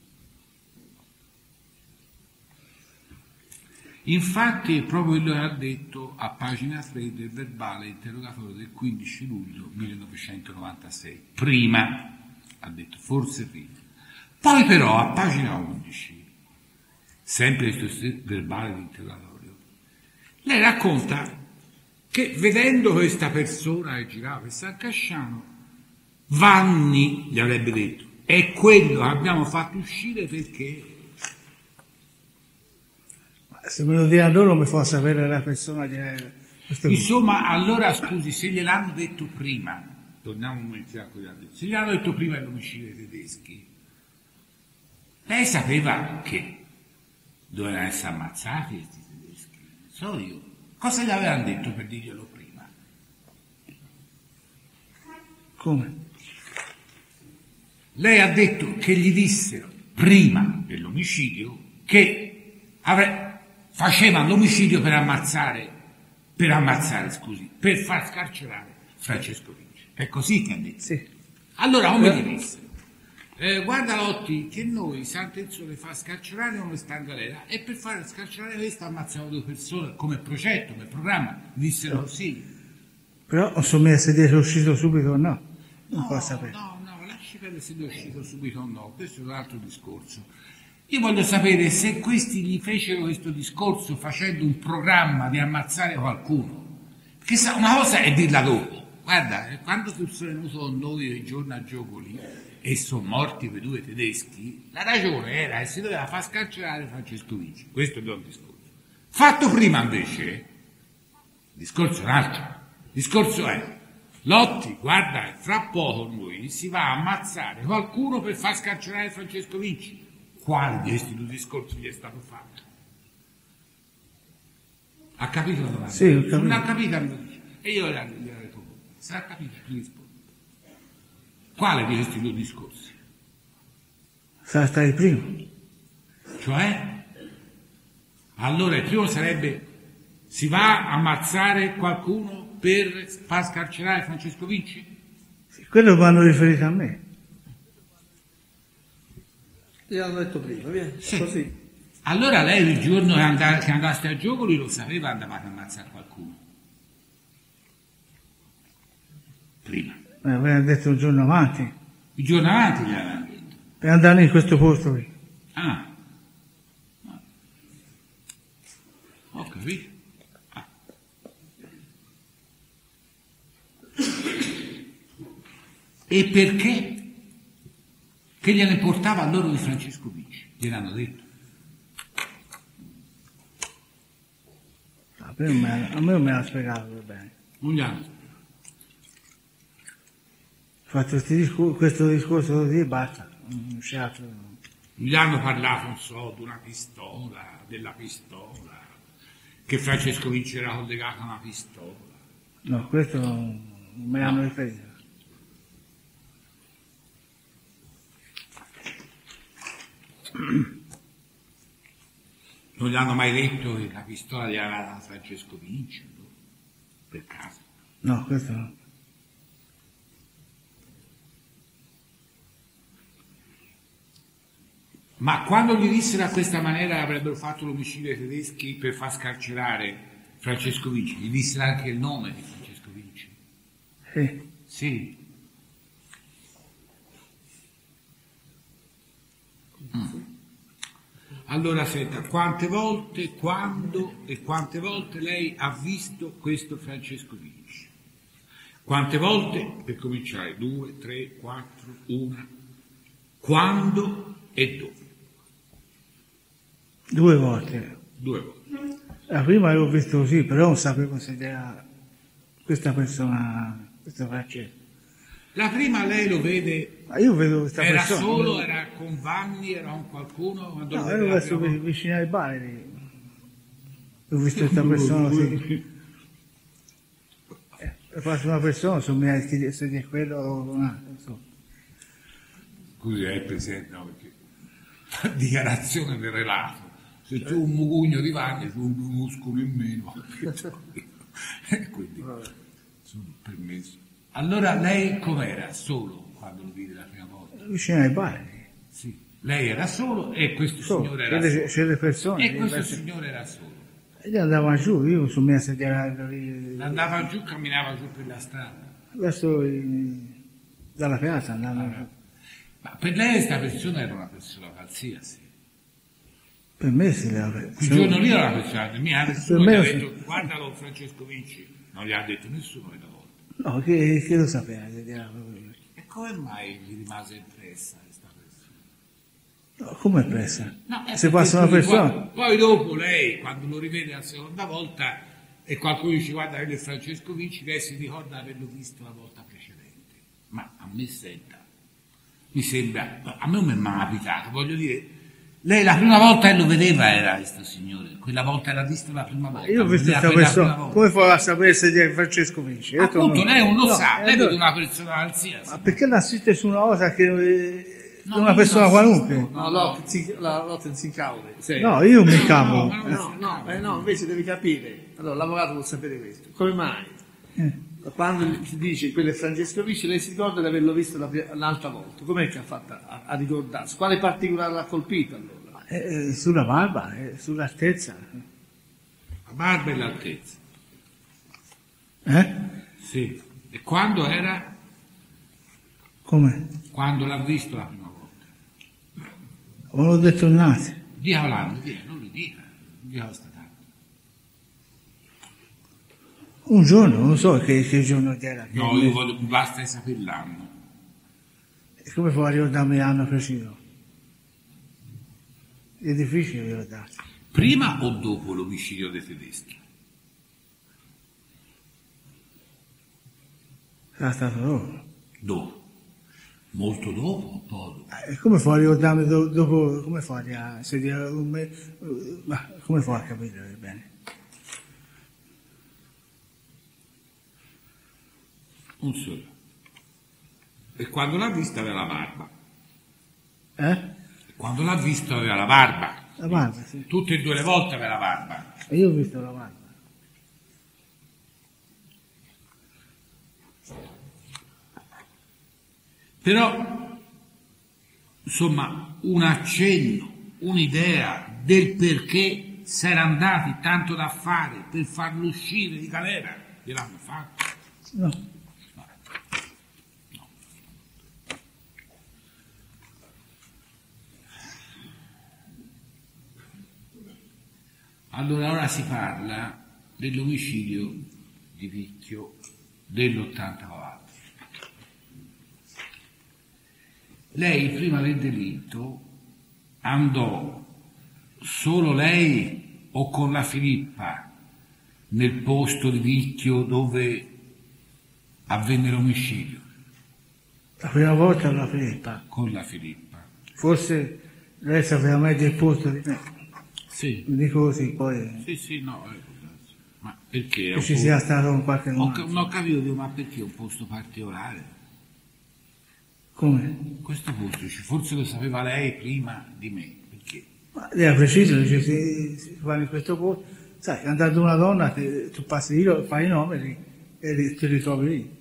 Infatti è proprio quello che ha detto a pagina tre del verbale interrogatorio del quindici luglio millenovecentonovantasei. Prima, ha detto, forse prima. Poi però a pagina undici, sempre questo verbale di interrogatorio, lei racconta che vedendo questa persona che girava per San Casciano, Vanni gli avrebbe detto, è quello che abbiamo fatto uscire perché... Se me lo dirà loro mi fa sapere la persona che... Insomma, allora scusi, se gliel'hanno detto prima, torniamo un momento a quello che ha detto, se gliel'hanno detto prima dell'omicidio dei tedeschi, lei sapeva che dovevano essere ammazzati questi tedeschi, non so io. Cosa gli avevano detto per dirglielo prima? Come? Lei ha detto che gli dissero prima dell'omicidio che avre... facevano l'omicidio per ammazzare, per ammazzare, scusi, per far scarcerare Francesco Vinci. È così che ha detto? Sì. Allora come gli dissero? Eh, guarda Lotti, che noi Sant'Enzo le fa scarcerare uno sta in galera e per fare scarcerare questo ammazziamo due persone come progetto, come programma, dissero così. Però non so se è uscito subito o no, non no, può sapere. No, no, lasci perdere se è uscito subito o no, questo è un altro discorso. Io voglio sapere se questi gli fecero questo discorso facendo un programma di ammazzare qualcuno, perché sa, una cosa è dirla dopo. Guarda, quando tu sei venuto con noi il giorno a Giocoli e sono morti quei due tedeschi, la ragione era che si doveva far scarcerare Francesco Vinci. Questo è il discorso. Fatto prima invece, il discorso è un altro. Il discorso è, Lotti, guarda, fra poco noi si va a ammazzare qualcuno per far scarcerare Francesco Vinci. Quale di questi due discorsi gli è stato fatto? Ha capito la domanda? Sì, ho capito. Non ha capito, mi dice. E io gliela rispondo. Se ha capito, ti rispondo. Quale di questi due discorsi? Sarà stato il primo. Cioè? Allora il primo sarebbe si va a ammazzare qualcuno per far scarcerare Francesco Vinci? Sì, quello vanno riferito a me. Gli hanno detto prima, via, sì. Così. Allora lei il giorno che, and- che andaste a gioco lui lo sapeva, andavate a ammazzare qualcuno. Prima. Me l'aveva detto un giorno avanti, Il giorno avanti gli avevano detto. per andare in questo posto qui. Ah. Ah. Ho capito. Ah. E perché? Che gliene portava a loro di Francesco Vinci? Gliel'hanno detto. A me non me l'ha- a me non me l'ha spiegato bene. Non gli hanno. Ho fatto questi discor- questo discorso così e basta. Non c'è altro. Non gli hanno parlato, non so, di una pistola, della pistola, che Francesco Vinci era collegato a una pistola. No, questo non me l'hanno riferito. Non gli hanno mai detto che la pistola gli aveva data Francesco Vinci, no? Per caso. No, questo no. Ma quando gli dissero a questa maniera che avrebbero fatto l'omicidio ai tedeschi per far scarcerare Francesco Vinci, gli dissero anche il nome di Francesco Vinci? Sì. Sì. Mm. Allora senta, quante volte, quando e quante volte lei ha visto questo Francesco Vinci? Quante volte, per cominciare, due, tre, quattro, una, quando e dove? Due volte. Due volte. La prima l'avevo visto così, però non sapevo se era questa persona, questo Francesco. La prima lei lo vede, Ma io vedo questa era persona. solo, era con Vanni, era con qualcuno? Quando lo No, vede ero la verso prima volta? vicino ai bari. Ho visto questa persona così. Eh, Ho fatto una persona, sono mi ha chiesto se è quello o un altro, insomma. Scusi, è presente, no, perché la dichiarazione del relato, se tu un mugugno di Vanni, tu un muscolo in meno, e quindi sono permesso. Allora lei com'era solo quando lo vide la prima volta? Vicino ai bari. Sì, lei era solo e questo Solo, signore era c'è le- solo. c'è le persone, E questo diverse- signore era solo. E gli andava giù, io sono mi a sedere lì, Andava giù, camminava giù per la strada. verso il- dalla piazza andava giù. Ma per lei questa persona era una persona qualsiasi. Per me si leva. Quel giorno lì era una persona, mi ha nessuno me gli ha sì. detto guardalo Francesco Vinci, non gli ha detto nessuno quella volta. No, che, che lo sapeva se era proprio lui. E come mai gli rimase impressa questa persona? No, come è presa? No, è Se perché passa una poi- persona. Poi dopo lei, quando lo rivede la seconda volta e qualcuno dice guarda quello è Francesco Vinci, lei si ricorda di averlo visto la volta precedente. Ma a me senta, mi sembra, a me non mi è mai capitato, voglio dire, lei la prima volta che lo vedeva era questo signore, quella volta era visto la prima volta. Io ho lo visto vedeva questa per la prima persona. volta. Come fa a sapere se è Francesco Vinci? Io ho detto, Appunto, no. lei non lo No, sa, e lei allora- vede una persona qualsiasi. Ma perché l'assiste su una cosa che eh, No, una io persona non qualunque? assisto. No, lotte si- la lotte si incaude. Sì. No, io mi capo. ma non- No, no, eh, no, invece devi capire. Allora, l'avvocato vuol sapere questo. Come mai? Eh. Quando si dice quello è Francesco Vinci, lei si ricorda di averlo visto la pri- l'altra volta. Com'è che ha fatto a, a ricordarsi? Quale particolare l'ha colpito allora? Eh, sulla barba, eh, sull'altezza. La barba e l'altezza. Eh? Sì. E quando era? Come? Quando l'ha visto la prima volta. Non l'ho detto innanzi. Dica l'anno, dica, non lo dica, non dica questa data. Un giorno, non so che, che giorno era. che- No, io voglio, basta sapere l'anno. E come fa a ricordarmi l'anno preciso? È difficile ricordarsi. Prima o dopo l'omicidio dei tedeschi? Sarà stato dopo. Dopo. Molto dopo o poco? E come fa a ricordarmi do- dopo, come fa a, se di- un me- eh, ma come fa a capire bene? Un solo. E quando l'ha vista aveva la barba. Eh? E quando l'ha visto aveva la barba. La barba, sì. Tutte e due le volte aveva la barba. E io ho visto la barba. Però, insomma, un accenno, un'idea del perché s'era andati tanto da fare per farlo uscire di galera? Gliel'hanno fatto? No. No. No. Allora ora si parla dell'omicidio di Picchio dell'ottantaquattro. Lei prima del delitto andò solo lei o con la Filippa nel posto di Picchio dove avvenne l'omicidio? La prima volta la Filippa. Con la Filippa. Forse lei sapeva meglio il posto di me. Sì. Mi dico così, poi... Sì, sì, no. Eh, ma perché? Che ci sia stato un qualche Ho, nuanza. non ho capito, ma perché un posto particolare? Come? Questo posto, forse lo sapeva lei prima di me, perché? Ma lei ha preciso, dice, si, si fa in questo posto. Sai, andando una donna, te, tu passi lì, fai i nomi e ti ritrovi lì.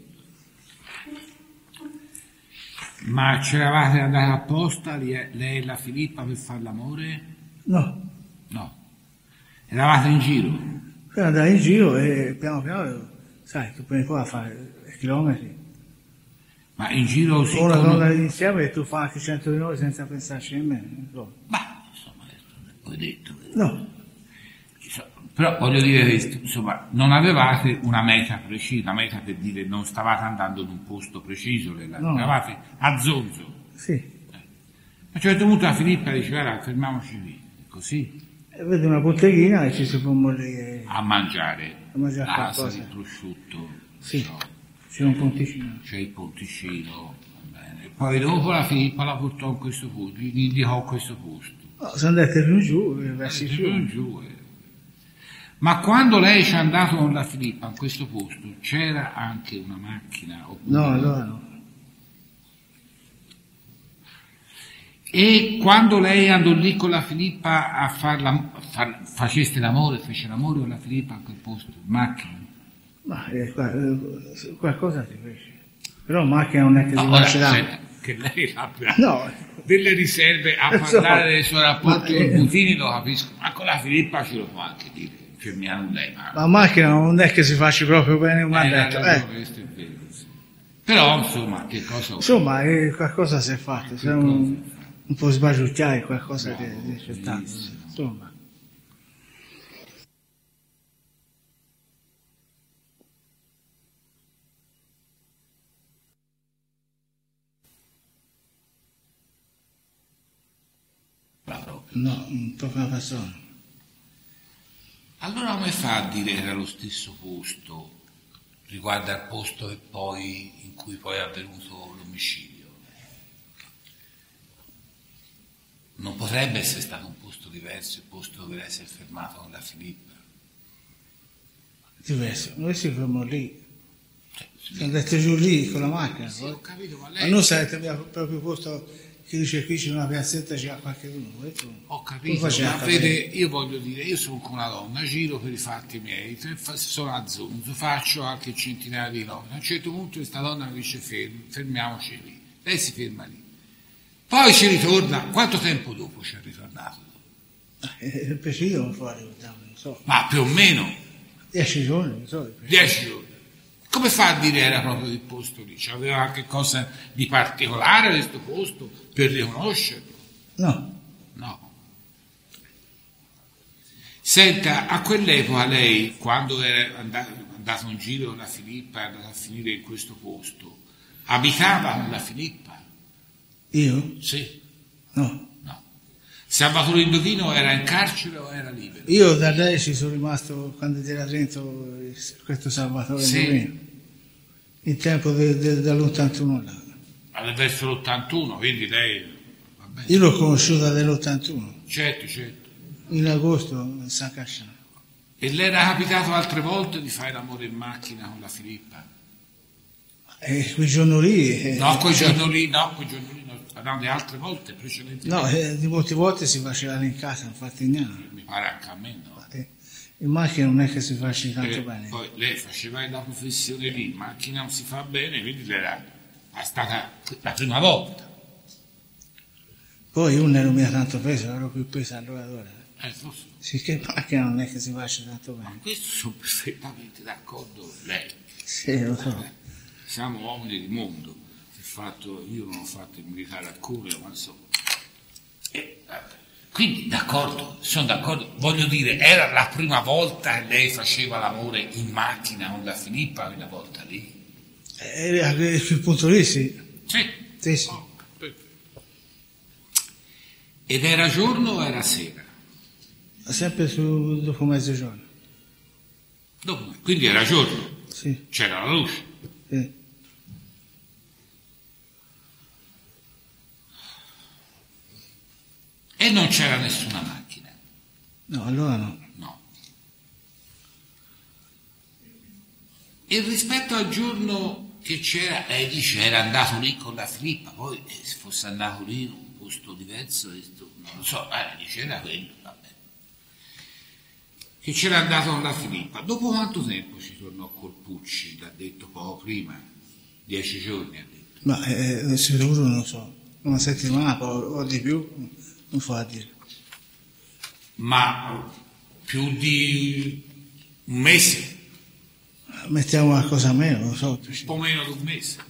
Ma c'eravate andati apposta, lei e la Filippa, per fare l'amore? No. No. Eravate in giro? Per andare in giro e piano piano, sai, tu prendi qua a fare chilometri. Ma in giro si O una con... donna insieme e tu fai anche cento minuti senza pensarci nemmeno. No. Ma, insomma, ho detto... No. Però voglio dire questo, insomma, non avevate una meta precisa, una meta per dire non stavate andando in un posto preciso, No. eravate a zonzo. Sì. Eh. A un certo punto la Filippa dice, guarda, fermiamoci lì, così, E vedi una botteghina e ci si può morire a mangiare, a mangiare l'asa qualcosa. di prosciutto, Sì. no, C'è un ponticino. c'è il ponticino, va bene. Poi dopo la Filippa la portò in questo posto, gli indicò questo posto. No, sono andate più giù, verso Eh, giù. giù, giù, eh. Ma quando lei ci è andato con la Filippa in questo posto, c'era anche una macchina? Oppure... No, allora no. E quando lei andò lì con la Filippa a farla, a far, faceste l'amore, fece l'amore con la Filippa a quel posto, in macchina? Ma eh, qua- eh, qualcosa si fece. Però in macchina non è che si No, ora, faceva. senta, che lei abbia No. delle riserve a So. parlare dei suoi rapporti Ma, con eh, Butini, lo capisco, ma con la Filippa ce lo può anche dire, fermiamo lei, ma... Ma in macchina non è che si faccia proprio bene come ha Eh, detto. ha Eh. ragione, questo è vero, sì. Però, insomma, che cosa... Insomma, eh, qualcosa si è fatto, se Qualcosa un, si è fatto. un po' sbagliucchiare qualcosa che Bravo, che c'è stato. bellissimo. Insomma. Bravo. No, un po' una persona. Allora come fa a dire che era lo stesso posto riguardo al posto e poi in cui poi è avvenuto l'omicidio? Non potrebbe essere stato un posto diverso, il posto dove lei si è fermato con la Filippa? Diverso. Noi si fermò lì. Cioè, Siamo andati giù lì con la macchina. sì, poi. ho capito, ma Ma lei... noi siamo proprio posto che dice qui c'è una piazzetta, c'è qualche uno. Ho Come capito, faceva ma a capire? vede, io voglio dire, io sono con una donna, giro per i fatti miei, se fa- sono a zonzo, faccio anche centinaia di chilometri. A un certo punto questa donna mi dice fermi, fermiamoci lì. Lei si ferma lì. Poi ci ritorna, quanto tempo dopo ci è ritornato? Eh, preciso non fuori, non so. Ma più o meno Dieci giorni, non so. dieci giorni. Come fa a dire era proprio il posto lì? Cioè, aveva qualche cosa di particolare questo posto per riconoscerlo? No, No. Senta, a quell'epoca lei, quando era andato, andato in giro con la Filippa, è andata a finire in questo posto, abitava con la Filippa? io? Sì, No. no. Salvatore Indochino era in carcere o era libero? Io da lei ci sono rimasto quando era dentro eh, questo Salvatore Sì. Indovino. Il tempo de- de- dell'ottantuno là. Alla verso l'ottantuno, quindi lei... Vabbè. Io l'ho conosciuta dell'ottantuno, Certo, certo. in agosto a San Casciano. E le era capitato altre volte di fare l'amore in macchina con la Filippa? E quel giorno lì... eh, No, quel giorno lì, no, quel giorno lì, no, parlando di altre volte precedentemente. No, eh, di molte volte si faceva lì in casa, infatti niente. Mi pare anche a me, no? Eh, in macchina non è che si faccia tanto Perché bene. poi lei faceva la professione lì, in macchina non si fa bene, quindi le era è stata la prima volta. Poi io non ero mica tanto peso, ero più peso allora. allora. Eh, lo so. Sì, che macchina non è che si faccia tanto bene. Questo sono perfettamente d'accordo lei. Sì, lo so. Eh, siamo uomini di mondo. Il fatto, io non ho fatto il militare a Corea, ma insomma. Eh, quindi d'accordo, sono d'accordo. Voglio dire, era la prima volta che lei faceva l'amore in macchina con la Filippa, quella volta lì? Eh, a quel punto lì sì. Sì. Sì, sì. Oh, perfetto. Ed era giorno o era sera? Sempre su, dopo mezzogiorno. Dopo, quindi era giorno, Sì, c'era la luce. sì. E non c'era nessuna macchina. No, allora no. No. E rispetto al giorno che c'era, lei dice era andato lì con la Filippa, poi eh, se fosse andato lì in un posto diverso, non lo so, eh, dice era quello, vabbè. Che c'era andato con la Filippa. Dopo quanto tempo ci tornò col Pucci? L'ha detto poco prima, dieci giorni ha detto. Ma eh, sicuro non lo so. Una settimana o, o di più, non fa a dire. Ma più di un mese? Mettiamo qualcosa meno, non so. Un po' meno di un mese.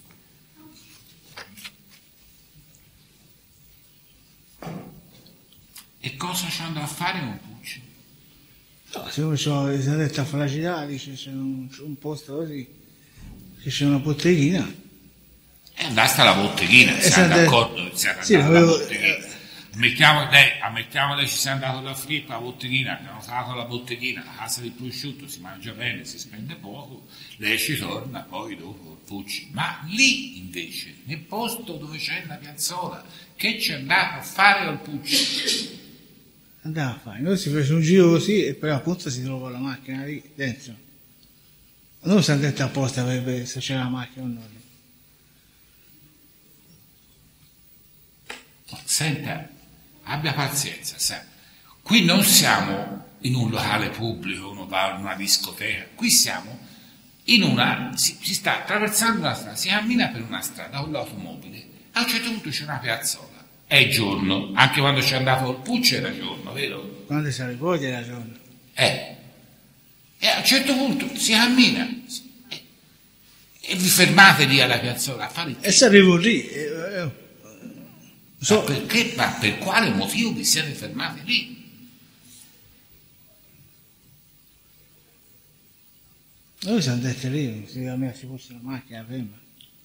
E cosa ci andrà a fare con Pucci? No, se uno c'ha, si è detto a fragilità, dice c'è un, un posto così, che c'è una botteghina. E andaste alla botteghina, Eh, siamo siamo d'accordo? Siamo sì, andati alla avevo- botteghina. Mettiamo, lei, ammettiamo che ci sia andato la Filippa, la botteghina, abbiamo usato la botteghina, la casa di prosciutto, si mangia bene, si spende poco, lei ci torna, poi dopo il Pucci. Ma lì invece, nel posto dove c'è la piazzola, che c'è andato a fare al Pucci? Andava a fare, noi si fece un giro così e poi appunto si trovò la macchina lì dentro. Non si è detto apposta per vedere se c'era la macchina o no. Senta, abbia pazienza, sa. Qui non siamo in un locale pubblico, uno va in una discoteca, qui siamo in una, si, si sta attraversando una strada, si cammina per una strada con l'automobile, a un certo punto c'è una piazzola, è giorno, anche quando c'è andato il Pucci era giorno, vero? Quando si arrivò era giorno. Eh. E a un certo punto si cammina e, e vi fermate lì alla piazzola a fare il E si arrivò lì. E, eh, so, Ma perché, ma per quale motivo vi siete fermati lì? noi siamo andati lì, si a me ci fosse la macchina prima.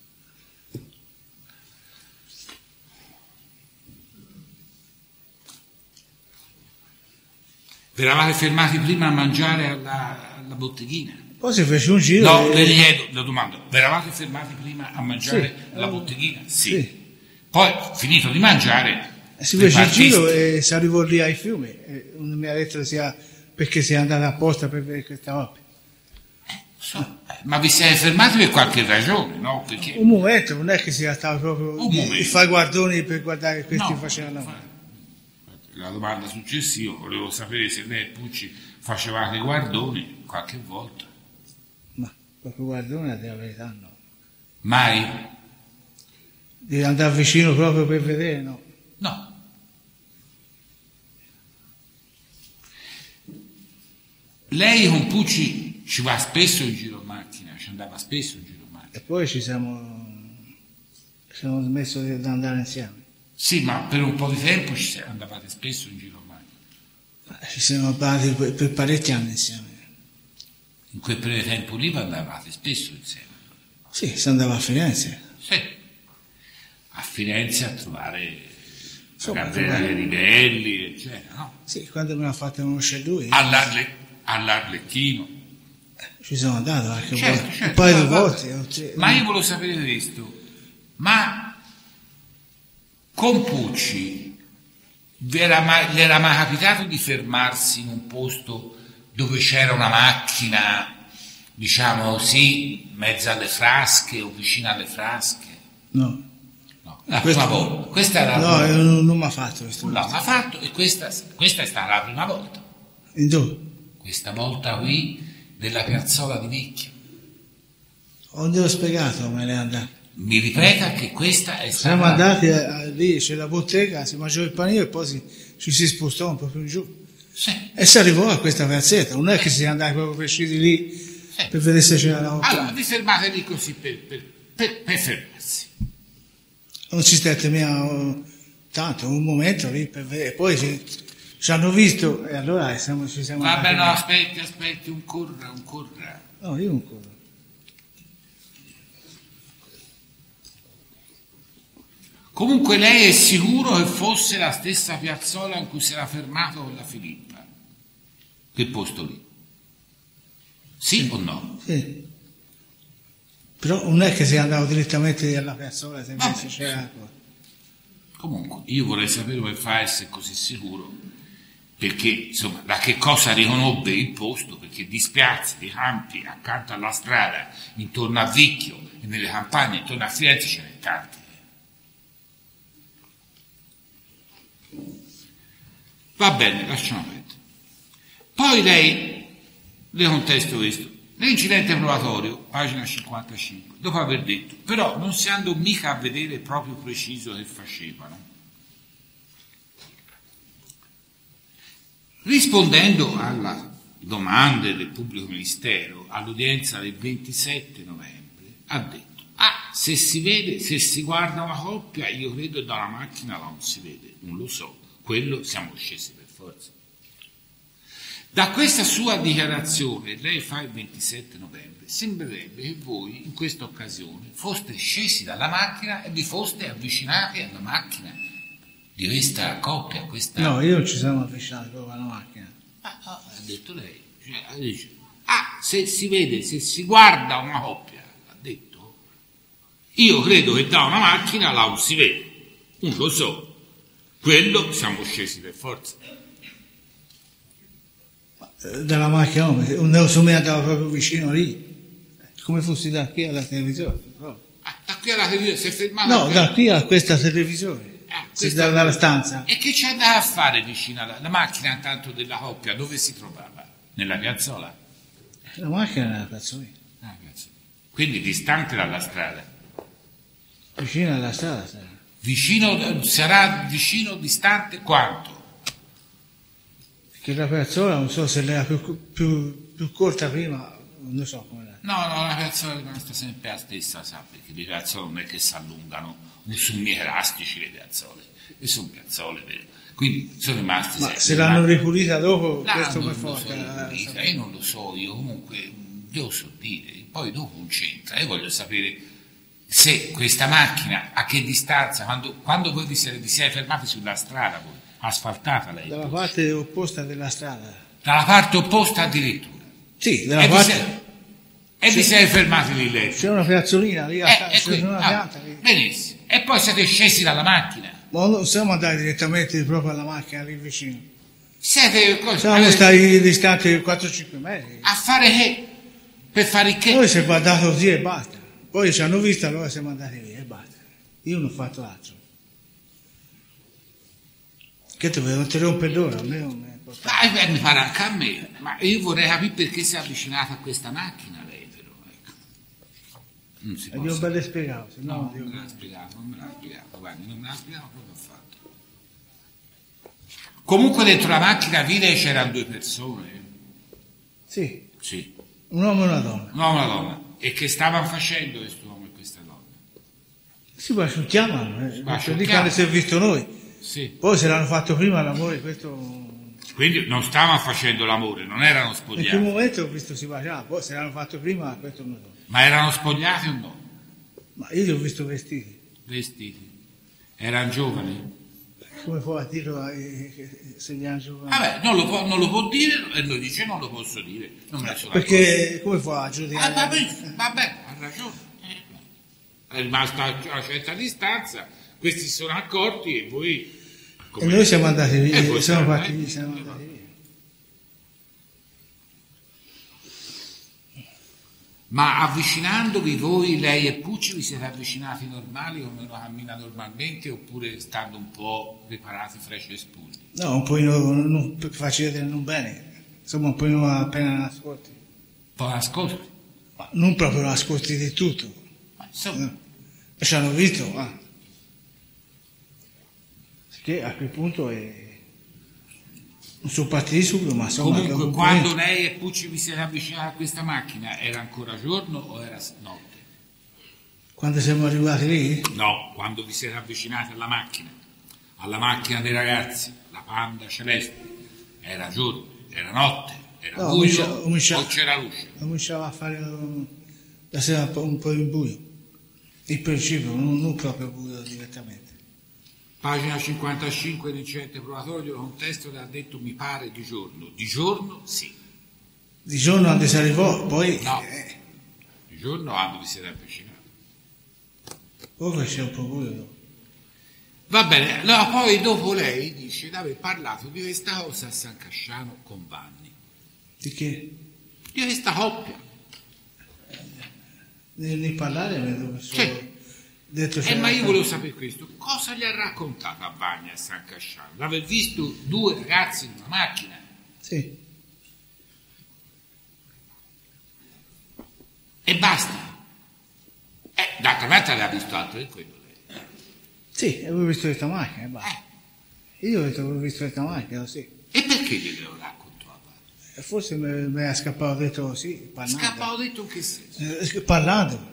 Vi eravate fermati prima a mangiare alla, alla botteghina? Poi si fece un giro. No, e- le chiedo, le domando, vi eravate fermati prima a mangiare Sì. alla botteghina? Sì. Sì. Poi, finito di mangiare, Si fece il ripartiste. giro e si arrivò lì ai fiumi. E uno mi ha detto che sia perché si è andato apposta per vedere questa opera. So, eh, ma vi siete fermati per qualche ragione, no? Perché Un momento, non è che sia stato proprio Un di, momento. di fare guardoni per guardare che questi no, facevano. fa- la domanda successiva, volevo sapere se lei e Pucci facevate guardoni qualche volta. Ma proprio guardoni a dire la verità no. Mai? Di andare vicino proprio per vedere, no. No. Lei con Pucci ci va spesso in giro in macchina, ci andava spesso in giro in macchina. E poi ci siamo, ci siamo smesso di di andare insieme. Sì, ma per un po' di tempo ci siete- andavate spesso in giro in macchina. Ma ci siamo andati per, per parecchi anni insieme. In quel periodo di tempo lì andavate spesso insieme. Sì, si andava a Firenze. Sì. A Firenze a trovare la Insomma, Gabriela trovare- Rivelli, eccetera, no? Sì, quando me l'ha fatto conoscere lui, All'Arle- all'Arlecchino. ci sono andato qualche Certo, volta, certo, un paio di va- va- volte. non c'è- Ma io volevo sapere questo, ma con Pucci vi era mai, le era mai capitato di fermarsi in un posto dove c'era una macchina, diciamo così, in mezzo alle frasche o vicino alle frasche? No, No, la Questo- prima volta. Questa era la no, prima io non, non mi ha fatto questo. volta. No, l'ha fatto e questa, questa è stata la prima volta. In dove? Questa volta qui della piazzola di Vecchio. Non ti ho spiegato come lei è andata. Mi ripeta che questa è stata... Siamo andati a, a, lì, c'è la bottega, si mangiò il panino e poi si, ci si spostò un po' più in giù. Sì. E si arrivò a questa piazzetta, non è che si andava proprio precisi lì Sì. per vedere se c'era la Allora, vi fermate lì così per, per, per, per fermarsi. Non ci stette mia tanto, un momento lì per vedere, poi ci, ci hanno visto e allora siamo, ci siamo Vabbè, andati no, via. aspetti, aspetti, un corra, un corra. No, io non corro. Comunque lei è sicuro che fosse la stessa piazzola in cui si era fermato con la Filippa? Quel posto lì? Sì, sì o no? Sì. Però non è che sia andato direttamente alla piazzola, se invece c'era qua. Comunque, io vorrei sapere come fa a essere così sicuro, perché, insomma, da che cosa riconobbe il posto, perché di spiazzi, di campi, accanto alla strada, intorno a Vicchio e nelle campagne intorno a Firenze ce n'è tanti. Va bene, lasciamo perdere. Poi lei, le contesto questo, l'incidente probatorio, pagina cinquantacinque, dopo aver detto, però non si andò mica a vedere proprio preciso che facevano. Rispondendo alla domanda del pubblico ministero all'udienza del ventisette novembre, ha detto, ah, se si vede, se si guarda una coppia, io credo che da una macchina non si vede, non lo so. Quello siamo scesi per forza. Da questa sua dichiarazione, lei fa il ventisette novembre, sembrerebbe che voi in questa occasione foste scesi dalla macchina e vi foste avvicinati alla macchina di questa coppia. Questa... No, io non ci siamo avvicinati proprio alla macchina. Ah, ah, ha detto lei. Cioè, dice, ah, se si vede, se si guarda una coppia, ha detto, io credo che da una macchina la non si vede, non lo so. Quello siamo scesi per forza. Dalla macchina no, non sono mai andato proprio vicino lì. Come fossi da qui alla televisione. No, Ah, da qui alla televisione si è fermato? no da qui a questa televisione. Ah, Si questa- dà dalla stanza. E che c'è da fare vicino alla la macchina intanto della coppia? Dove si trovava? Nella piazzola? La macchina era la piazzola. Ah, piazzola. Quindi distante dalla strada. Vicino alla strada. Sarà. Vicino, sarà vicino, distante quanto? Perché la piazzola non so se era più, più, più corta prima, non so come era. No, no, la piazzola è rimasta sempre la stessa, sa, perché le piazzole non è che si allungano, non sono mica elastici le piazzole, e sono piazzole, vero? Quindi sono rimaste Ma sempre. se l'hanno ripulita dopo, No, questo non per lo forza. so, eh, ripulita, io non lo so, io comunque devo so dire, poi dopo non c'entra, io voglio sapere se questa macchina a che distanza, quando, quando voi vi siete, vi siete fermati sulla strada, voi, asfaltata lei, Dalla parte opposta della strada. dalla parte opposta addirittura, Sì, dalla e, vi, parte... siete, e vi siete fermati lì lei. C'è una piazzolina lì, Eh, a e c'è quindi, una ah, pianta lì. benissimo, e poi siete scesi dalla macchina, Ma non siamo andati direttamente proprio alla macchina lì vicino. siete cosa, Siamo avete- stati distanti quattro cinque metri. a fare che? Per fare che? Poi si è guardato così e basta. Poi ci hanno visto, allora siamo andati via e basta. Io non ho fatto altro. Che dovevo interrompere l'ora, a me non mi è importante. Ma, eh, mi pare anche a me, ma io vorrei capire perché si è avvicinata a questa macchina lei però, ecco. Non si E può io sapere. ve l'ho spiegato, se no, No, io- non me l'ha spiegato, non me l'ha spiegato, guardi, non me l'ha spiegato proprio affatto. Comunque dentro la macchina vide c'erano due persone, Sì, sì, un uomo e una donna. un uomo e una donna, e che stavano facendo questo uomo e questa donna? Si baciucchiavano, eh. Baciucchiavano. Lì quando si è visto noi. Sì, Poi se l'hanno fatto prima l'amore, questo... quindi non stavano facendo l'amore, non erano In quel spogliati, momento ho visto si baciava, poi se l'hanno fatto prima, questo non lo so. ma erano spogliati o no? Ma io li ho visto vestiti. Vestiti, erano giovani? Come può a dirlo eh, che se li hanno giocati? Vabbè, non lo, può, non lo può dire e noi dice non lo posso dire. Non me ne sono Perché come fa a accorto. giudicare? Ah, vabbè, vabbè, ha ragione. Eh, È rimasto a una certa distanza, questi si sono accorti e voi... E noi siamo andati E via, voi siamo siete- partiti, eh, siamo eh, andati via. Ma avvicinandovi voi, lei e Pucci, vi siete avvicinati normali come uno cammina normalmente oppure stando un po' preparati fra i cespugli? No, un po' non, non faccio vedere non bene, insomma un po' appena nascosti. Un po' nascosti? Ma non proprio nascosti di tutto. Ma insomma, E ci hanno visto, ah. Che a quel punto è... non sono partiti subito, ma insomma... Comunque, quando lei e Pucci vi siete avvicinati a questa macchina, era ancora giorno o era notte? Quando siamo arrivati lì? No, quando vi siete avvicinati alla macchina, alla macchina dei ragazzi, la Panda celeste, era giorno, era notte, era No, buio comincia- comincia- o c'era luce? Cominciava a fare um, la sera un po', un po' in buio. Il principio, non, non proprio buio direttamente. Pagina cinquantacinque dell'incidente probatorio, un testo che ha detto mi pare di giorno. Di giorno sì. Di giorno quando si arrivò, poi... No. eh, Di giorno quando vi siete avvicinati. poi faceva un po' buio. Va bene, no, poi dopo lei dice di aver parlato di questa cosa a San Casciano con Vanni. Di che? Di questa coppia. Di, di parlare vedo che solo... Sì. Detto Eh, c'era- ma io volevo sapere questo. Cosa gli ha raccontato a Vanni a San Casciano? L'aver visto due ragazzi in una macchina. Sì. E basta. Eh, d'altra parte aveva visto altro di quello lei. Sì, avevo visto questa macchina e basta. Eh, Io ho detto che avevo visto questa macchina, sì. e perché glielo raccontò a Vanni? E forse mi, mi è scappato, ho detto sì, parlando. Scappavo detto in che senso? Eh, parlando.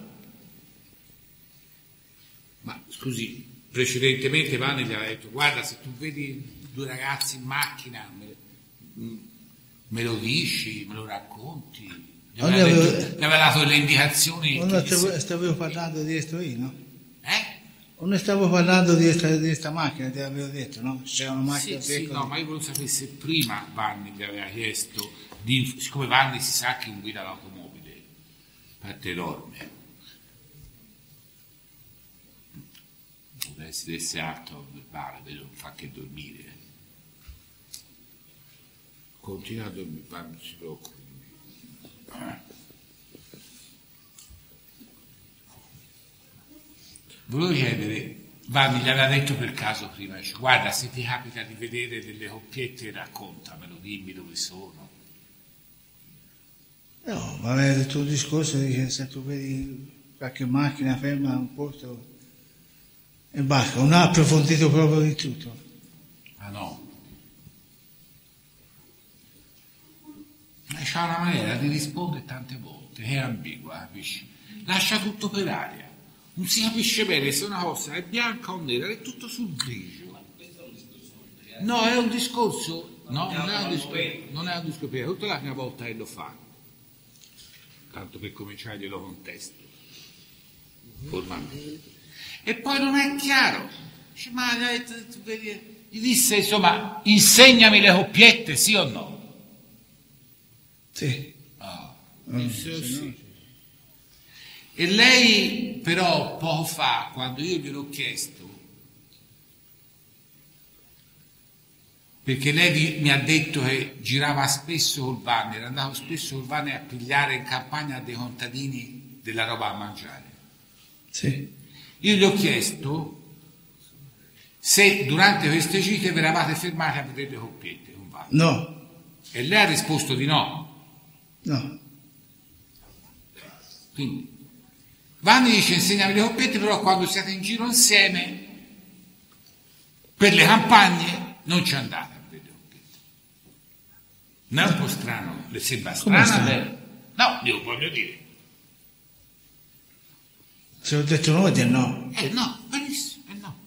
Ma scusi, precedentemente Vanni gli aveva detto guarda, se tu vedi due ragazzi in macchina me, me lo dici, me lo racconti. Gli aveva, Allora, detto- avevo- gli aveva dato le indicazioni. Non che stavo, se- stavo parlando di questo io, no? Eh? Non stavo parlando di questa, di questa macchina, te l'avevo detto, no? C'era una Sì, macchina sì, piccola. no, ma io volevo sapere se prima Vanni gli aveva chiesto, di, siccome Vanni si sa che non guida l'automobile, a parte dorme, si desse atto verbale, vedo non fa che dormire. Continua a dormire, Vanni non si preoccupi. Volevo chiedere, Vanni gli aveva detto per caso prima, dice, guarda, se ti capita di vedere delle coppiette raccontamelo, dimmi dove sono. No, ma aveva detto un discorso di che se tu vedi qualche macchina ferma a un posto e basta, non ha approfondito proprio di tutto. Ah no. Ma c'ha una maniera di rispondere tante volte, è ambigua, capisci? Lascia tutto per aria. Non si capisce bene se una cosa è bianca o nera, è tutto sul grigio. No, è un discorso. No, non è un discorso. Non è un discorso. Perché tutta la prima volta che lo fa. Tanto per cominciare glielo contesto. Formalmente. E poi non è chiaro. Dice, ma eh, tu- tu vedi, gli disse, insomma, insegnami le coppiette, sì o no? Sì. Ah, Mm, disse sì, sì. no. E lei però poco fa, quando io gliel'ho chiesto, perché lei vi- mi ha detto che girava spesso col Vanni, era andato spesso col Vanni a pigliare in campagna dei contadini della roba a mangiare. Sì. Io gli ho chiesto se durante queste gite vi eravate fermati a vedere le coppiette con Vanni. No, E lei ha risposto di no. no. Quindi Vanni dice insegnami le coppiette, però quando siete in giro insieme per le campagne non ci andate a vedere le coppiette. Non è un po' strano? Le sembra Come strana? strano? Beh, no, io voglio dire. Se ho detto no, di no. Eh no, benissimo, eh no.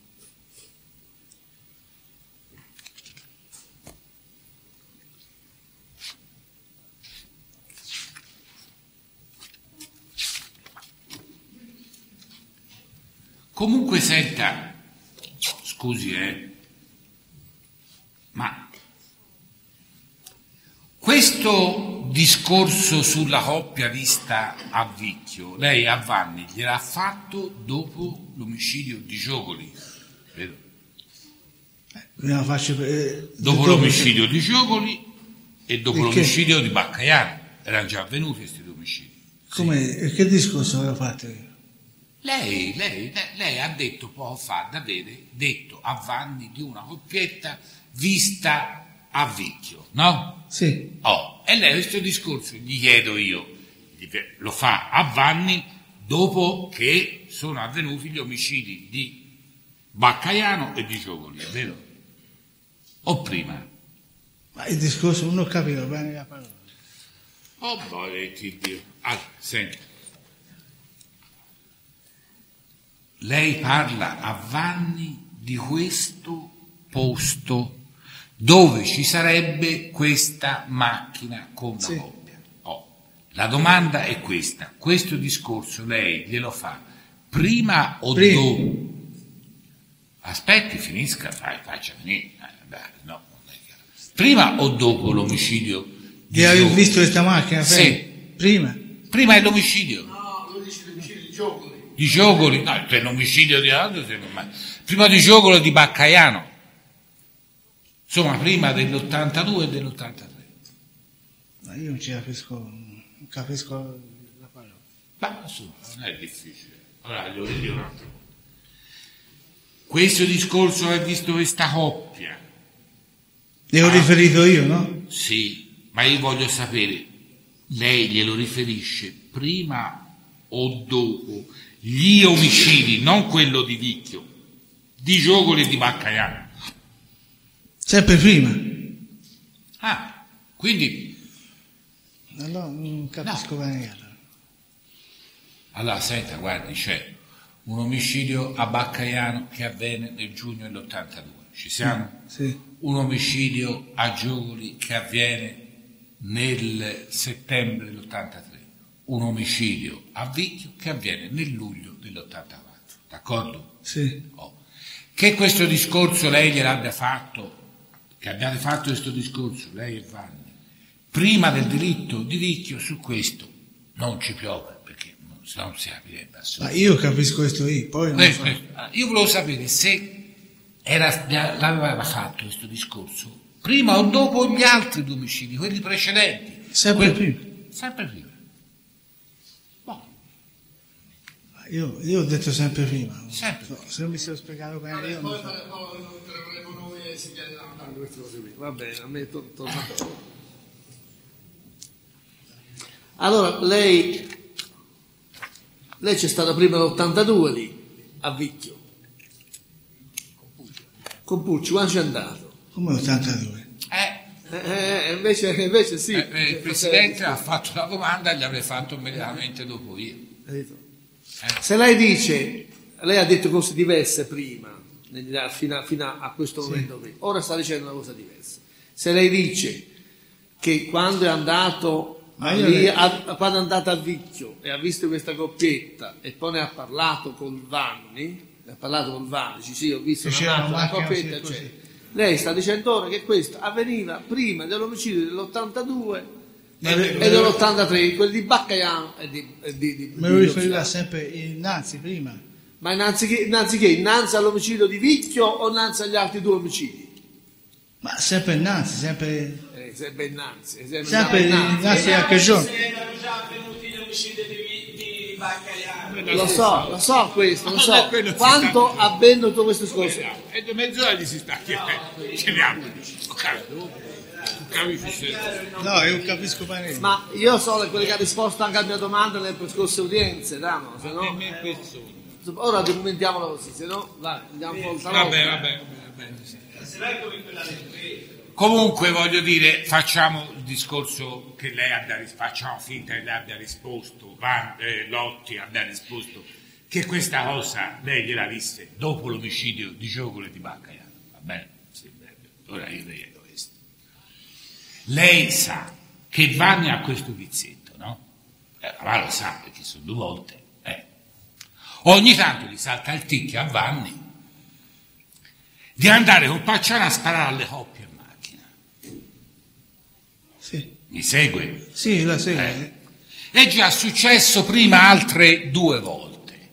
Comunque senta, scusi eh, ma questo discorso sulla coppia vista a Vicchio, lei a Vanni gliel'ha fatto dopo l'omicidio di Giogoli, vedo. Prima faccio, eh, Dopo l'omicidio di Giogoli e dopo Perché? l'omicidio di Baccaiano, erano già avvenuti questi due omicidi. Come, e che discorso avevo fatto io? Lei, lei, lei, lei ha detto poco fa d'avere detto a Vanni di una coppietta vista a Vicchio, no? Sì. Oh, e lei questo discorso gli chiedo io, gli- lo fa a Vanni dopo che sono avvenuti gli omicidi di Baccaiano e di Giogoli, è vero? O prima? Ma il discorso non ho capito bene la parola. Oh, maledetti Dio. Ah, senti. Lei parla a Vanni di questo posto dove ci sarebbe questa macchina con la Sì. coppia. Oh, la domanda è questa: questo discorso lei glielo fa prima o Prima. dopo? Aspetti, finisca, fai, faccia finire. Eh, beh, no, non è chiaro. Prima o dopo l'omicidio di Di aver Giogoli? visto questa macchina? Sì. Ferma? Prima? Prima è l'omicidio No, lo dice l'omicidio di Giogoli. di Giogoli, no, per l'omicidio di altro, prima di Giogoli e di Baccaiano, insomma prima dell'ottantadue e dell'ottantatré. Ma io non ci capisco, non capisco la parola. Ma insomma, non è difficile. Allora, glielo dico un altro. Questo discorso è visto questa coppia. Le ho Ah. riferito io, no? Sì, ma io voglio sapere, lei glielo riferisce prima o dopo gli omicidi, non quello di Vicchio, di Giogoli e di Baccaiano? Sempre prima. Ah, quindi, Allora non capisco bene. Allora. allora senta, guardi, c'è un omicidio a Baccaiano che avviene nel giugno dell'ottantadue, ci siamo? Sì. Un omicidio a Giogoli che avviene nel settembre dell'ottantatré, un omicidio a Vicchio che avviene nel luglio dell'ottantaquattro, d'accordo? Sì. Oh. Che questo discorso lei gliel'abbia fatto, che abbiate fatto questo discorso, lei e Vanni, prima del delitto di Vicchio, su questo non ci piove, perché se no non si capirebbe Ma assolutamente. io capisco questo io, poi non Questo, so. questo. Ah, io volevo sapere se era, l'aveva fatto questo discorso prima o dopo gli altri due omicidi, quelli precedenti. Sempre Quelli- prima. Sempre prima. Boh, Ma Io, io ho detto sempre prima. sempre No, prima. se non mi sono spiegato bene io non Poi so. fare- poi interpreteremo noi e si chiameranno queste cose qui. Va bene, a me to- torna. Allora, lei, lei c'è stata prima dell'ottantadue lì, a Vicchio. Con Pucci, quando c'è andato? Come ottantadue? Eh, Eh, eh, invece, invece sì. eh, eh, il Presidente ha fatto la domanda e gli avrei fatto immediatamente dopo io. Capito? Se lei dice, lei ha detto cose diverse prima, nel- fino a, fino a questo momento qui, ora sta dicendo una cosa diversa. Se lei dice che quando è andato Ma io lì, le- a- quando è andato a Vicchio e ha visto questa coppietta e poi ne ha parlato col Vanni, ne ha parlato col Vanni, dice sì, ho visto Che una c'era una macchina, una macchina, coppietta, sì, eccetera. Lei sta dicendo ora che questo avveniva prima dell'omicidio dell'ottantadue Ma e le- dell'ottantatré, quelli di Baccaiano e di, e di, di, Me lo di riferiva Oziano. sempre innanzi, prima. Ma innanzi che, innanzi che? Innanzi all'omicidio di Vicchio o innanzi agli altri due omicidi? Ma sempre innanzi, sempre... Eh, sempre innanzi. eh, Sempre, Sempre innanzi. innanzi a che giorno? Se erano già avvenuti gli omicidi di, di Baccaiano. Lo so, lo so questo, lo Ma so. quello si Quanto sta- avvenne tutto questo discorso? E da mezz'ora gli si sta chiedendo. Chiediamo. Capisci? No, io capisco bene. Ma io so quelli che ha risposto anche alla mia domanda nelle scorse udienze, Dano, se no... Ora documentiamolo così, se no, vai, andiamo un po' oltre. Vabbè, vabbè, vabbè. Sarà come quella del Petro. Comunque voglio dire, facciamo il discorso che lei abbia risposto, facciamo finta che lei abbia risposto, Van, eh, Lotti abbia risposto, che questa cosa lei gliela disse dopo l'omicidio di Giogoli e di Baccaiano, va bene? Sì, bene. Ora io le chiedo questo. Lei sa che Vanni ha questo vizietto, no? Eh, ma lo sa perché sono due volte. Eh. Ogni tanto gli salta il ticchio a Vanni di andare con Pacciano a sparare alle coppie in macchina. Sì, Mi segue? sì, la seguo. Eh. È già successo prima altre due volte.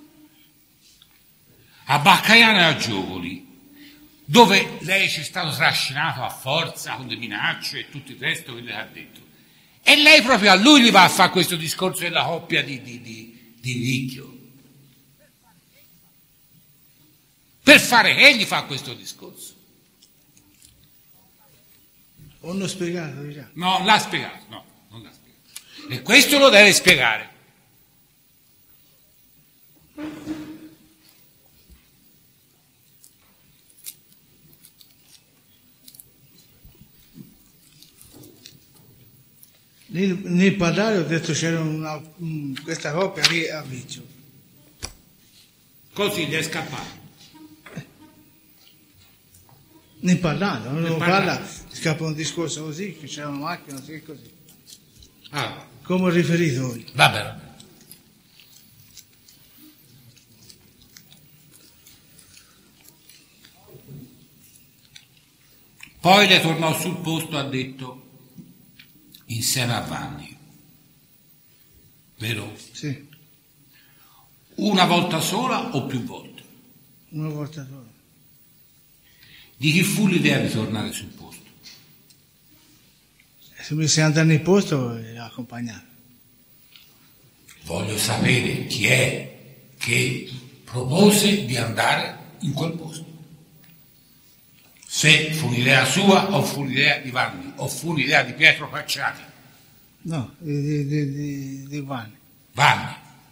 A Baccaiano e a Giogoli, dove lei ci è stato trascinato a forza con le minacce e tutto il resto che le ha detto. E lei proprio a lui gli va a fare questo discorso della coppia di, di, di, di Vicchio. Per fare che egli fa questo discorso. Ho non spiegato già. No, non l'ha spiegato, no, non l'ha spiegato. E questo lo deve spiegare. Nel, nel parlare ho detto c'era una, questa coppia lì a Viccio. Così gli è scappato. Nel parlare, non Nel parla, parlare. scappa un discorso così, che c'era una macchina, così così. Ah, Come ho riferito voi. vabbè, vabbè. Poi le tornò sul posto, ha detto, insieme a Vanni. Vero? Sì, Una volta sola o più volte? una volta sola. Di chi fu l'idea di tornare sul posto? Se mi sei andato nel posto, l'ho accompagnato. Voglio sapere chi è che propose di andare in quel posto. Se fu un'idea sua o fu un'idea di Vanni o fu un'idea di Pietro Pacciati. No, di, di, di, di, di Vanni. Vanni.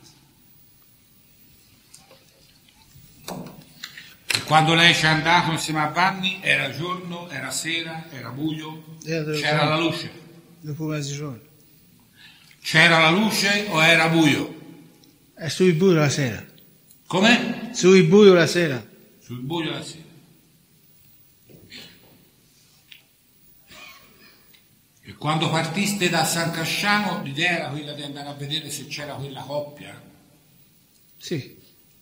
E quando lei ci è andato insieme a Vanni era giorno, era sera, era buio, Era- c'era la luce. Dopo mezzogiorno. C'era la luce o era buio? È sul buio la sera. Come? Sul buio la sera. Sul buio la sera. E quando partiste da San Casciano l'idea era quella di andare a vedere se c'era quella coppia? Sì.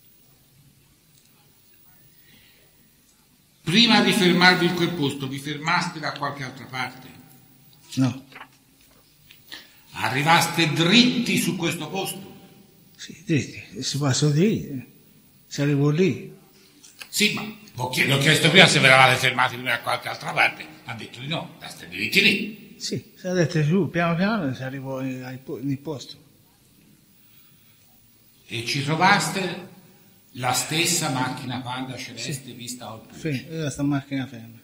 Prima di fermarvi in quel posto, vi fermaste da qualche altra parte? No. Arrivaste dritti su questo posto? Sì, dritti. Si passò lì. Si arrivò lì. Sì, ma l'ho chie- l'ho chiesto prima se vi eravate fermati prima da qualche altra parte. Ha detto di no, state dritti lì. Sì, si andate giù, piano piano e si arrivò nel nel posto. E ci trovaste la stessa macchina Panda celeste vista al punto. Sì, era sta macchina ferma.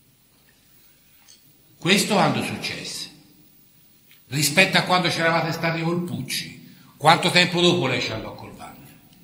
Questo quando successe? Rispetto a quando c'eravate stati col Pucci, quanto tempo dopo lei ci andò col Vanni?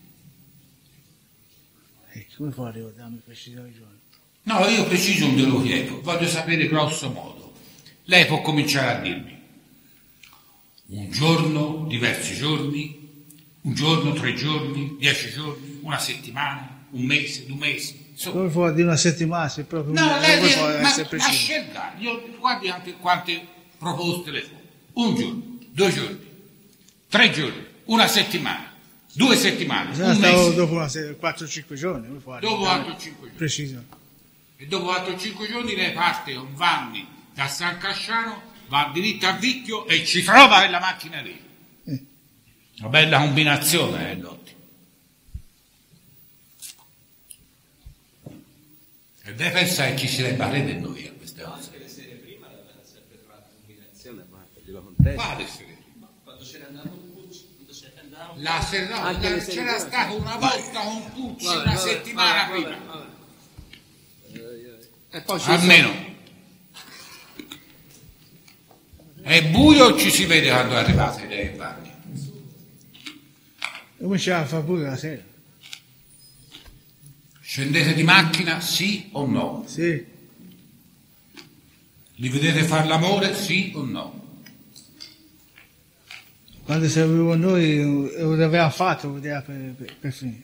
E come fa a ricordarmi precisamente i giorni? No, io preciso non ve lo chiedo, voglio sapere grosso modo. Lei può cominciare a dirmi un giorno, diversi giorni, un giorno, tre giorni, dieci giorni, una settimana, un mese, due mesi, insomma. Come fa di una settimana se proprio No, un- lei come deve- può ma essere preciso? lascia andare. Io guardi anche quante proposte le fa. Un giorno, due giorni, tre giorni, una settimana, due settimane, Bisogna un stavo mese. dopo una se- quattro cinque giorni, come fa a Dopo ricordarmi altri cinque giorni. preciso. E dopo altri cinque giorni lei parte con Vanni da San Casciano, va diritto a Vicchio e ci trova quella macchina lì. Eh. Una bella combinazione, eh, Lotti. E lei pensa che ci si debba credere noi a queste cose? Anche le sere prima l'avevano sempre trovato combinazione, ma glielo contesto. Quale sere? Quando c'era andato un Pucci, quando c'era andato... La sera, Anche la- le sere c'era prima. stato una volta un Pucci Vabbè, una vabbè, settimana vabbè, prima. vabbè. E poi ci Almeno. È buio o ci si vede quando arrivate lei e Vanni? Cominciava a fare pure la sera. Scendete di macchina, sì o no? Sì, Li vedete fare l'amore, sì o no? quando servivo noi eh, lo aveva fatto, vedeva per, per, per finire.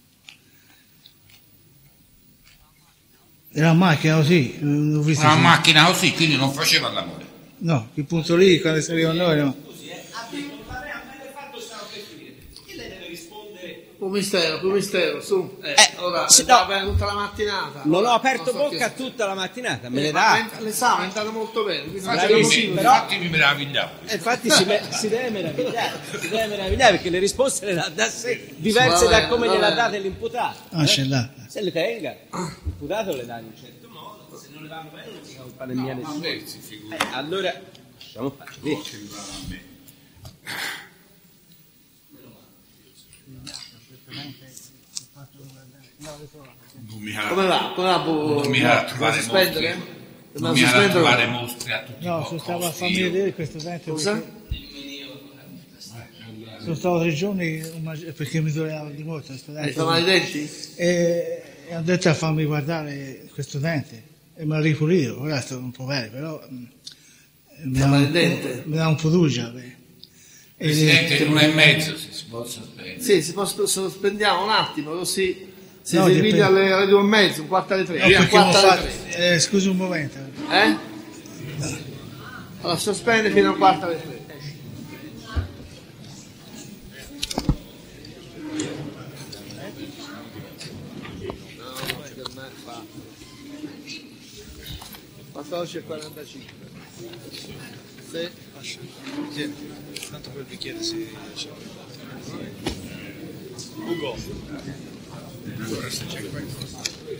Era una macchina così, non ho visto. Una se- macchina così, quindi non faceva l'amore. No, quel punto lì, quando servivo noi, no. Scusi, eh, ha detto, ma lei ha mai fatto stavo per finire. E lei deve rispondere... Un mistero, un mistero, su. Eh, Eh, ora, sì, stava no. bene tutta la mattinata. Non Ora, ho aperto non so bocca che- tutta la mattinata, me Eh, le ma dà. l'esame è andato molto bene. quindi non c'è Bravissimo, motivo di- però- Infatti mi meravigliavo. E infatti si, me- si deve meravigliare, si deve meravigliare perché le risposte le dà da sé, diverse Va bene, da come va gliela bene. date l'imputato. Ah, eh. ce l'ha. Se le tenga, l'imputato le dà in un certo modo, se non le vanno bene non si colpa nemmeno a nessuno. lei si figura. Eh, allora, lasciamo fare. Via. Ci riguarda a me. Non mi ha- Come va? Come va? Bu- non mi ha a Vuoi trovare sospendere? mostri. Dobbiamo Non mi ha a sospendere? trovare mostri a tutti i No, po- sono stato a costi. farmi vedere questo dente Cosa? perché sono stato tre giorni una- perché mi doleva di molto questo Hai dente. fatto male i denti? E, e ho detto a farmi guardare questo dente e me l'ha ripulito, ora sto un po' bene, però mh, Mi dà un, mi dà un fiducia. Presidente, in una e mezzo se si può sospendere. Sì, si può sospendiamo un attimo, così si no, ripiglia alle, alle due e mezzo, un quarto alle tre. No, un quarto alle tre. Eh, scusi un momento. Eh? No. Allora, sospende fino a un quarto alle tre. quattordici e quarantacinque. Sì. Sì. Tanto quel bicchiere si Ugo. Allora se c'è questo.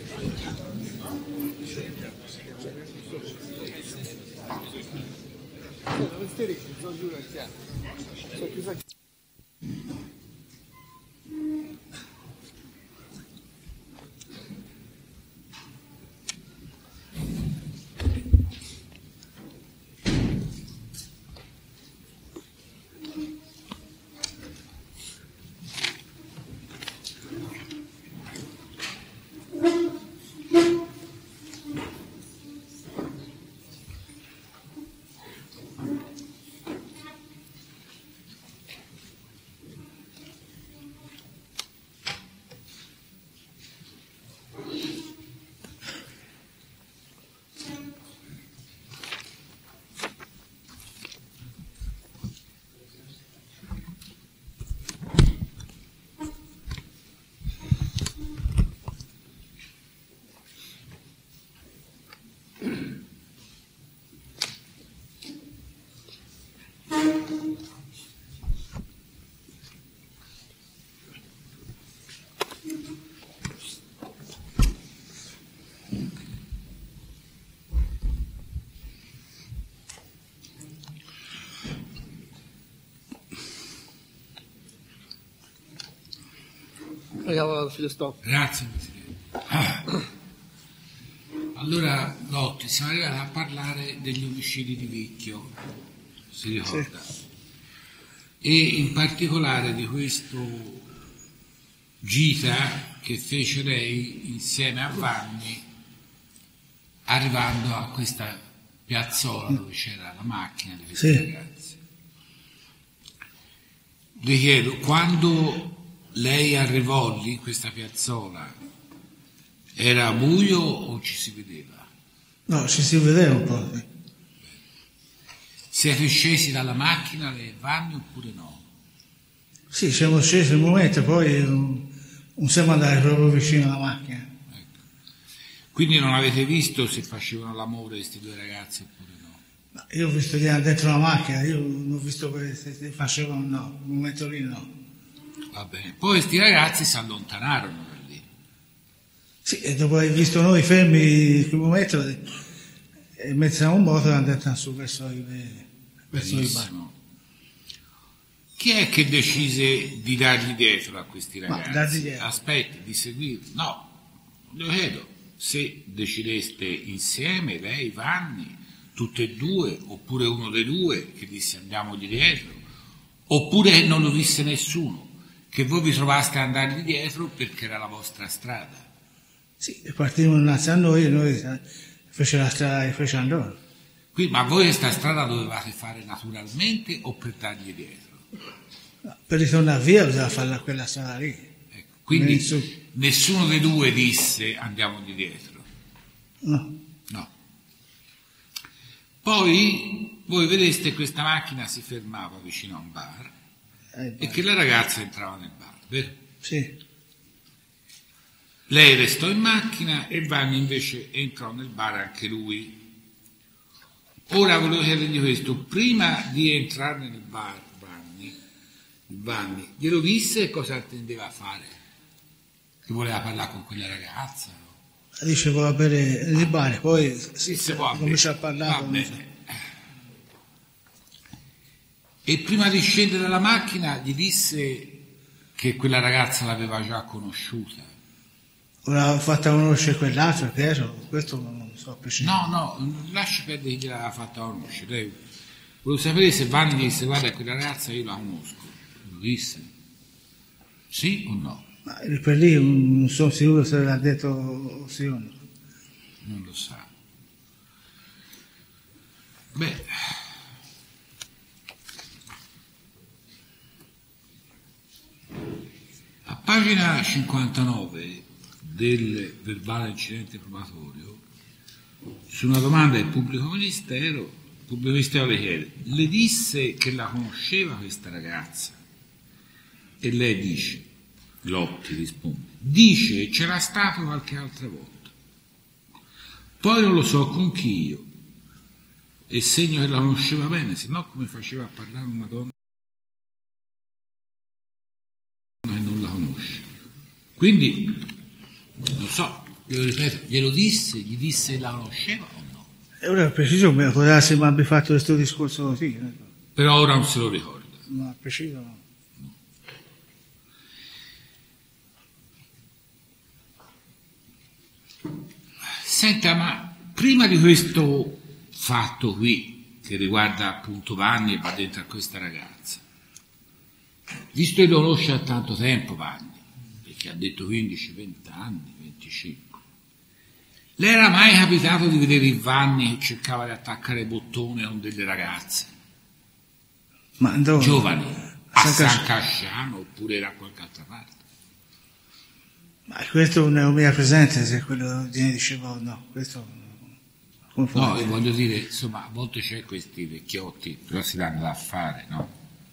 Grazie Presidente. Ah. Allora Lotti, siamo arrivati a parlare degli omicidi di Vicchio, si ricorda, sì. E in particolare di questo gita che fece lei insieme a Vanni arrivando a questa piazzola dove c'era la macchina di questi sì. ragazzi. Le chiedo, quando lei arrivò lì in questa piazzola, era buio o ci si vedeva? No, ci si vedeva un po'. Sì. Siete scesi dalla macchina le Vanni oppure no? Sì, siamo scesi un momento, poi non, non siamo andati proprio vicino alla macchina. Ecco. Quindi non avete visto se facevano l'amore questi due ragazzi oppure no? No, io ho visto che erano dentro la macchina, io non ho visto se facevano no, un momento lì no. Va bene. Poi questi ragazzi si allontanarono da lì. Sì, e dopo aver visto noi fermi in quel momento, e mezzano un moto e andavano su verso i, verso i bar. Chi è che decise di dargli dietro a questi ragazzi? Ma, dargli dietro. Aspetti, di seguirli? No, lo chiedo. Se decideste insieme, lei, Vanni, tutte e due, oppure uno dei due che disse andiamogli dietro, oppure non lo disse nessuno, che voi vi trovaste ad andargli dietro perché era la vostra strada. Sì, partimmo innanzi a noi e noi fece la strada che fece loro. Quindi, ma voi questa strada dovevate fare naturalmente o per dargli dietro? No, per ritornare via bisogna farla quella strada lì. Ecco, quindi nessuno dei due disse andiamogli dietro? No. No. Poi voi vedeste questa macchina si fermava vicino a un bar eh, e che la ragazza entrava nel bar, vero? Sì. Lei restò in macchina e Vanni invece entrò nel bar anche lui. Ora volevo chiedergli questo, prima di entrare nel bar Vanni, Vanni glielo disse cosa intendeva fare? Che voleva parlare con quella ragazza? No? Dice voleva bere nel bar, poi si sì, comincia a parlare. Va bene. E prima di scendere dalla macchina gli disse che quella ragazza l'aveva già conosciuta. L'aveva fatta conoscere quell'altro, credo, questo non so precisamente. No, no, lasci perdere chi gliel'aveva fatta conoscere. Lei, volevo sapere se Vanni disse guarda quella ragazza io la conosco. Lo disse? Sì o no? Ma per lì non sono sicuro se l'ha detto sì o no. Non lo sa. Beh, pagina cinquantanove del verbale incidente probatorio, su una domanda del pubblico ministero, il pubblico ministero le chiede: le disse che la conosceva questa ragazza? E lei dice, Lotti risponde, dice che c'era stato qualche altra volta, poi non lo so con chi io, e segno che la conosceva bene, se no come faceva a parlare una donna che non la conosce? Quindi non so, io ripeto, glielo disse, gli disse la conosceva o no? E ora preciso come può darsi ma abbia fatto questo discorso così, eh? Però ora non se lo ricorda. No, preciso no. Senta, ma prima di questo fatto qui, che riguarda appunto Vanni e va dentro a questa ragazza, visto che lo conosce da tanto tempo Vanni, perché ha detto quindici, venti anni, venticinque, le era mai capitato di vedere il Vanni che cercava di attaccare i bottoni con delle ragazze? Ma dove? Giovani, a San San Casciano oppure da qualche altra parte? Ma questo non è mia presente, se quello che dicevo no, questo come può No, dire? io voglio dire, insomma, a volte c'è questi vecchiotti, però si danno da fare, no?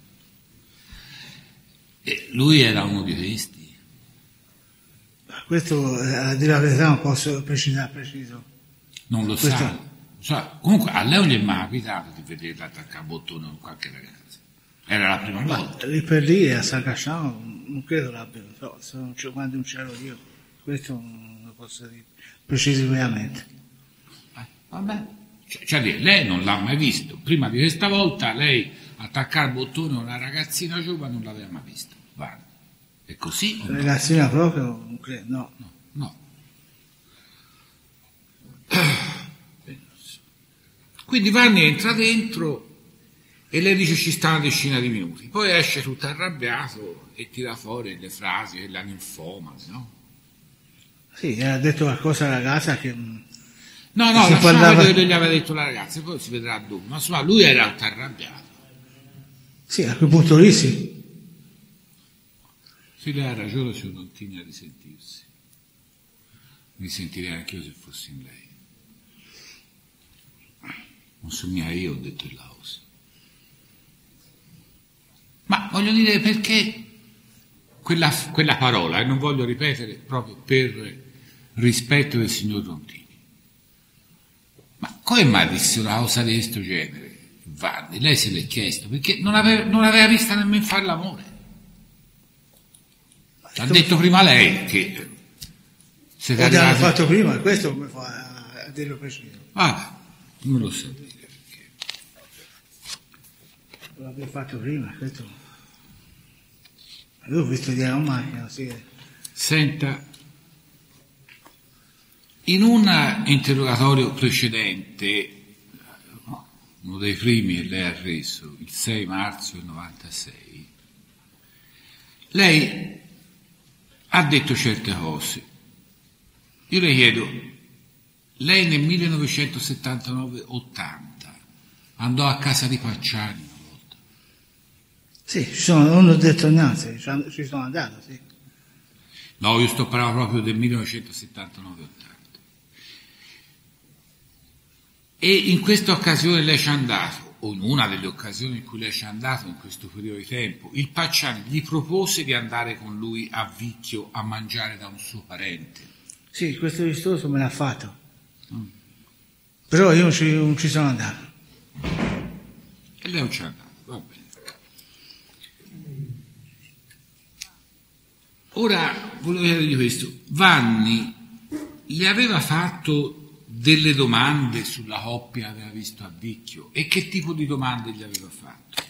E lui era uno di questi. Questo, a dire la verità, non posso precisare preciso. Non lo Questo- sa. Cioè, comunque a lei non gli è mai capitato di vederla attaccare a bottone con qualche ragazza. Era la prima volta. Lì per lì a San Casciano non credo l'abbia, so, se non c'è quando non c'ero io, questo non lo posso dire precisamente. Eh, vabbè. Cioè, cioè, dire, lei non l'ha mai visto. Prima di questa volta lei attaccare a bottone una ragazzina giovane non l'aveva mai visto. Guarda. È così o no? Ragazzina proprio, non credo, no. No, no. Quindi Vanni entra dentro e lei dice ci sta una decina di minuti, poi esce tutto arrabbiato e tira fuori le frasi della ninfomane, no? Sì, ha detto qualcosa alla ragazza che... No, no, Si lasciamo parlava- vedere che gli aveva detto la ragazza, poi si vedrà dopo, ma insomma lui era tutto arrabbiato. Sì, a quel punto lì sì. Sì, lei ha ragione, se non tiene a risentirsi. Mi sentirei anche io se fossi in lei. Non so mica io, ho detto il Laos. Ma voglio dire perché quella, quella parola, e non voglio ripetere proprio per rispetto del signor Rontini. Ma come mai disse una cosa di questo genere, Vanni? Lei se l'è chiesto, perché non aveva, non aveva vista nemmeno fare l'amore. Ha detto prima lei che se L'abbiamo arrivati... fatto prima, questo come fa a dirlo preciso. Ah, non lo so dire perché. L'abbiamo fatto prima, questo... Io ho visto di una macchina, sì. Senta, in un interrogatorio precedente, uno dei primi che lei ha reso, il sei marzo del novantasei, lei ha detto certe cose. Io le chiedo, lei nel millenovecentosettantanove ottanta andò a casa di Pacciani una volta? Sì, ci sono, non ho detto niente, ci- ci sono andato, sì. No, io sto parlando proprio del millenovecentosettantanove ottanta. E in questa occasione lei ci è andato, o in una delle occasioni in cui lei ci è andato in questo periodo di tempo, il Pacciani gli propose di andare con lui a Vicchio a mangiare da un suo parente. Sì, questo vistoso me l'ha fatto. Però io non ci, non ci sono andato. E lei non ci è andato, va bene. Ora, volevo chiedergli questo. Vanni le aveva fatto delle domande sulla coppia che aveva visto a Vicchio? E che tipo di domande gli aveva fatto?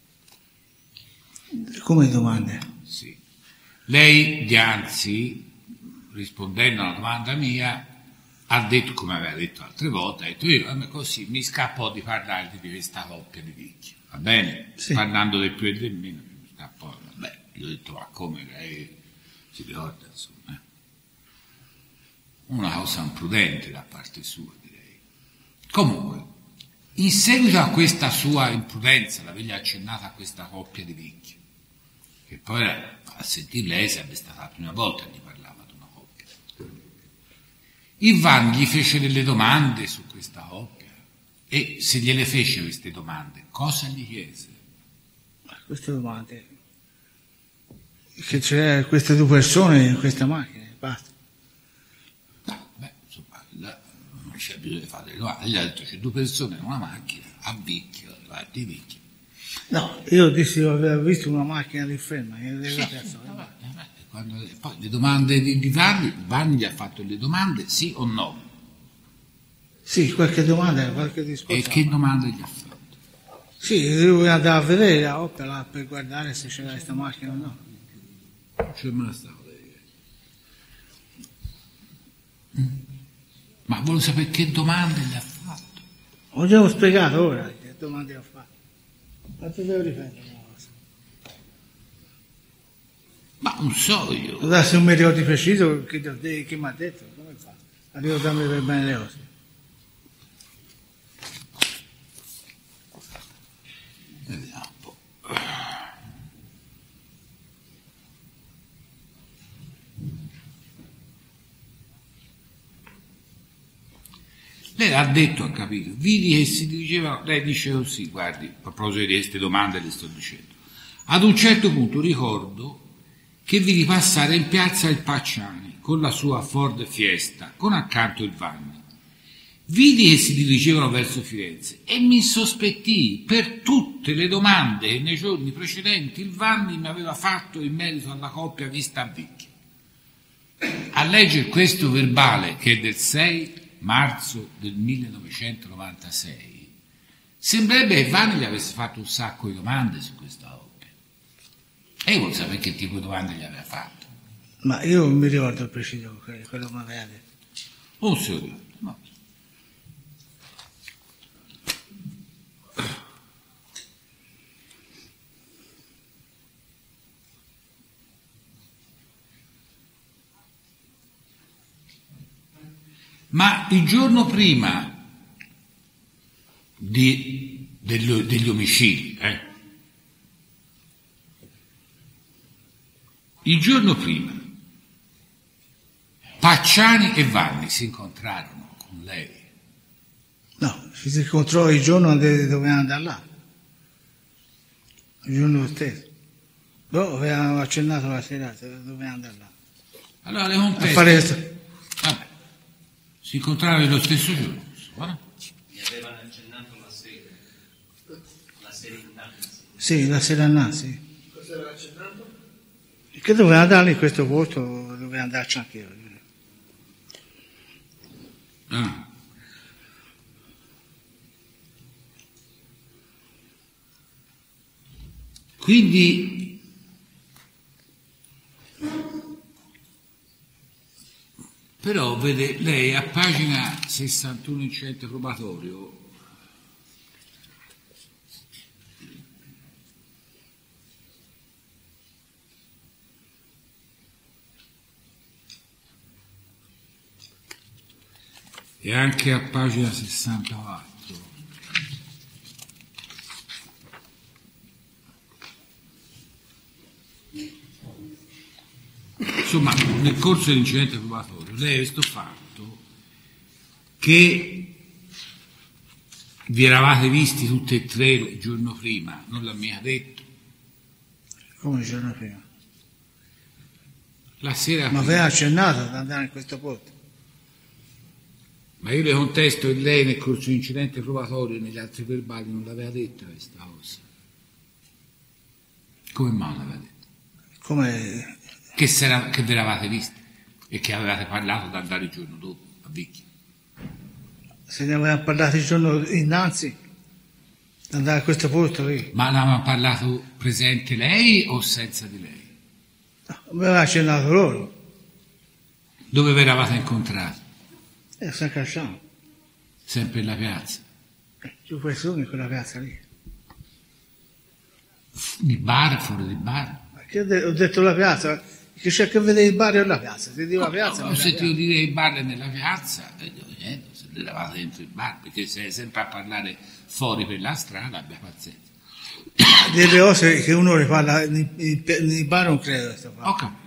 Come domande? Sì. Lei, Dianzi, rispondendo a una domanda mia, ha detto, come aveva detto altre volte, ha detto io, a me così mi scappò di parlargli di questa coppia di Vicchio, va bene? Sì. Parlando del più e del meno, mi scappò, vabbè, gli ho detto, ma come lei si ricorda, insomma, eh? Una cosa imprudente da parte sua, direi. Comunque, in seguito a questa sua imprudenza, l'avergli accennata a questa coppia di Vicchio, che poi era a sentir lei sarebbe stata la prima volta che gli parlava di una coppia. Il Vanni gli fece delle domande su questa coppia e se gliele fece queste domande, cosa gli chiese? Queste domande, che c'è queste due persone in questa macchina, basta. No, beh, insomma, là non c'è bisogno di fare le domande. Gli ha detto c'è due persone in una macchina, a Vicchio, a di Vicchio. No, io dissi che avevo visto una macchina di ferma. Sì, quando, poi le domande di, di Vanni, Vanni gli ha fatto le domande sì o no? Sì, qualche domanda, qualche discorso. E che domande gli ha fatto? Sì, devo andare a vedere la opera per guardare se c'era questa macchina o no. Non c'è mai stato. Ma volevo sapere che domande gli ha fatto. Ho già spiegato ora che domande ho fatto. Quanto devo ripetere una cosa? Ma non so io. Adesso non mi ricordo preciso che, che mi ha detto, come fa? A ricordarmi per bene le cose. Vediamo un po'. Lei ha detto, ha capito, vidi che si diceva, lei dice così, guardi, a proposito di queste domande le sto dicendo, ad un certo punto ricordo che vidi passare in piazza il Pacciani con la sua Ford Fiesta, con accanto il Vanni. Vidi che si dirigevano verso Firenze e mi sospettii per tutte le domande che nei giorni precedenti il Vanni mi aveva fatto in merito alla coppia vista a Vicchio. A leggere questo verbale, che è del sei marzo del millenovecentonovantasei, sembrerebbe che Vanni gli avesse fatto un sacco di domande su questa coppia. E io voglio sapere che tipo di domande gli aveva fatto. Ma io non mi ricordo preciso quello che mi aveva detto. Oh, signore, no. Ma il giorno prima di, degli, degli omicidi, eh, il giorno prima, Pacciani e Vanni si incontrarono con lei. No, ci si incontrò il giorno che dovevamo andare là, il giorno stesso. No, avevamo accennato la serata, dovevamo andare là. Allora le contesto. A fare... Vabbè. Si incontrarono lo stesso giorno. Eh? Mi avevano accennato la sera. La sera innanzi. Sì, la sera innanzi. Cosa aveva accennato? Che doveva andare in questo posto, doveva andarci anche io. Ah. Quindi però vede lei a pagina sessantuno incidente probatorio e anche a pagina sessantaquattro insomma nel corso dell'incidente probatorio lei ha questo fatto che vi eravate visti tutti e tre il giorno prima, non l'ha mica detto. Come il giorno prima? La sera ma aveva accennato ad andare in questo posto. Ma io le contesto che lei nel corso dell'incidente probatorio e negli altri verbali non l'aveva detta questa cosa. Come mai non l'aveva detto? Come... Che, s'era, che vi eravate visti e che avevate parlato di andare il giorno dopo a Vicchio. Se ne avevamo parlato il giorno innanzi di andare a questo posto lì. Ma ne avevamo parlato presente lei o senza di lei? No, mi aveva accennato loro. Dove vi eravate incontrati? E a San Casciano. Sempre in la piazza? Eh, due persone in quella piazza lì. Di bar, fuori di bar? Ma che ho, de- ho detto la piazza, che c'è che vedere il bar e la piazza. Se dico la piazza, no, ho sentito dire il bar è nella piazza e io niente, se eravate dentro il bar, perché sei sempre a parlare fuori per la strada, abbia pazienza. delle cose che uno le parla nei bar, non credo che sto facendo. Ho capito.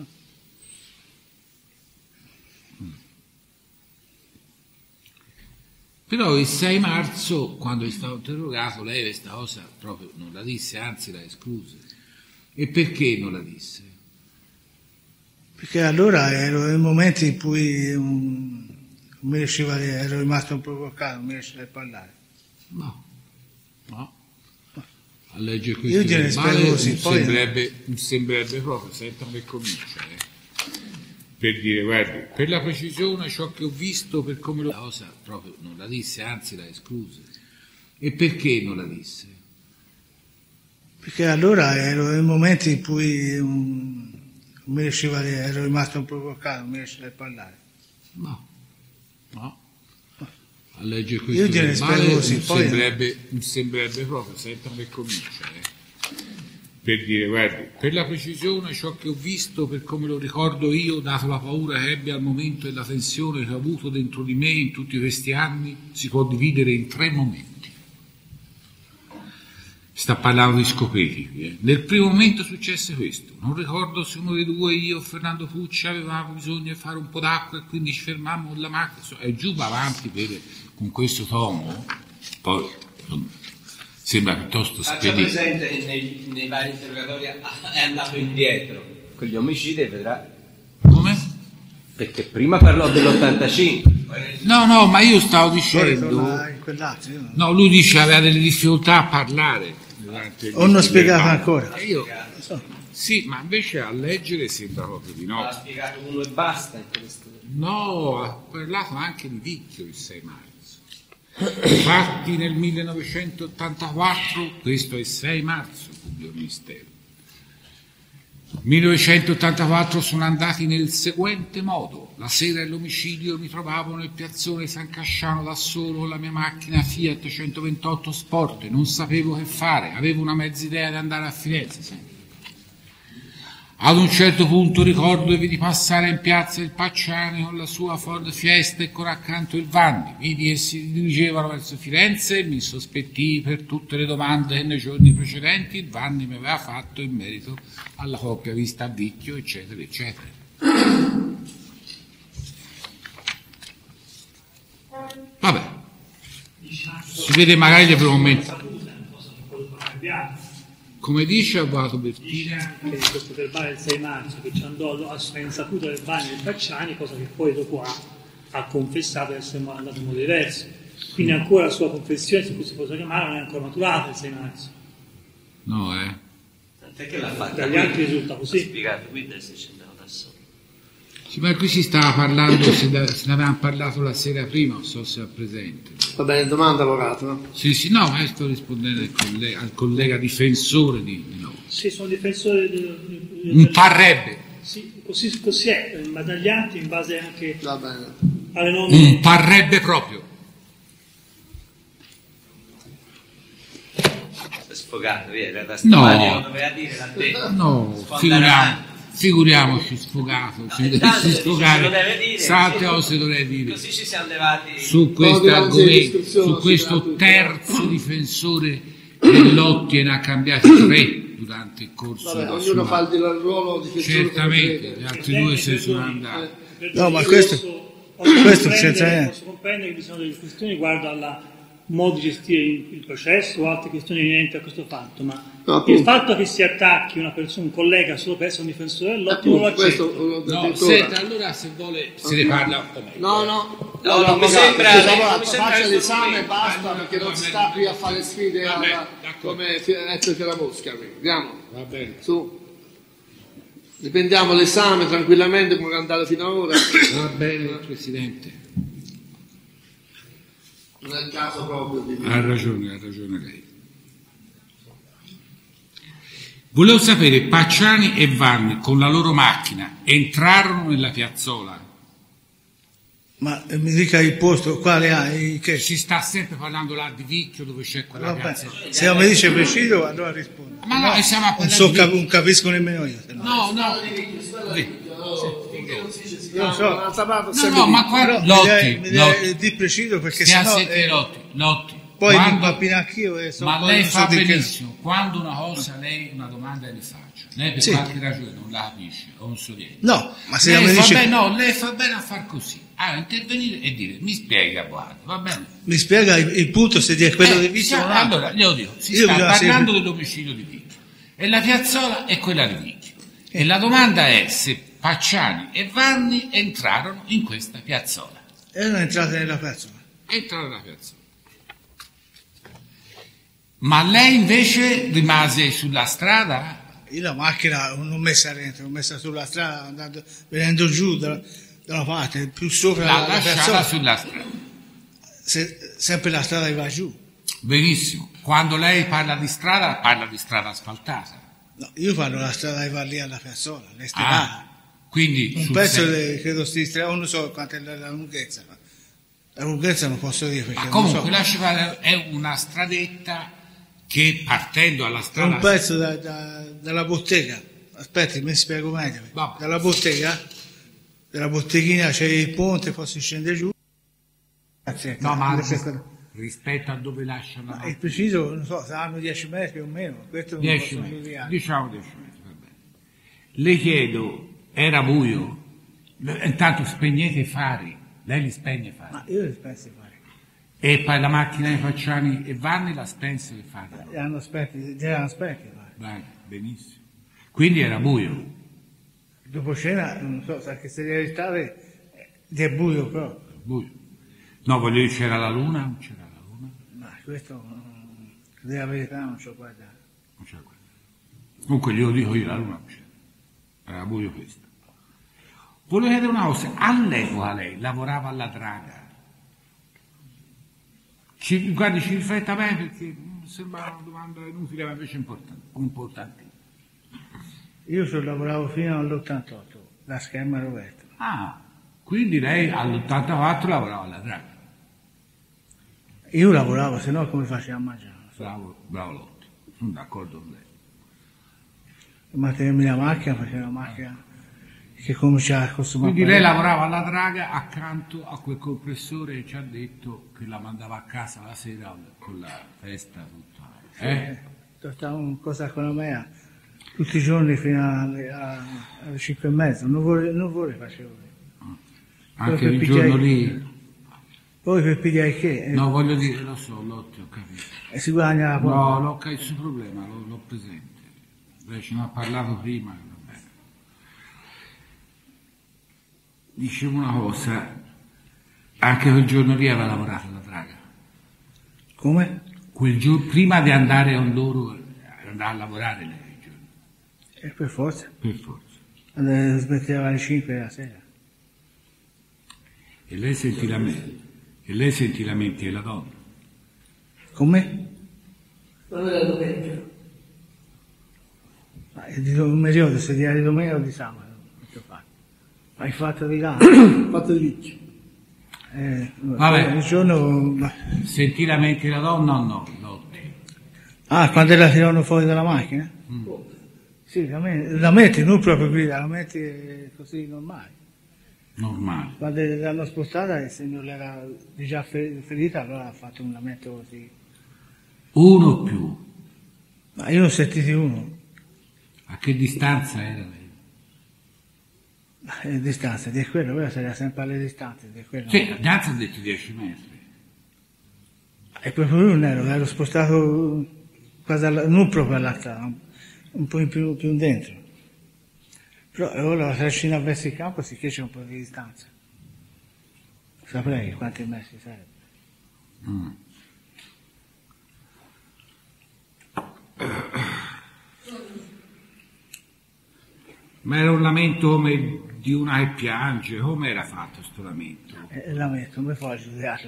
Però il sei marzo, quando è stato interrogato, lei questa cosa proprio non la disse, anzi la escluse. E perché non la disse? Perché allora ero in momenti in cui um, non mi riusciva, ero rimasto un po' bloccato, non mi riusciva a parlare. No, no. A leggere Io questo gliene spiego così, mi poi... sembrerebbe, mi sembrerebbe proprio, senta come comincia, eh. Per dire, guardi, per la precisione ciò che ho visto, per come lo... La cosa proprio non la disse, anzi la escluse. E perché non la disse? Perché allora ero in momenti in cui um, non mi riusciva, ero rimasto un po' bloccato, non mi riusciva a parlare. No, no. A leggere questo Io gliene spiego così, mi, poi... sembrerebbe, mi sembrerebbe proprio, senta come comincia, eh. Per dire, guardi, per la precisione ciò che ho visto, per come lo ricordo io, dato la paura che ebbi al momento e la tensione che ho avuto dentro di me in tutti questi anni, si può dividere in tre momenti. Sta parlando di Scopeti qui, eh. Nel primo momento successe questo, non ricordo se uno dei due, io o Fernando Pucci, avevamo bisogno di fare un po' d'acqua e quindi ci fermammo con la macchina, e giù va avanti per, con questo tono, poi... Sembra piuttosto spedito. Faccia presente che nei, nei vari interrogatori è andato indietro con gli omicidi e vedrà. Come? Perché prima parlò dell'ottantacinque. No, no, ma io stavo dicendo. No, lui dice che aveva delle difficoltà a parlare. O non spiegato ancora. Io, sì, ma invece a leggere sembra proprio di no. Ha spiegato uno e basta in questo. No, ha parlato anche di Vicchio il sei marzo. Fatti nel millenovecentottantaquattro, questo è il sei marzo, pubblico ministero. millenovecentottantaquattro sono andati nel seguente modo: la sera dell'omicidio mi trovavo nel piazzone San Casciano da solo con la mia macchina Fiat centoventotto Sport, non sapevo che fare, avevo una mezza idea di andare a Firenze. Sì. Ad un certo punto ricordo che vidi passare in piazza il Pacciani con la sua Ford Fiesta e con accanto il Vanni. Vidi che si dirigevano verso Firenze e mi sospettii per tutte le domande che nei giorni precedenti il Vanni mi aveva fatto in merito alla coppia vista a Vicchio, eccetera, eccetera. Vabbè, si vede magari nel primo momento. Come dice Avvocato Bertini, dice anche di questo verbale del sei marzo che ci andò a insaputa del Vanni del Pacciani, cosa che poi dopo ha, ha confessato di essere andato in modo diverso. Quindi ancora la sua confessione, se così si può chiamare, non è ancora maturata il sei marzo. No, eh. Tant'è che l'ha fatta. Dagli altri risulta così. Ha spiegato qui adesso ci andava da solo. Sì, ma qui si stava parlando, se, da, se ne avevamo parlato la sera prima, non so se è presente. Va bene, domanda avvocato, no? Sì, sì, no, ma io sto rispondendo al collega, al collega difensore di, di noi. Sì, sono difensore di, di, di, un parrebbe. Sì, così, così è, dagli atti in base anche Va bene. alle nomine. Un parrebbe proprio. Sfogato, via, era da no, non doveva dire, l'ha detto. No, figuriamo. Figuriamoci sfogato, no, si deve sfogare, tante sì, cose dovrei dire. Così ci siamo levati su questo argomento, su questo terzo difensore che Lotti ne ha cambiati tre durante il corso. Vabbè, della ognuno sua... fa il ruolo di difensore. Certamente, gli altri due se ne sono andati. No, ma questo, questo senza niente. Posso comprendere che vi sono delle questioni riguardo alla modo di gestire il processo o altre questioni inerenti a questo fatto, ma no, il fatto che si attacchi una persona, un collega solo per essere un difensore dell'Lotti non lo accetto. No, senta, allora se vuole se ne parla un po' meglio. No, no, no, no, mi sembra, sembra mi faccia l'esame e basta, perché non si sta qui a fare sfide alla, come Ezio Ferramosca. Andiamo, va bene, su. Riprendiamo l'esame tranquillamente come è andato fino ad ora. Va bene, Presidente. Non è il caso proprio di... Ha ragione, ha ragione lei. Volevo sapere, Pacciani e Vanni con la loro macchina entrarono nella piazzola? Ma mi dica il posto, quale ha? Che? Si sta sempre parlando là di Vicchio dove c'è quella Vabbè, piazzola. se non mi dice preciso allora rispondo. Ma no, no siamo a non so, cap- non capisco nemmeno io. No, no. Non so. No, no, ma qua Lotti, mi deve di preciso perché sennò eh... Lotti, Lotti, poi quando, mi pappino anch'io e so, ma poi lei non so fa di che- benissimo quando una cosa lei una domanda le faccia, lei per Sì. qualche ragione non la capisce o non so niente. No, ma se lei mi fa dice- bene, no, lei fa bene a far così, a intervenire e dire mi spiega avvocato, va bene? mi spiega il, il punto se è quello Eh, di Vicchio sa- o no. allora glielo dico, si Io sta bisogna parlando sempre- dell'omicidio di Vicchio e la piazzola è quella di Vicchio e la domanda è se Pacciani e Vanni entrarono in questa piazzola. Erano entrate nella persona. Entrarono nella piazzola. Ma lei invece rimase sulla strada? Io la macchina non l'ho messa dentro, l'ho messa sulla strada, andando, venendo giù da, da una parte, più sopra La la, la lasciava persona. sulla strada. Se- sempre la strada che va giù. Benissimo. Quando lei parla di strada, parla di strada asfaltata. No, io parlo la strada che va lì alla persona, le strade. Ah, quindi Un sul pezzo, sen- de- credo sti strada, non so quanta è la, la lunghezza. ma La lunghezza non posso dire perché Ma non comunque so. lasci fare, è una stradetta che partendo alla È strada un pezzo da- da- dalla bottega. Aspetti, mi spiego meglio. Vabbè. Dalla bottega, dalla botteghina c'è il ponte, poi si scende giù. Grazie. no, ma Questo- rispetto a dove lasciano ma il preciso, non so, saranno dieci metri o meno. Questo non dieci posso metri, giudicare. diciamo dieci metri, va bene. Le chiedo, era buio? Le- Intanto spegnete i fari, lei li spegne i fari. Ma io li penso di fare. E poi la macchina di Pacciani e Vanni la spense i fari. Li hanno aspetti, li hanno aspetti. fare. Vai, benissimo. Quindi era buio. Dopo cena, non so, sa che se devi stare è buio proprio. Buio. No, voglio dire, c'era la luna? Non c'era la luna? Ma questo, mm, della verità, non ci ho guardato. Non c'era quella. Comunque glielo dico io, la luna non c'era. Era buio questo. Volevo chiedere una cosa, all'epoca lei lavorava alla Draga. Ci, guardi, ci rifletta bene perché mi sembra una domanda inutile ma invece importante. importante. Io ci lavoravo fino all'ottantotto, la scherma Roberto. Ah, quindi lei all'ottantaquattro lavorava alla Draga. Io lavoravo, se no come facevo a mangiare? Bravo, bravo Lotti, sono d'accordo con lei. Mantenermi la macchina, facevo la macchina che cominciava a consumare. Quindi lei lavorava alla Draga accanto a quel compressore che ci ha detto che la mandava a casa la sera con la testa tutta. Eh? Stavo in cosa con la mia tutti i giorni fino alle, a- alle cinque e mezza, non vuole, non vuole facevo. Anche per il pigliare- giorno lì. Poi per pigliare che? Eh, No, voglio dire, lo so, Lotti, ho capito. e si guadagna la No, porta. l'ho capito il suo problema, l'ho, l'ho presente. Lei ce ne ha parlato prima, va bene. Dicevo una cosa, anche quel giorno lì aveva lavorato alla Draga. Come? Quel giorno, prima di andare con loro, andava a lavorare lei quel giorno. E per forza. Per forza. Eh, Smetteva alle cinque della sera. E lei sentì la mente, e lei sentì la mente della donna. Come? Non era domenica. Ma è di non mi ricordo se di domenica o di sabato. Che ho fatto. Hai fatto di là? Fatto di Vicchio. Eh, Vabbè. Il giorno... Sentì la mente della donna o no, Lotti? Ah, quando la tirano fuori dalla macchina? Sì, la, me- la metti, non proprio guida, la metti così normale. Normale. Quando l'hanno spostata e se non era già fe- ferita, allora ha fatto un lamento così. Uno o più. Ma io ne ho sentiti uno, A che distanza era lei? ma è distanza, di quello, però sarà sempre alle distanze, di quello. Sì, Gazza ha detto dieci metri. E proprio lui non ero, l'ero spostato quasi alla- non proprio all'altra, un- un po' in più, più in dentro. Però ora la trascina verso il campo sì che c'è un po' di distanza. Saprei quanti metri sarebbe. Mm. Ma era un lamento come di una che piange, come era fatto sto lamento? E lamento, come fa a giudicarlo?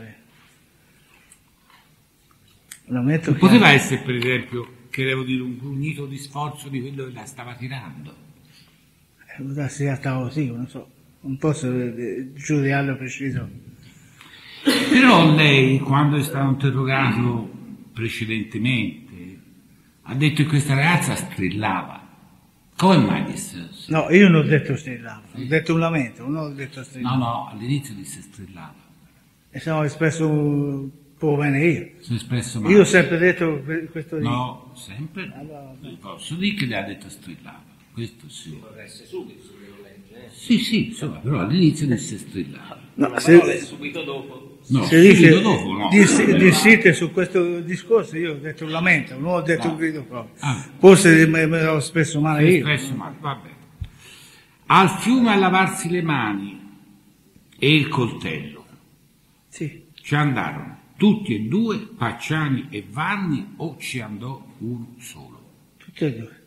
Lamento Non che- poteva essere, per esempio, che devo dire, un grugnito di sforzo di quello che la stava tirando. Eh, può darsi che stava così, non so, non posso eh, giudicarlo preciso. Però lei, quando è stato interrogato precedentemente, ha detto che questa ragazza strillava. Come mai disse? No, io non ho detto strillava, ho detto un lamento, non ho detto No, strillava. no, all'inizio disse strillava. E siamo espresso Può bene io. Si è espresso male. Io ho sempre detto questo. No, sempre. Allora, Posso dire che le ha detto strillava. Questo sì. Vorreste subito, subito legge. Sì, sì, insomma, però all'inizio disse strillava. no, Ma se, parole subito dopo. No, se dice subito dopo no. dis- dissite su questo discorso, io ho detto un lamento, non ho detto No. un grido proprio. Ah. Forse me me l'ho espresso male Si è io. espresso male, va bene. Al fiume a lavarsi le mani e il coltello. Sì. Ci andarono tutti e due, Pacciani e Vanni, o ci andò uno solo? Tutti e due.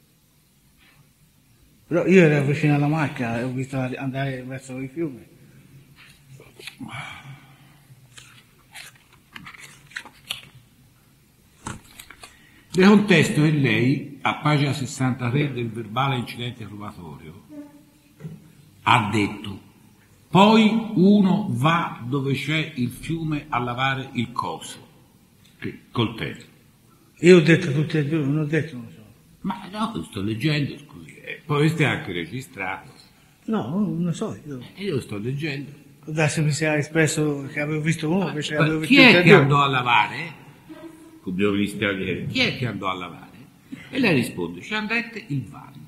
Però io ero vicino alla macchina e ho visto andare verso il fiume. Le contesto che lei, a pagina sessantatré del verbale incidente probatorio, ha detto: poi uno va dove c'è il fiume a lavare il coso, il coltello. Io ho detto tutti e due, non ho detto uno solo. Ma no, lo sto leggendo, scusi, eh, poi questo è anche registrato. No, non lo so, io. E io lo sto leggendo. Può darsi mi sia espresso che avevo visto uno, invece Ma avevo visto chi tutti è e che due. andò a lavare? Abbiamo visto ieri. Chi è che andò a lavare? E lei risponde: ci andette il Vanni.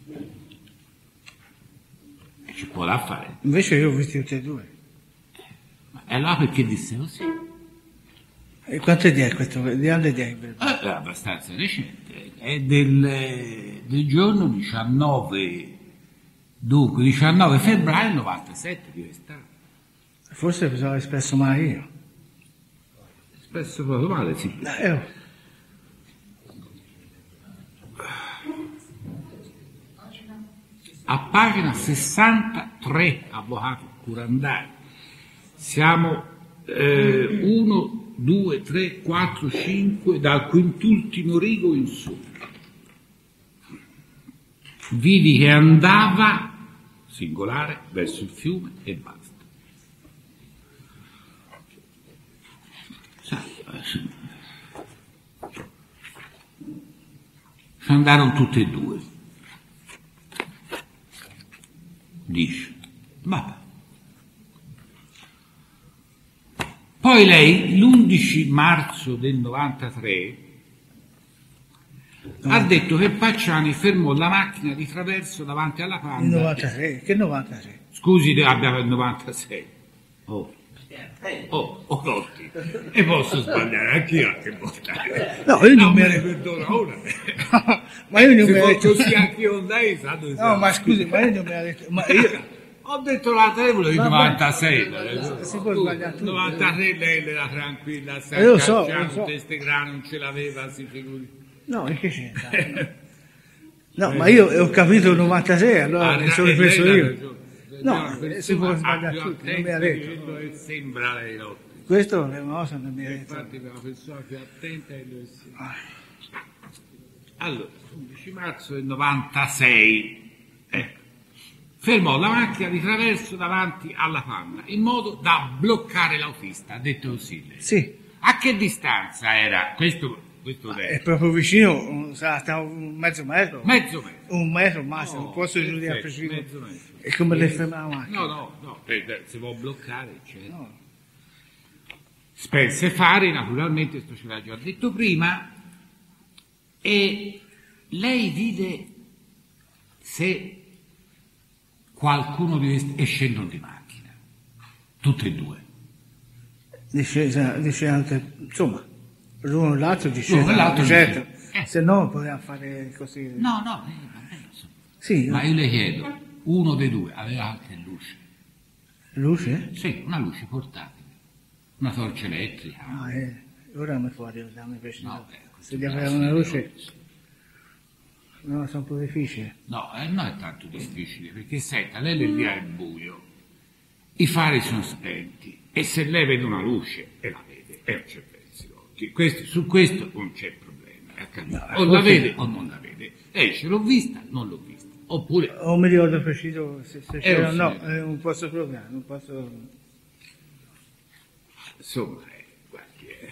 E ci può da fare. Invece io ho visto tutti e due. Ma e allora perché disse così? E quanto è di è questo? Di anno è di è? Eh, è abbastanza recente, è del, eh, del giorno diciannove, dunque diciannove febbraio novantasette di quest'anno. Forse mi sono espresso male io. Espresso proprio male, sì. Eh, oh. A pagina sessantatré, avvocato Curandari, siamo uno, due, tre, quattro, cinque, dal quintultimo rigo in su. Vidi che andava, singolare, verso il fiume e basta. Ci andarono tutti e due. Dice, vabbè. Poi lei, l'undici marzo del novantatré, ha detto che Pacciani fermò la macchina di traverso davanti alla Il Panda. novantatré? Che novantatré? Scusi, abbiamo il novantasei. Oh. Oh, oh, Lotti, e posso sbagliare anch'io a che volta. No, io non no, mi me ne ero- perdono ora. Ma io non Se mi ero fosse detto... così anch'io con lei, sa dove No, siamo. ma scusi, ma io non mi ero detto... Ma io... Ho detto la tre, volevo il Vabbè. novantasei. Si può sbagliare tutto. novantatré lei era tranquilla, sta Eh, lo so, cacciando, lo so. teste grane, non ce l'aveva, si figuri. No, in che c'entra? No, ma io ho capito il novantasei, allora Ah, mi sono lei- ripreso lei ha io. ragione. No, Una eh, persona si può ha sbagliare più tutto, non mi attenta ha di detto. quello che sembra lei, Lotti. Questo è una cosa che mi ha detto. Infatti per una persona più attenta è dove si... Allora, undici marzo del novantasei, ecco, fermò la macchina di traverso davanti alla Panda in modo da bloccare l'autista, ha detto così lei. Sì, A che distanza era questo, questo è detto? proprio vicino, un- sarà stato un mezzo metro. Mezzo metro. Un metro massimo, No, non posso giudicare perfetto, preciso. mezzo metro. È come le ferma la macchina. No, no, no, per- se vuol bloccare, eccetera. No. Spense Fari, naturalmente, questo ce l'ha già detto prima, e lei vide se qualcuno di questi e scendono di macchina, tutte e due. Discesa, dice anche, insomma, l'uno e l'altro discesa, L'uno e l'altro certo. discesa. Eh. Se no potevamo fare così. No, no, eh, vabbè, lo so. Sì, Ma io le chiedo, uno dei due aveva anche luce? luce? Sì, una luce portatile, una torcia elettrica. Ah, eh, ora mi fuori, dammi per No, eh, se gli aveva una luce, no, sono un po' difficile. No, eh, non è tanto difficile, perché senta, lei le via è buio, i fari sono spenti, e se lei vede una luce, e la vede, e non c'è pensi occhi. Questo- su questo non c'è problema, è capito? No, O la ok. vede o non la vede. Lei dice, l'ho vista, non l'ho vista. Oppure, Non mi ricordo preciso se, se Eh, c'era o lo no, so. eh, non posso programmare, non posso... insomma, eh, guardi, eh.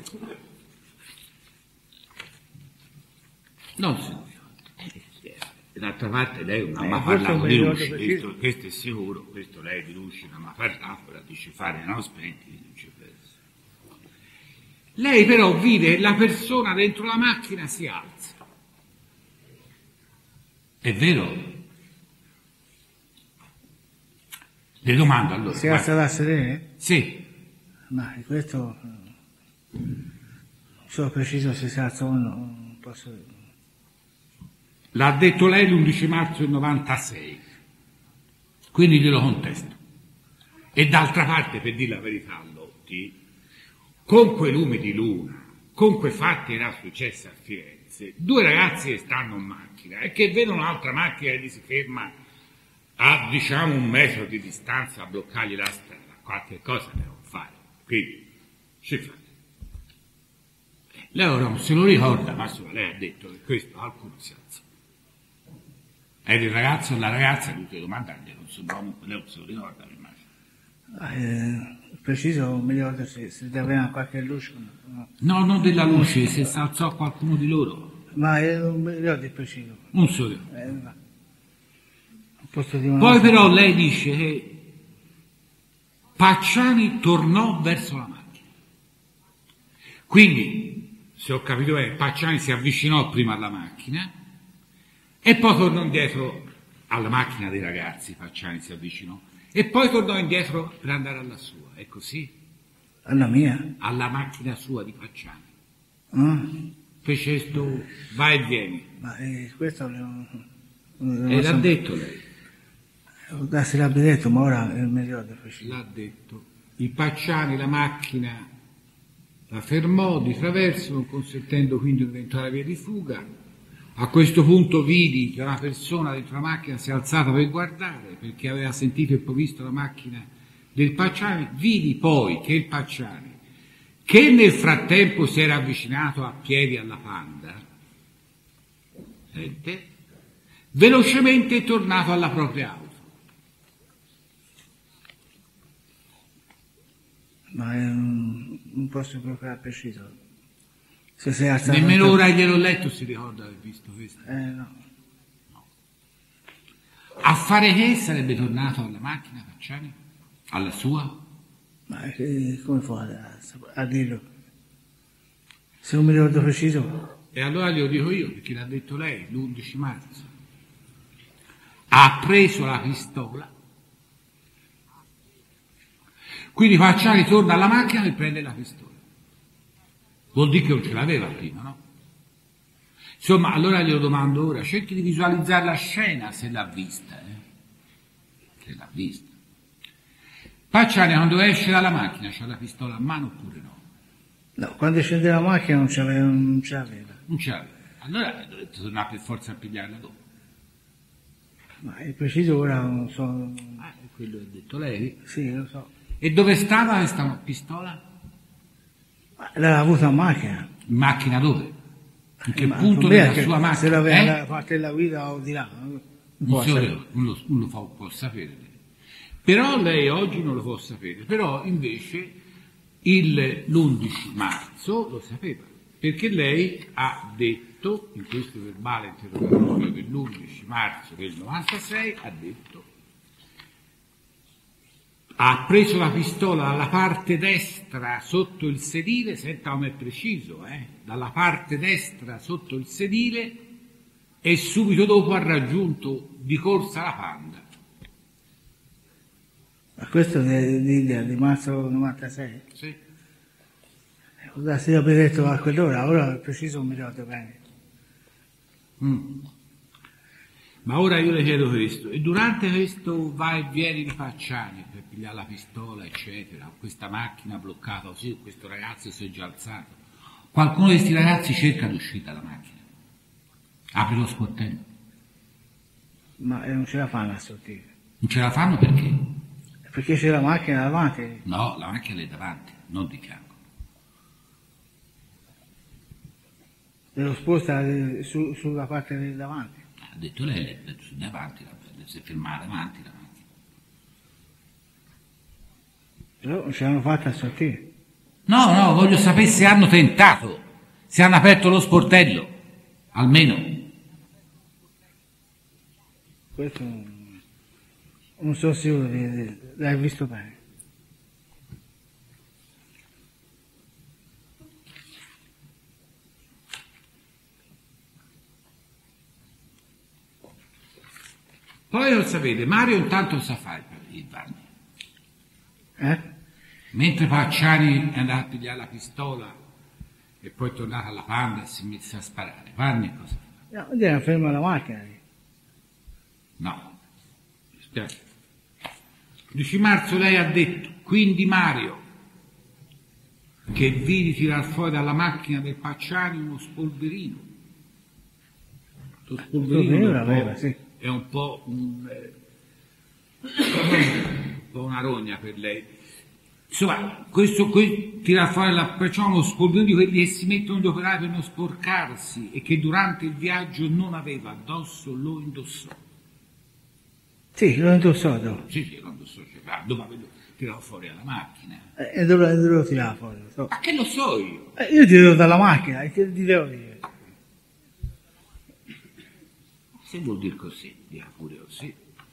non si d'altra parte lei non ha Eh, mai questo parlato mi di ricordo luci, perché- questo, questo è sicuro, questo lei di luci non ha mai parlato, la dice fare no spenti, viceversa. Lei però vide la persona dentro la macchina si alza. È vero? Le domando allora. Si alza da sedere? Sì. Ma questo non so preciso se si alza o no, non posso dire. L'ha detto lei l'undici marzo del novantasei, quindi glielo contesto. E d'altra parte, per dire la verità a Lotti, con quei lumi di luna, con quei fatti che era successo a Firenze, due ragazzi che stanno in macchina e che vedono un'altra macchina che gli si ferma a diciamo un metro di distanza a bloccargli la strada, qualche cosa devono fare, quindi ci fate. Lei ora non se lo ricorda, ma insomma, lei ha detto che questo qualcuno si alza. Era il ragazzo e la ragazza, lui ti domandagli, non so, lei non se lo ricorda, immagino. Eh, preciso non mi ricordo se, se aveva qualche luce. No. No, non della luce, se si alzò qualcuno di loro. Ma eh, non mi ricordo il preciso. Non so io. Eh, no. Posso dire una Poi cosa? però lei dice che Pacciani tornò verso la macchina. Quindi, se ho capito bene, Pacciani si avvicinò prima alla macchina e poi tornò indietro alla macchina dei ragazzi, Pacciani si avvicinò, e poi tornò indietro per andare alla sua, è così? Alla mia? Alla macchina sua di Pacciani. Ah, Fece sto vai e vieni. ma eh, questo non, E l'ha detto lei. Da se l'abbia detto, ma ora eh, mi ricordo preciso. L'ha detto. I Pacciani la macchina la fermò di traverso, non consentendo quindi di diventare via di fuga. A questo punto vidi che una persona dentro la macchina si è alzata per guardare, perché aveva sentito e poi visto la macchina del Pacciani. Vidi poi che il Pacciani, che nel frattempo si era avvicinato a piedi alla Panda, sente, velocemente è tornato alla propria auto. Ma eh, non posso proprio preciso. Se sei alzato Nemmeno tanto- ora gliel'ho letto si ricorda di aver visto questo. Eh, no. A fare che sarebbe tornato alla macchina Pacciani? Alla sua? Ma eh, come fa a, a dirlo? Se non mi ricordo preciso. E allora glielo dico io, perché l'ha detto lei, l'undici marzo. Ha preso la pistola. Quindi Pacciani torna alla macchina e prende la pistola. Vuol dire che non ce l'aveva prima, no? Insomma, allora glielo domando ora, cerchi di visualizzare la scena se l'ha vista, eh? Se l'ha vista. Pacciani quando esce dalla macchina c'ha la pistola a mano oppure no? No, quando scende la macchina non ce l'aveva. Non ce l'aveva. Non ce l'aveva. Allora dovete tornare per forza a pigliarla dopo. Ma il preciso ora non so. Ah, è quello che ha detto lei? Sì, lo so. E dove stava questa pistola? Ma l'aveva avuta a macchina. In macchina dove? In che Ma il punto problema è della che sua macchina? Se l'aveva Eh? dalla parte della guida o di là. Non Non, può so essere. io, non lo, non lo fa- può sapere. Però lei oggi non lo può sapere. Però invece il, l'undici marzo lo sapeva. Perché lei ha detto, in questo verbale interrogatorio dell'undici marzo del novantasei, ha detto ha preso la pistola dalla parte destra sotto il sedile, senta come è preciso, eh? Dalla parte destra sotto il sedile e subito dopo ha raggiunto di corsa la Panda. Ma questo di, di, di marzo novantasei? Sì. Cosa si abbia detto a quell'ora? Ora il preciso non mi ricordo bene. Mm. Ma ora io le chiedo questo, e durante questo vai e vieni di Pacciani per pigliare la pistola, eccetera, questa macchina bloccata così, questo ragazzo si è già alzato, qualcuno di questi ragazzi cerca di uscire dalla macchina, apre lo sportello, Ma eh, non ce la fanno a sortire. non ce la fanno perché? Perché c'è la macchina davanti. No, la macchina è davanti, non di fianco. E lo sposta eh, su- sulla parte del davanti. Ha detto lei, ha detto su davanti, si è fermata davanti la macchina. Però non ce l'hanno fatta a sortire. No, no, voglio sapere se hanno tentato, se hanno aperto lo sportello, almeno. questo non, non sono sicuro di, di, di aver visto bene. Poi non sapete, Mario intanto sa fare il Vanni. Eh? Mentre Pacciani è andato a pigliare la pistola e poi è tornato alla Panda e si è messo a sparare. Vanni cosa fa? No, era ferma la macchina lì. No, mi spiace. dieci marzo lei ha detto, quindi Mario, che vidi tirar fuori dalla macchina del Pacciani uno spolverino. Lo spolverino è un, aveva, sì. è un po' un, eh, un po' una rogna per lei. Insomma, questo qui tira fuori la, perciò uno spolverino di quelli che si mettono gli operai per non sporcarsi e che durante il viaggio non aveva addosso, lo indossò. Sì, l'ho indossato. Sì, sì, lo indossò, cioè, dopo averlo tirato fuori dalla macchina. E dove lo tirare fuori? So. Ma che lo so io? Eh, io tiro dalla macchina, e ti, ti devo dire. Se vuol dire così, dica pure così.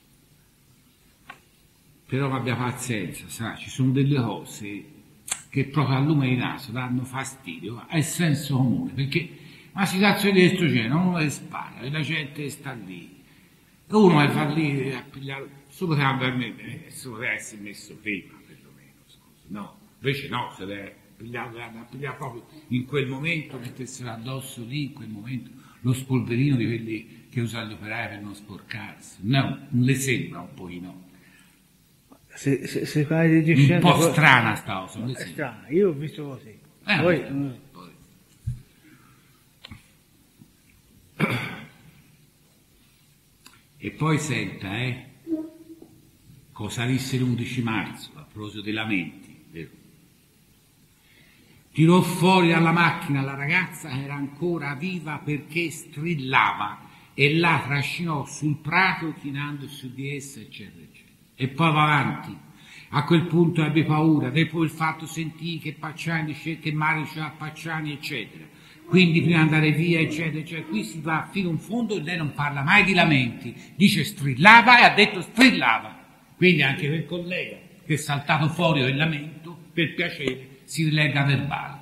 Però abbia pazienza, sa, ci sono delle cose che proprio al lume di naso danno fastidio, è senso comune, perché una situazione di questo genere, uno le spara, e la gente sta lì, uno che fa lì a pigliare, solo che si poteva essere messo prima, perlomeno, scusi, no, invece no, se deve pigliare, a pigliare proprio in quel momento, metterselo addosso lì, in quel momento, lo spolverino di quelli che usano gli operai per non sporcarsi, no, non le sembra un pochino? Se, se, se fai di un po' poi, strana sta cosa, non è strana, io ho visto così. Eh, poi, eh, poi. E poi senta, eh, cosa disse l'undici marzo a proposito dei lamenti, vero? Tirò fuori dalla macchina la ragazza che era ancora viva perché strillava e la trascinò sul prato chinando su di essa, eccetera, eccetera. E poi va avanti. A quel punto ebbe paura, dopo il fatto sentì che Pacciani dice che Mario diceva Pacciani, eccetera. Quindi prima di andare via, eccetera, eccetera. Qui si va fino in fondo e lei non parla mai di lamenti. Dice strillava e ha detto strillava. Quindi anche quel collega che è saltato fuori del lamento, per piacere, si rilegga verbale.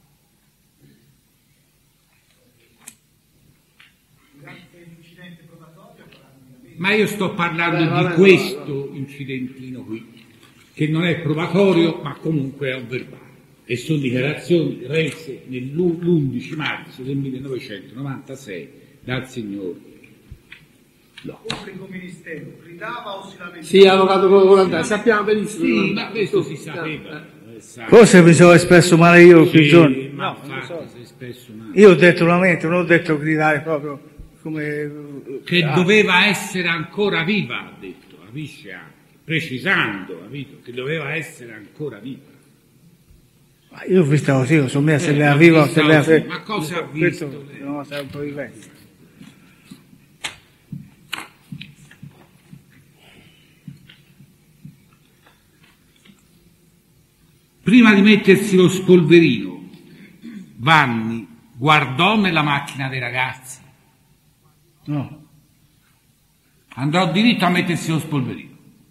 Ma io sto parlando Beh, di questo incidentino qui, che non è probatorio, ma comunque è un verbale. E sono dichiarazioni rese l'undici marzo del millenovecentonovantasei dal signor Lo. Il pubblico ministero gridava o si lamentava? Sì, avvocato Volantari, sappiamo benissimo. Sì, ma questo si sapeva. Eh. Forse mi sono espresso male io sì, quel giorno. Ma no, infatti, so. si è espresso male. Io ho detto lamento, non ho detto gridare proprio. Come, che ah. doveva essere ancora viva, ha detto, capisce anche, precisando, capito, che doveva essere ancora viva. Ma io ho visto così, non so me se lei viva o se lei fe... Ma cosa ha visto? Questo, no, sei un po' diverso. Prima di mettersi lo spolverino, Vanni guardò nella macchina dei ragazzi. No. Andrò diritto a mettersi lo spolverino.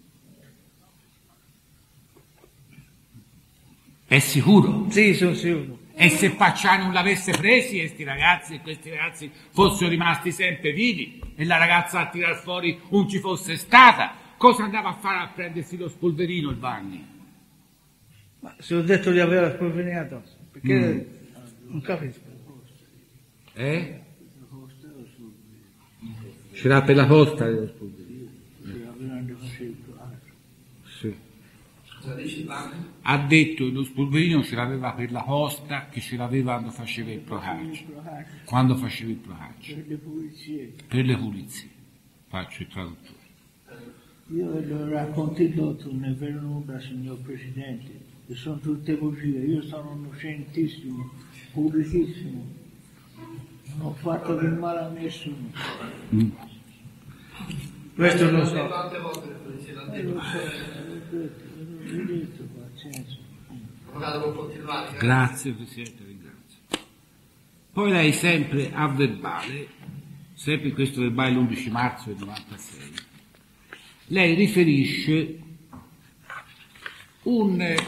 È sicuro? Sì, sono sicuro. E se Pacciani non l'avesse presi, questi ragazzi e questi ragazzi fossero rimasti sempre vivi e la ragazza a tirar fuori non ci fosse stata, cosa andava a fare a prendersi lo spolverino il Vanni? Ma se ho detto di avere la spolverina addosso, perché mm. non capisco. Eh? C'era per la posta dello spolverino. Sì. Ha detto che lo spolverino ce l'aveva per la posta, che ce l'aveva quando faceva il procaccio. Quando faceva il procaccio. Per le pulizie. Per le pulizie. Faccio il traduttore. Io lo racconto non è vero nulla, signor Presidente, che sono tutte bugie. Io sono innocentissimo, pulitissimo. Non ho fatto del male a nessuno. Mm. Questo non lo so. Tante volte le polizie l'hanno detto. L'ho detto, pazienza. Avvocato, può continuare. Grazie Presidente, ringrazio. Poi lei sempre a verbale sempre in questo verbale l'undici marzo del novantasei, lei riferisce un eh,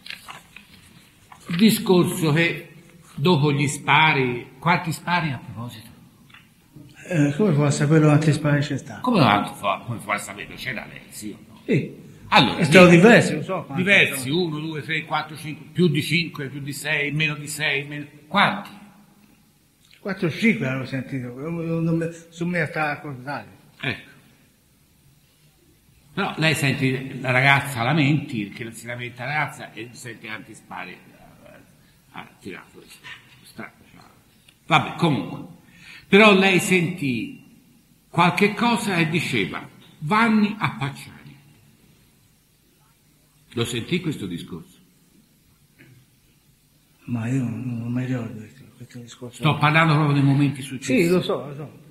discorso che dopo gli spari, quanti spari a proposito? Eh, come può saperlo quanti spari c'è stato? Come, fa, come può saperlo? C'era lei, sì o no? Sì. Allora, è stato diversi, lo so. Diversi, uno, due, tre, quattro, cinque, più di cinque, più di sei, meno di sei, meno... Quanti? quattro o cinque avevo sentito, non me, su me sta a contare. Ecco. Però lei sente la ragazza lamenti, che si lamenta la ragazza e sente tanti spari ha tirato. Vabbè, comunque. Però lei sentì qualche cosa e diceva Vanni a Pacciani. Lo sentì questo discorso? Ma io non, non mi ricordo questo discorso. Sto parlando proprio dei momenti successivi. Sì, lo so, lo so.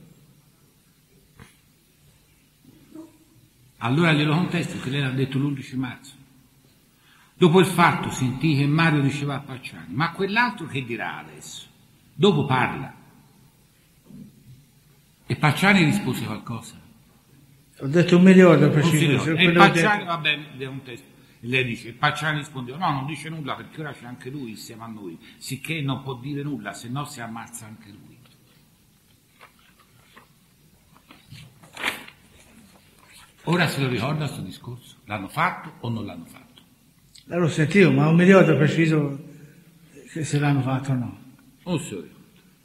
Allora glielo contesto che lei l'ha detto l'undici marzo. Dopo il fatto sentì che Mario diceva a Pacciani, ma quell'altro che dirà adesso? Dopo parla. E Pacciani rispose qualcosa. Ho detto un milione preciso. E Pacciani, va bene, è un testo. E lei dice, Pacciani rispondeva, no, non dice nulla perché ora c'è anche lui insieme a noi, sicché non può dire nulla, se no si ammazza anche lui. Ora se lo ricorda questo discorso? L'hanno fatto o non l'hanno fatto? L'ho sentito, ma non mi ricordo preciso se l'hanno fatto o no. Non se lo ricordo.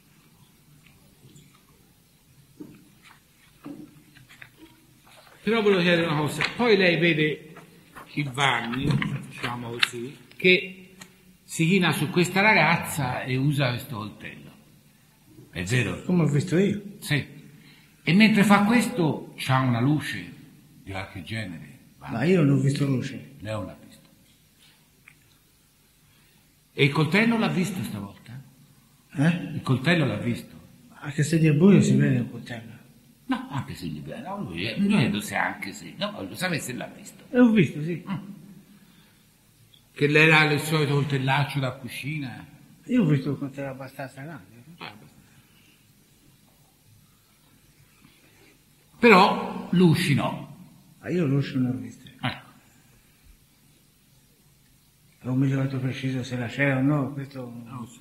Però volevo chiedere una cosa, poi lei vede il Vanni, diciamo così, che si china su questa ragazza e usa questo coltello. È vero? Come ho visto io. Sì. E mentre fa questo c'ha una luce di qualche genere. Ma io non ho visto luce. Lei non l'ha visto. E il coltello l'ha visto stavolta? Eh? Il coltello l'ha visto? Anche se di buio si vede un coltello. No, anche se gli viene, no, lui, lui credo sia anche se, no, lo sapete se l'ha visto. L'ho visto, sì. Mm. Che lei era il solito coltellaccio da cucina. Io ho visto il coltello abbastanza grande. Ah, però luci no. Ma io luci non l'ho viste. Ecco. Non mi ricordo preciso se la c'era o no, questo non lo so.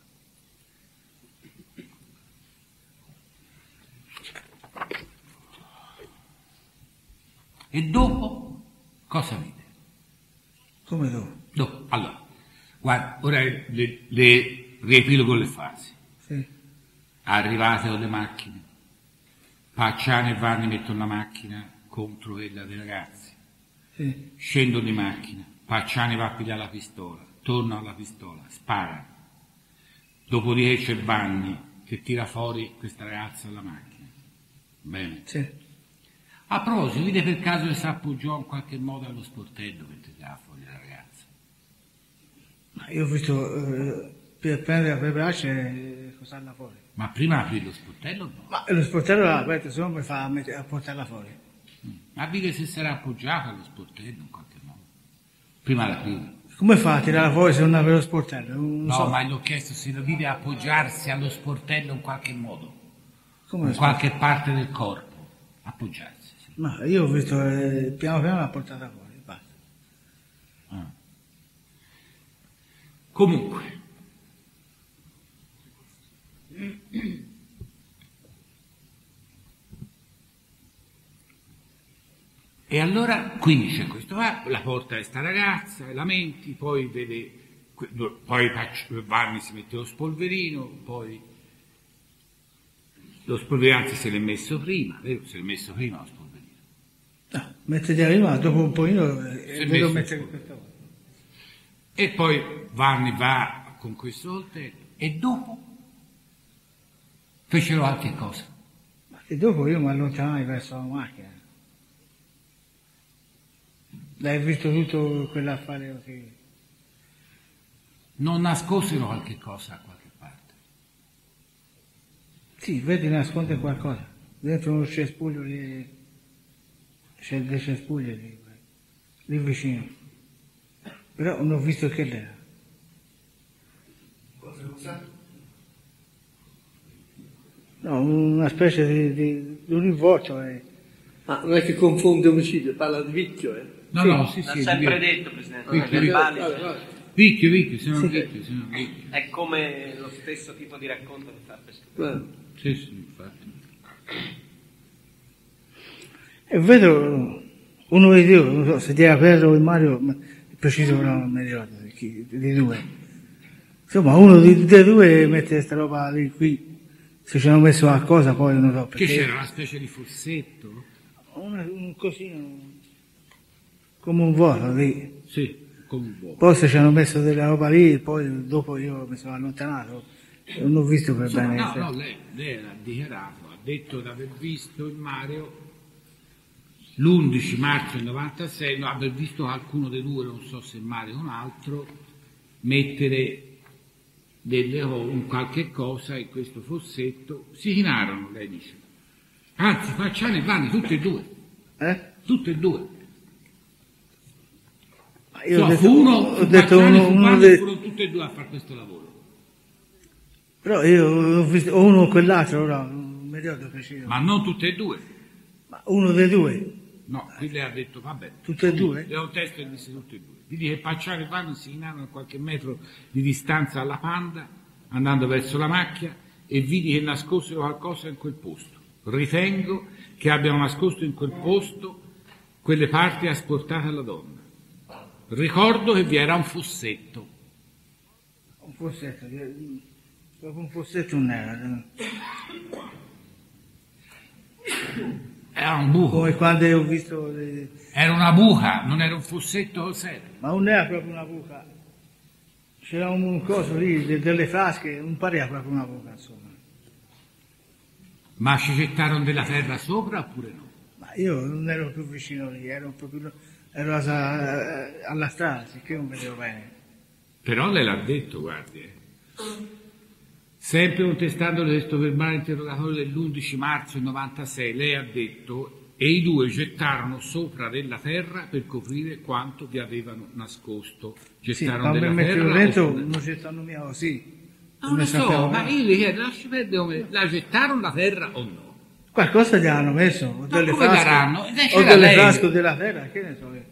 E dopo cosa vede? Come dopo? Dopo, allora, guarda, ora le, le riepilogo le fasi. Sì. Arrivate con le macchine, Pacciani e Vanni mettono la macchina contro quella dei ragazzi. Sì. Scendono di macchina, Pacciani va a pigliare la pistola, torna alla pistola, spara. Dopodiché c'è Vanni che tira fuori questa ragazza dalla macchina. Bene. Sì. A proposito, vide per caso che si appoggiò in qualche modo allo sportello per tirare fuori la ragazza? Ma io ho visto eh, per prendere per braccia e cosarla fuori. Ma prima aprì lo sportello o no? Ma lo sportello l'ha aperto, se no mi fa a, mettere, a portarla fuori. Mm. Ma vide se si era appoggiata allo sportello in qualche modo. Prima l'apriva. Come fa a tirarla fuori se non aveva lo sportello? Non no, so. ma gli ho chiesto se lo vide appoggiarsi allo sportello in qualche modo. Come in qualche parte del corpo. Appoggiarsi. Ma io ho visto eh, piano piano l'ha portata fuori, basta. Ah. Comunque, e allora quindi c'è questo, va, la porta è sta ragazza, lamenti, poi vede, poi Vanni si mette lo spolverino, poi lo spolverino anzi se l'è messo prima, vero? Se l'è messo prima lo spolverino. No, mettiti arriva, dopo un pochino e vedo mettere questa volta. E poi Vanni va con questo coltello e dopo fecero altre cose. Ma e dopo io mi allontanai verso la macchina. L'hai visto tutto quell'affare così? Non nascosero qualche cosa a qualche parte? Sì, vedi, nasconde qualcosa. Dentro uno cespuglio lì. C'è dei cespugli lì, lì vicino. Però non ho visto che l'era. No, una specie di, di, di un rivolto. Eh. Ma non è che confonde omicidio, parla di vicchio, eh? No, sì. no, sì, L'ha sì. sempre Vicchio, detto, Presidente. Vicchio, verbali, Vabbè, vabbè. vicchio, vicchio, sono Sì. vicchio, sono vicchio. è come lo stesso tipo di racconto che fa per Eh. Sì, sì, infatti. E vedo uno dei due, non so se ti era Pedro o Mario, ma è preciso però non mi ricordo di chi, dei due. Insomma, uno dei, dei due mette questa roba lì qui. Se ci hanno messo qualcosa poi non so perché. Che c'era una specie di fossetto? Una, un cosino, come un vuoto lì. Sì, come un vuoto. Poi se ci hanno messo della roba lì, poi dopo io mi sono allontanato e non ho visto per Insomma, bene. no, no, lei, lei l'ha dichiarato, ha detto di aver visto il Mario l'undici marzo del novantasei, no, aver visto qualcuno dei due, non so se Mario o un altro, mettere delle, un qualche cosa in questo fossetto, si chinarono, lei dice. Anzi, Facciano e Vanni, tutti e due. Eh? Tutti e due. Ma io ho No, detto, fu uno, ho fu detto Facciano e uno, fu uno Vanni, dei- furono tutti e due a fare questo lavoro. Però io ho visto o uno o quell'altro, ora non mi ricordo preciso. Ma non tutti e due. Ma uno dei due, No, qui lei ha detto, vabbè. tutti e due? Le ho testo e disse tutti e due. Vidi che Pacciano e Vanni si chinarono a qualche metro di distanza alla Panda, andando verso la macchia, e vidi che nascosero qualcosa in quel posto. Ritengo che abbiano nascosto in quel posto quelle parti asportate alla donna. Ricordo che vi era un fossetto. Un fossetto, eh, proprio un fossetto non era. Era un buco. Come quando ho visto, le- Era una buca, non era un fossetto, cos'era? ma non era proprio una buca. C'era un, un coso lì, de- delle frasche, non pareva proprio una buca, insomma. Ma ci gettarono della terra sopra oppure no? Ma io non ero più vicino lì, ero proprio ero a- alla strada, sicché non vedevo bene. Però lei l'ha detto, guardi. eh. Sempre contestando questo verbale interrogatorio dell'undici marzo del novantasei, lei ha detto e i due gettarono sopra della terra per coprire quanto vi avevano nascosto. Sì, Gettarono ma mi della mettevo terra. dentro, o- non gettano mia così. Non lo so, ma io le chiedo, lasci perdere come la gettarono la terra o no? Qualcosa gli hanno messo, o delle come frasche, daranno? Eh, o c'era delle lei. frasche o della terra, che ne so io.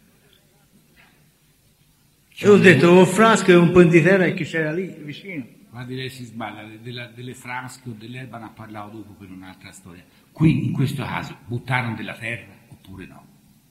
E ho detto, o frasche o un po' di terra che c'era lì, vicino. Guardi, lei si sbaglia, della- delle frasche o dell'erba ne ha parlato dopo per un'altra storia. Qui, in questo caso, buttarono della terra oppure no?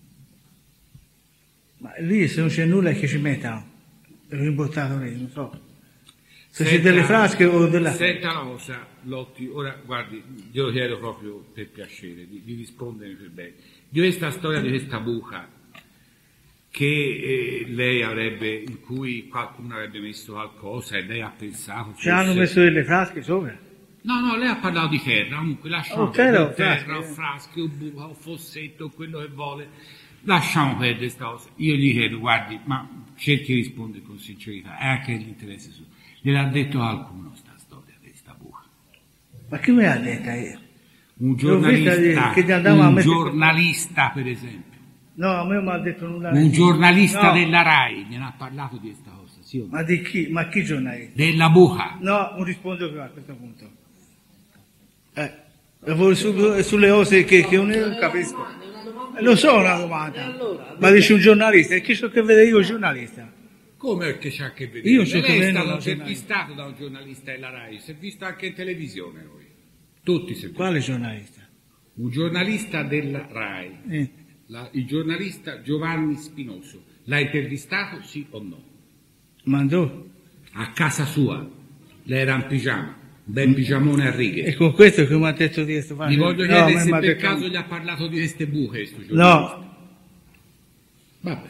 Ma lì se non c'è nulla che ci mettano, l'ho imbottato lì, non so. Se c'è Senta- delle frasche o della terra. Senta una cosa, Lotti, ora guardi, glielo chiedo proprio per piacere, di, di rispondere per bene. Di questa storia di questa buca che eh, lei avrebbe, in cui qualcuno avrebbe messo qualcosa e lei ha pensato... Ci hanno forse- messo delle frasche sopra. No, no, lei ha parlato di terra, comunque lasciamo Oh, terra o perdere frasche, terra o eh. frasche o buca o fossetto o quello che vuole, lasciamo perdere questa cosa. Io gli chiedo, guardi, ma cerchi di rispondere con sincerità, è anche l'interesse suo. Gliel'ha detto qualcuno sta storia di sta buca? Ma chi me l'ha detta io? Un L'ho vista giornalista, che ti andava a un mettere- giornalista per esempio, No, a me non mi ha detto nulla. un giornalista No. della RAI, gliene ha parlato di questa cosa, sì o no? Ma di chi? Ma chi giornalista? Della buca. No, non rispondo più a questo punto. Eh, lavoro su- sulle cose che, che non capisco. Eh, Lo so una domanda. Ma dice un giornalista, e che so che vede io il giornalista? Come che c'ha a che vedere? Io so lei che è vengo stato da un intervistato da un giornalista della RAI, si è visto anche in televisione noi. Tutti si è Quale giornalista? Un giornalista della RAI, Eh. la- il giornalista Giovanni Spinoso, l'ha intervistato sì o no? Mandò. A casa sua, lei era in pigiama, un bel pigiamone a righe. E con questo che mi ha detto di questo Mi voglio no, chiedere mi se ha per detto- caso gli ha parlato di queste buche questo giornalista. No, Vabbè.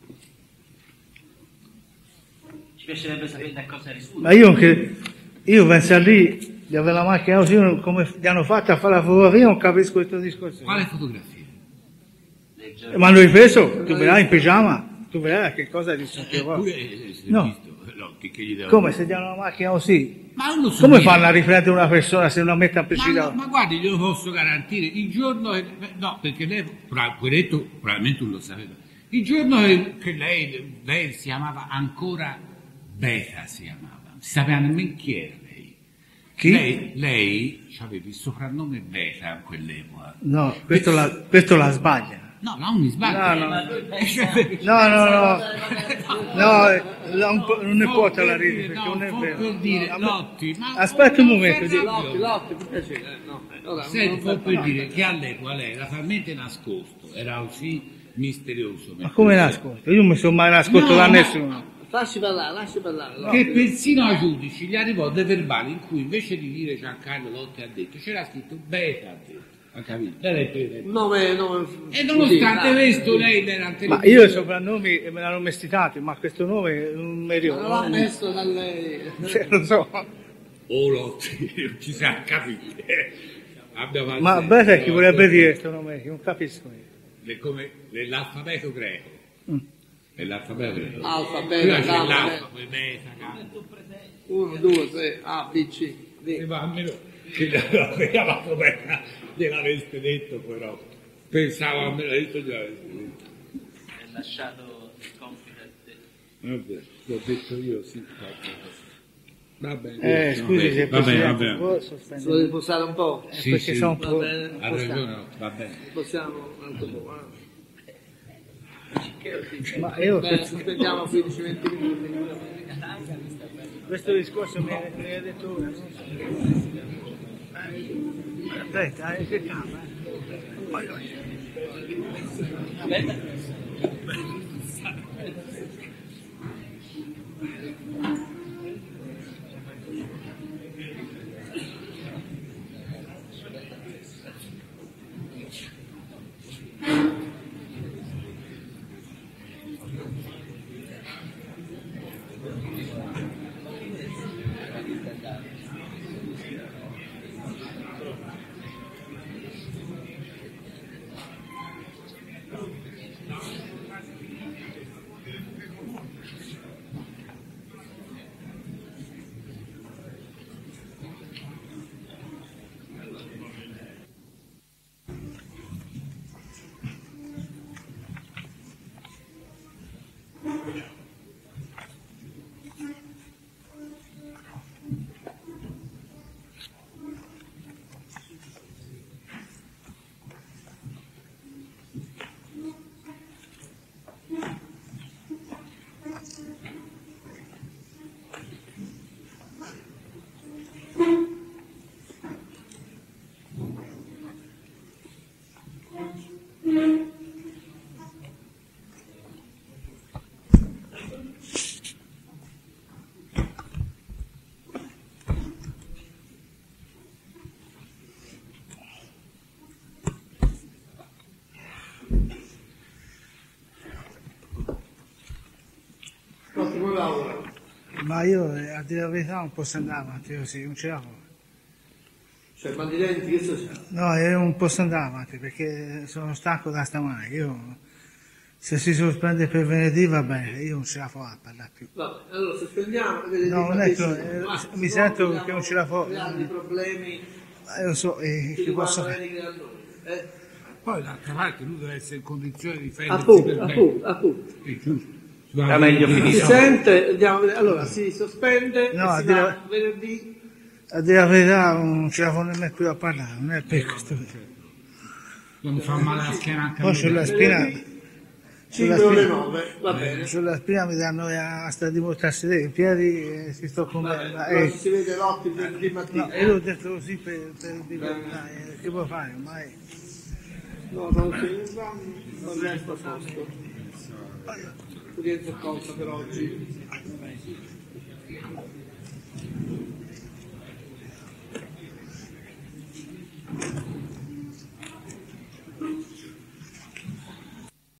Ci piacerebbe sapere da cosa risulta. ma io che io penso lì di avere la macchina così, io come gli hanno fatto a fare la fotografia, non capisco questo discorso. Quale fotografia? Eh, Ma hanno ripreso, tu vedrai in pigiama, tu vedrai che cosa ti sono Eppure, eh, si è No. visto, Lotti, che gli devo Come dire? se ti hanno la macchina così? Ma non lo so Come dire. fanno a riflettere una persona se non mette a Ma, precisa? no, ma guardi, glielo posso garantire, il giorno che, no, perché lei, pro- detto, probabilmente non lo sapeva, il giorno che, che lei, lei si chiamava ancora Beta, si chiamava, non si sapeva nemmeno chi era lei, Chi? Lei, lei aveva il soprannome Beta in quell'epoca. No, questo la, questo la sbaglia. No, no, mi sbaglio. No, no, no, no, no, no un po', non ne può te la ridi perché non è vero. Per dire, No, Lotti, ma aspetta un momento. di- Lotti, Lotti, per piacere. eh, no, eh, ora, Senti, non può fai per parlare. dire che all'epoca lei era talmente nascosto, era così misterioso. Ma come nascosto? Io non mi sono mai nascosto No, da ma- nessuno. Lasci parlare, lasci parlare. Lotti. Che persino ai giudici gli arrivò dei verbali in cui invece di dire Giancarlo Lotti ha detto, c'era scritto Beta ha detto. Ha capito? Lei l'ha preso. Nome, nome, E nonostante così, questo dai. lei era in Ma televisione. io i soprannomi me l'hanno mestitato, ma questo nome non mi Ma ricordo. non l'ha messo da lei. Cioè, lo so. Oh Lotti, non ci sa capire. Abbiamo fatto Ma sempre, beh, chi Lotti. vorrebbe dire questo nome? Che non capisco io. Le- come le- l'alfabeto greco. Mm. È l'alfabeto greco. Alfa, Prima beta, c'è gamma, l'alfa, poi beta, gamma. uno, due, tre, A, B, C, D. E va, almeno che l'avevamo bene, gliel'aveste detto però. Pensavo almeno detto gliel'aveste detto. È lasciato il compito a te. Vabbè, l'ho detto io, sì. Va bene. Eh, no, scusi, se va bene, va Presidente, bene. può Si vuole sospendere? riposare un po'? Eh, Sì, perché sì. sono un Va po'... bene, Ha possiamo. ragione, va bene. Possiamo un altro po'. eh. Ma io Beh, questo, sospendiamo quindici venti minuti. questo discorso mi hai mi hai detto ora, non so. Eh, Aspetta, eh, che calma, eh. Vai, vai. Lotti, come va ora? Ma io eh, a dire la verità non posso andare avanti così, non ce la faccio. Cioè, mal di denti, che sto c'è? No, io non posso andare avanti perché sono stanco da stamane. Io, se si sospende per venerdì va bene, io non ce la faccio a parlare più. Vabbè, allora sospendiamo. vedete No, non è che- benissimo. eh, Ma mi se sento no, vogliamo che non ce la faccio. creare dei problemi Ma io so eh, che che posso riguardano fare. Eric Randoni, eh? Poi d'altra parte lui deve essere in condizione di difendersi Appunto, per bene. appunto, appunto. È giusto. Era meglio Si finire. sente, andiamo a vedere. Allora, si sospende No, e si dire- va venerdì. A dire la verità non ce la faccio nemmeno più a parlare, non è per questo. Non mi fa male la schiena anche a Poi me. sulla spina, sulla cinque ore spina, nove, va bene. sulla spina mi danno a sta di dimostrarsi dei piedi e si sto con Va me. bene. ma, Allora eh, si vede Lotti il venerdì mattina. no, io l'ho detto così per, per dire dai, che può fare ormai. No, non si non resta a posto. Udienza accolta per oggi.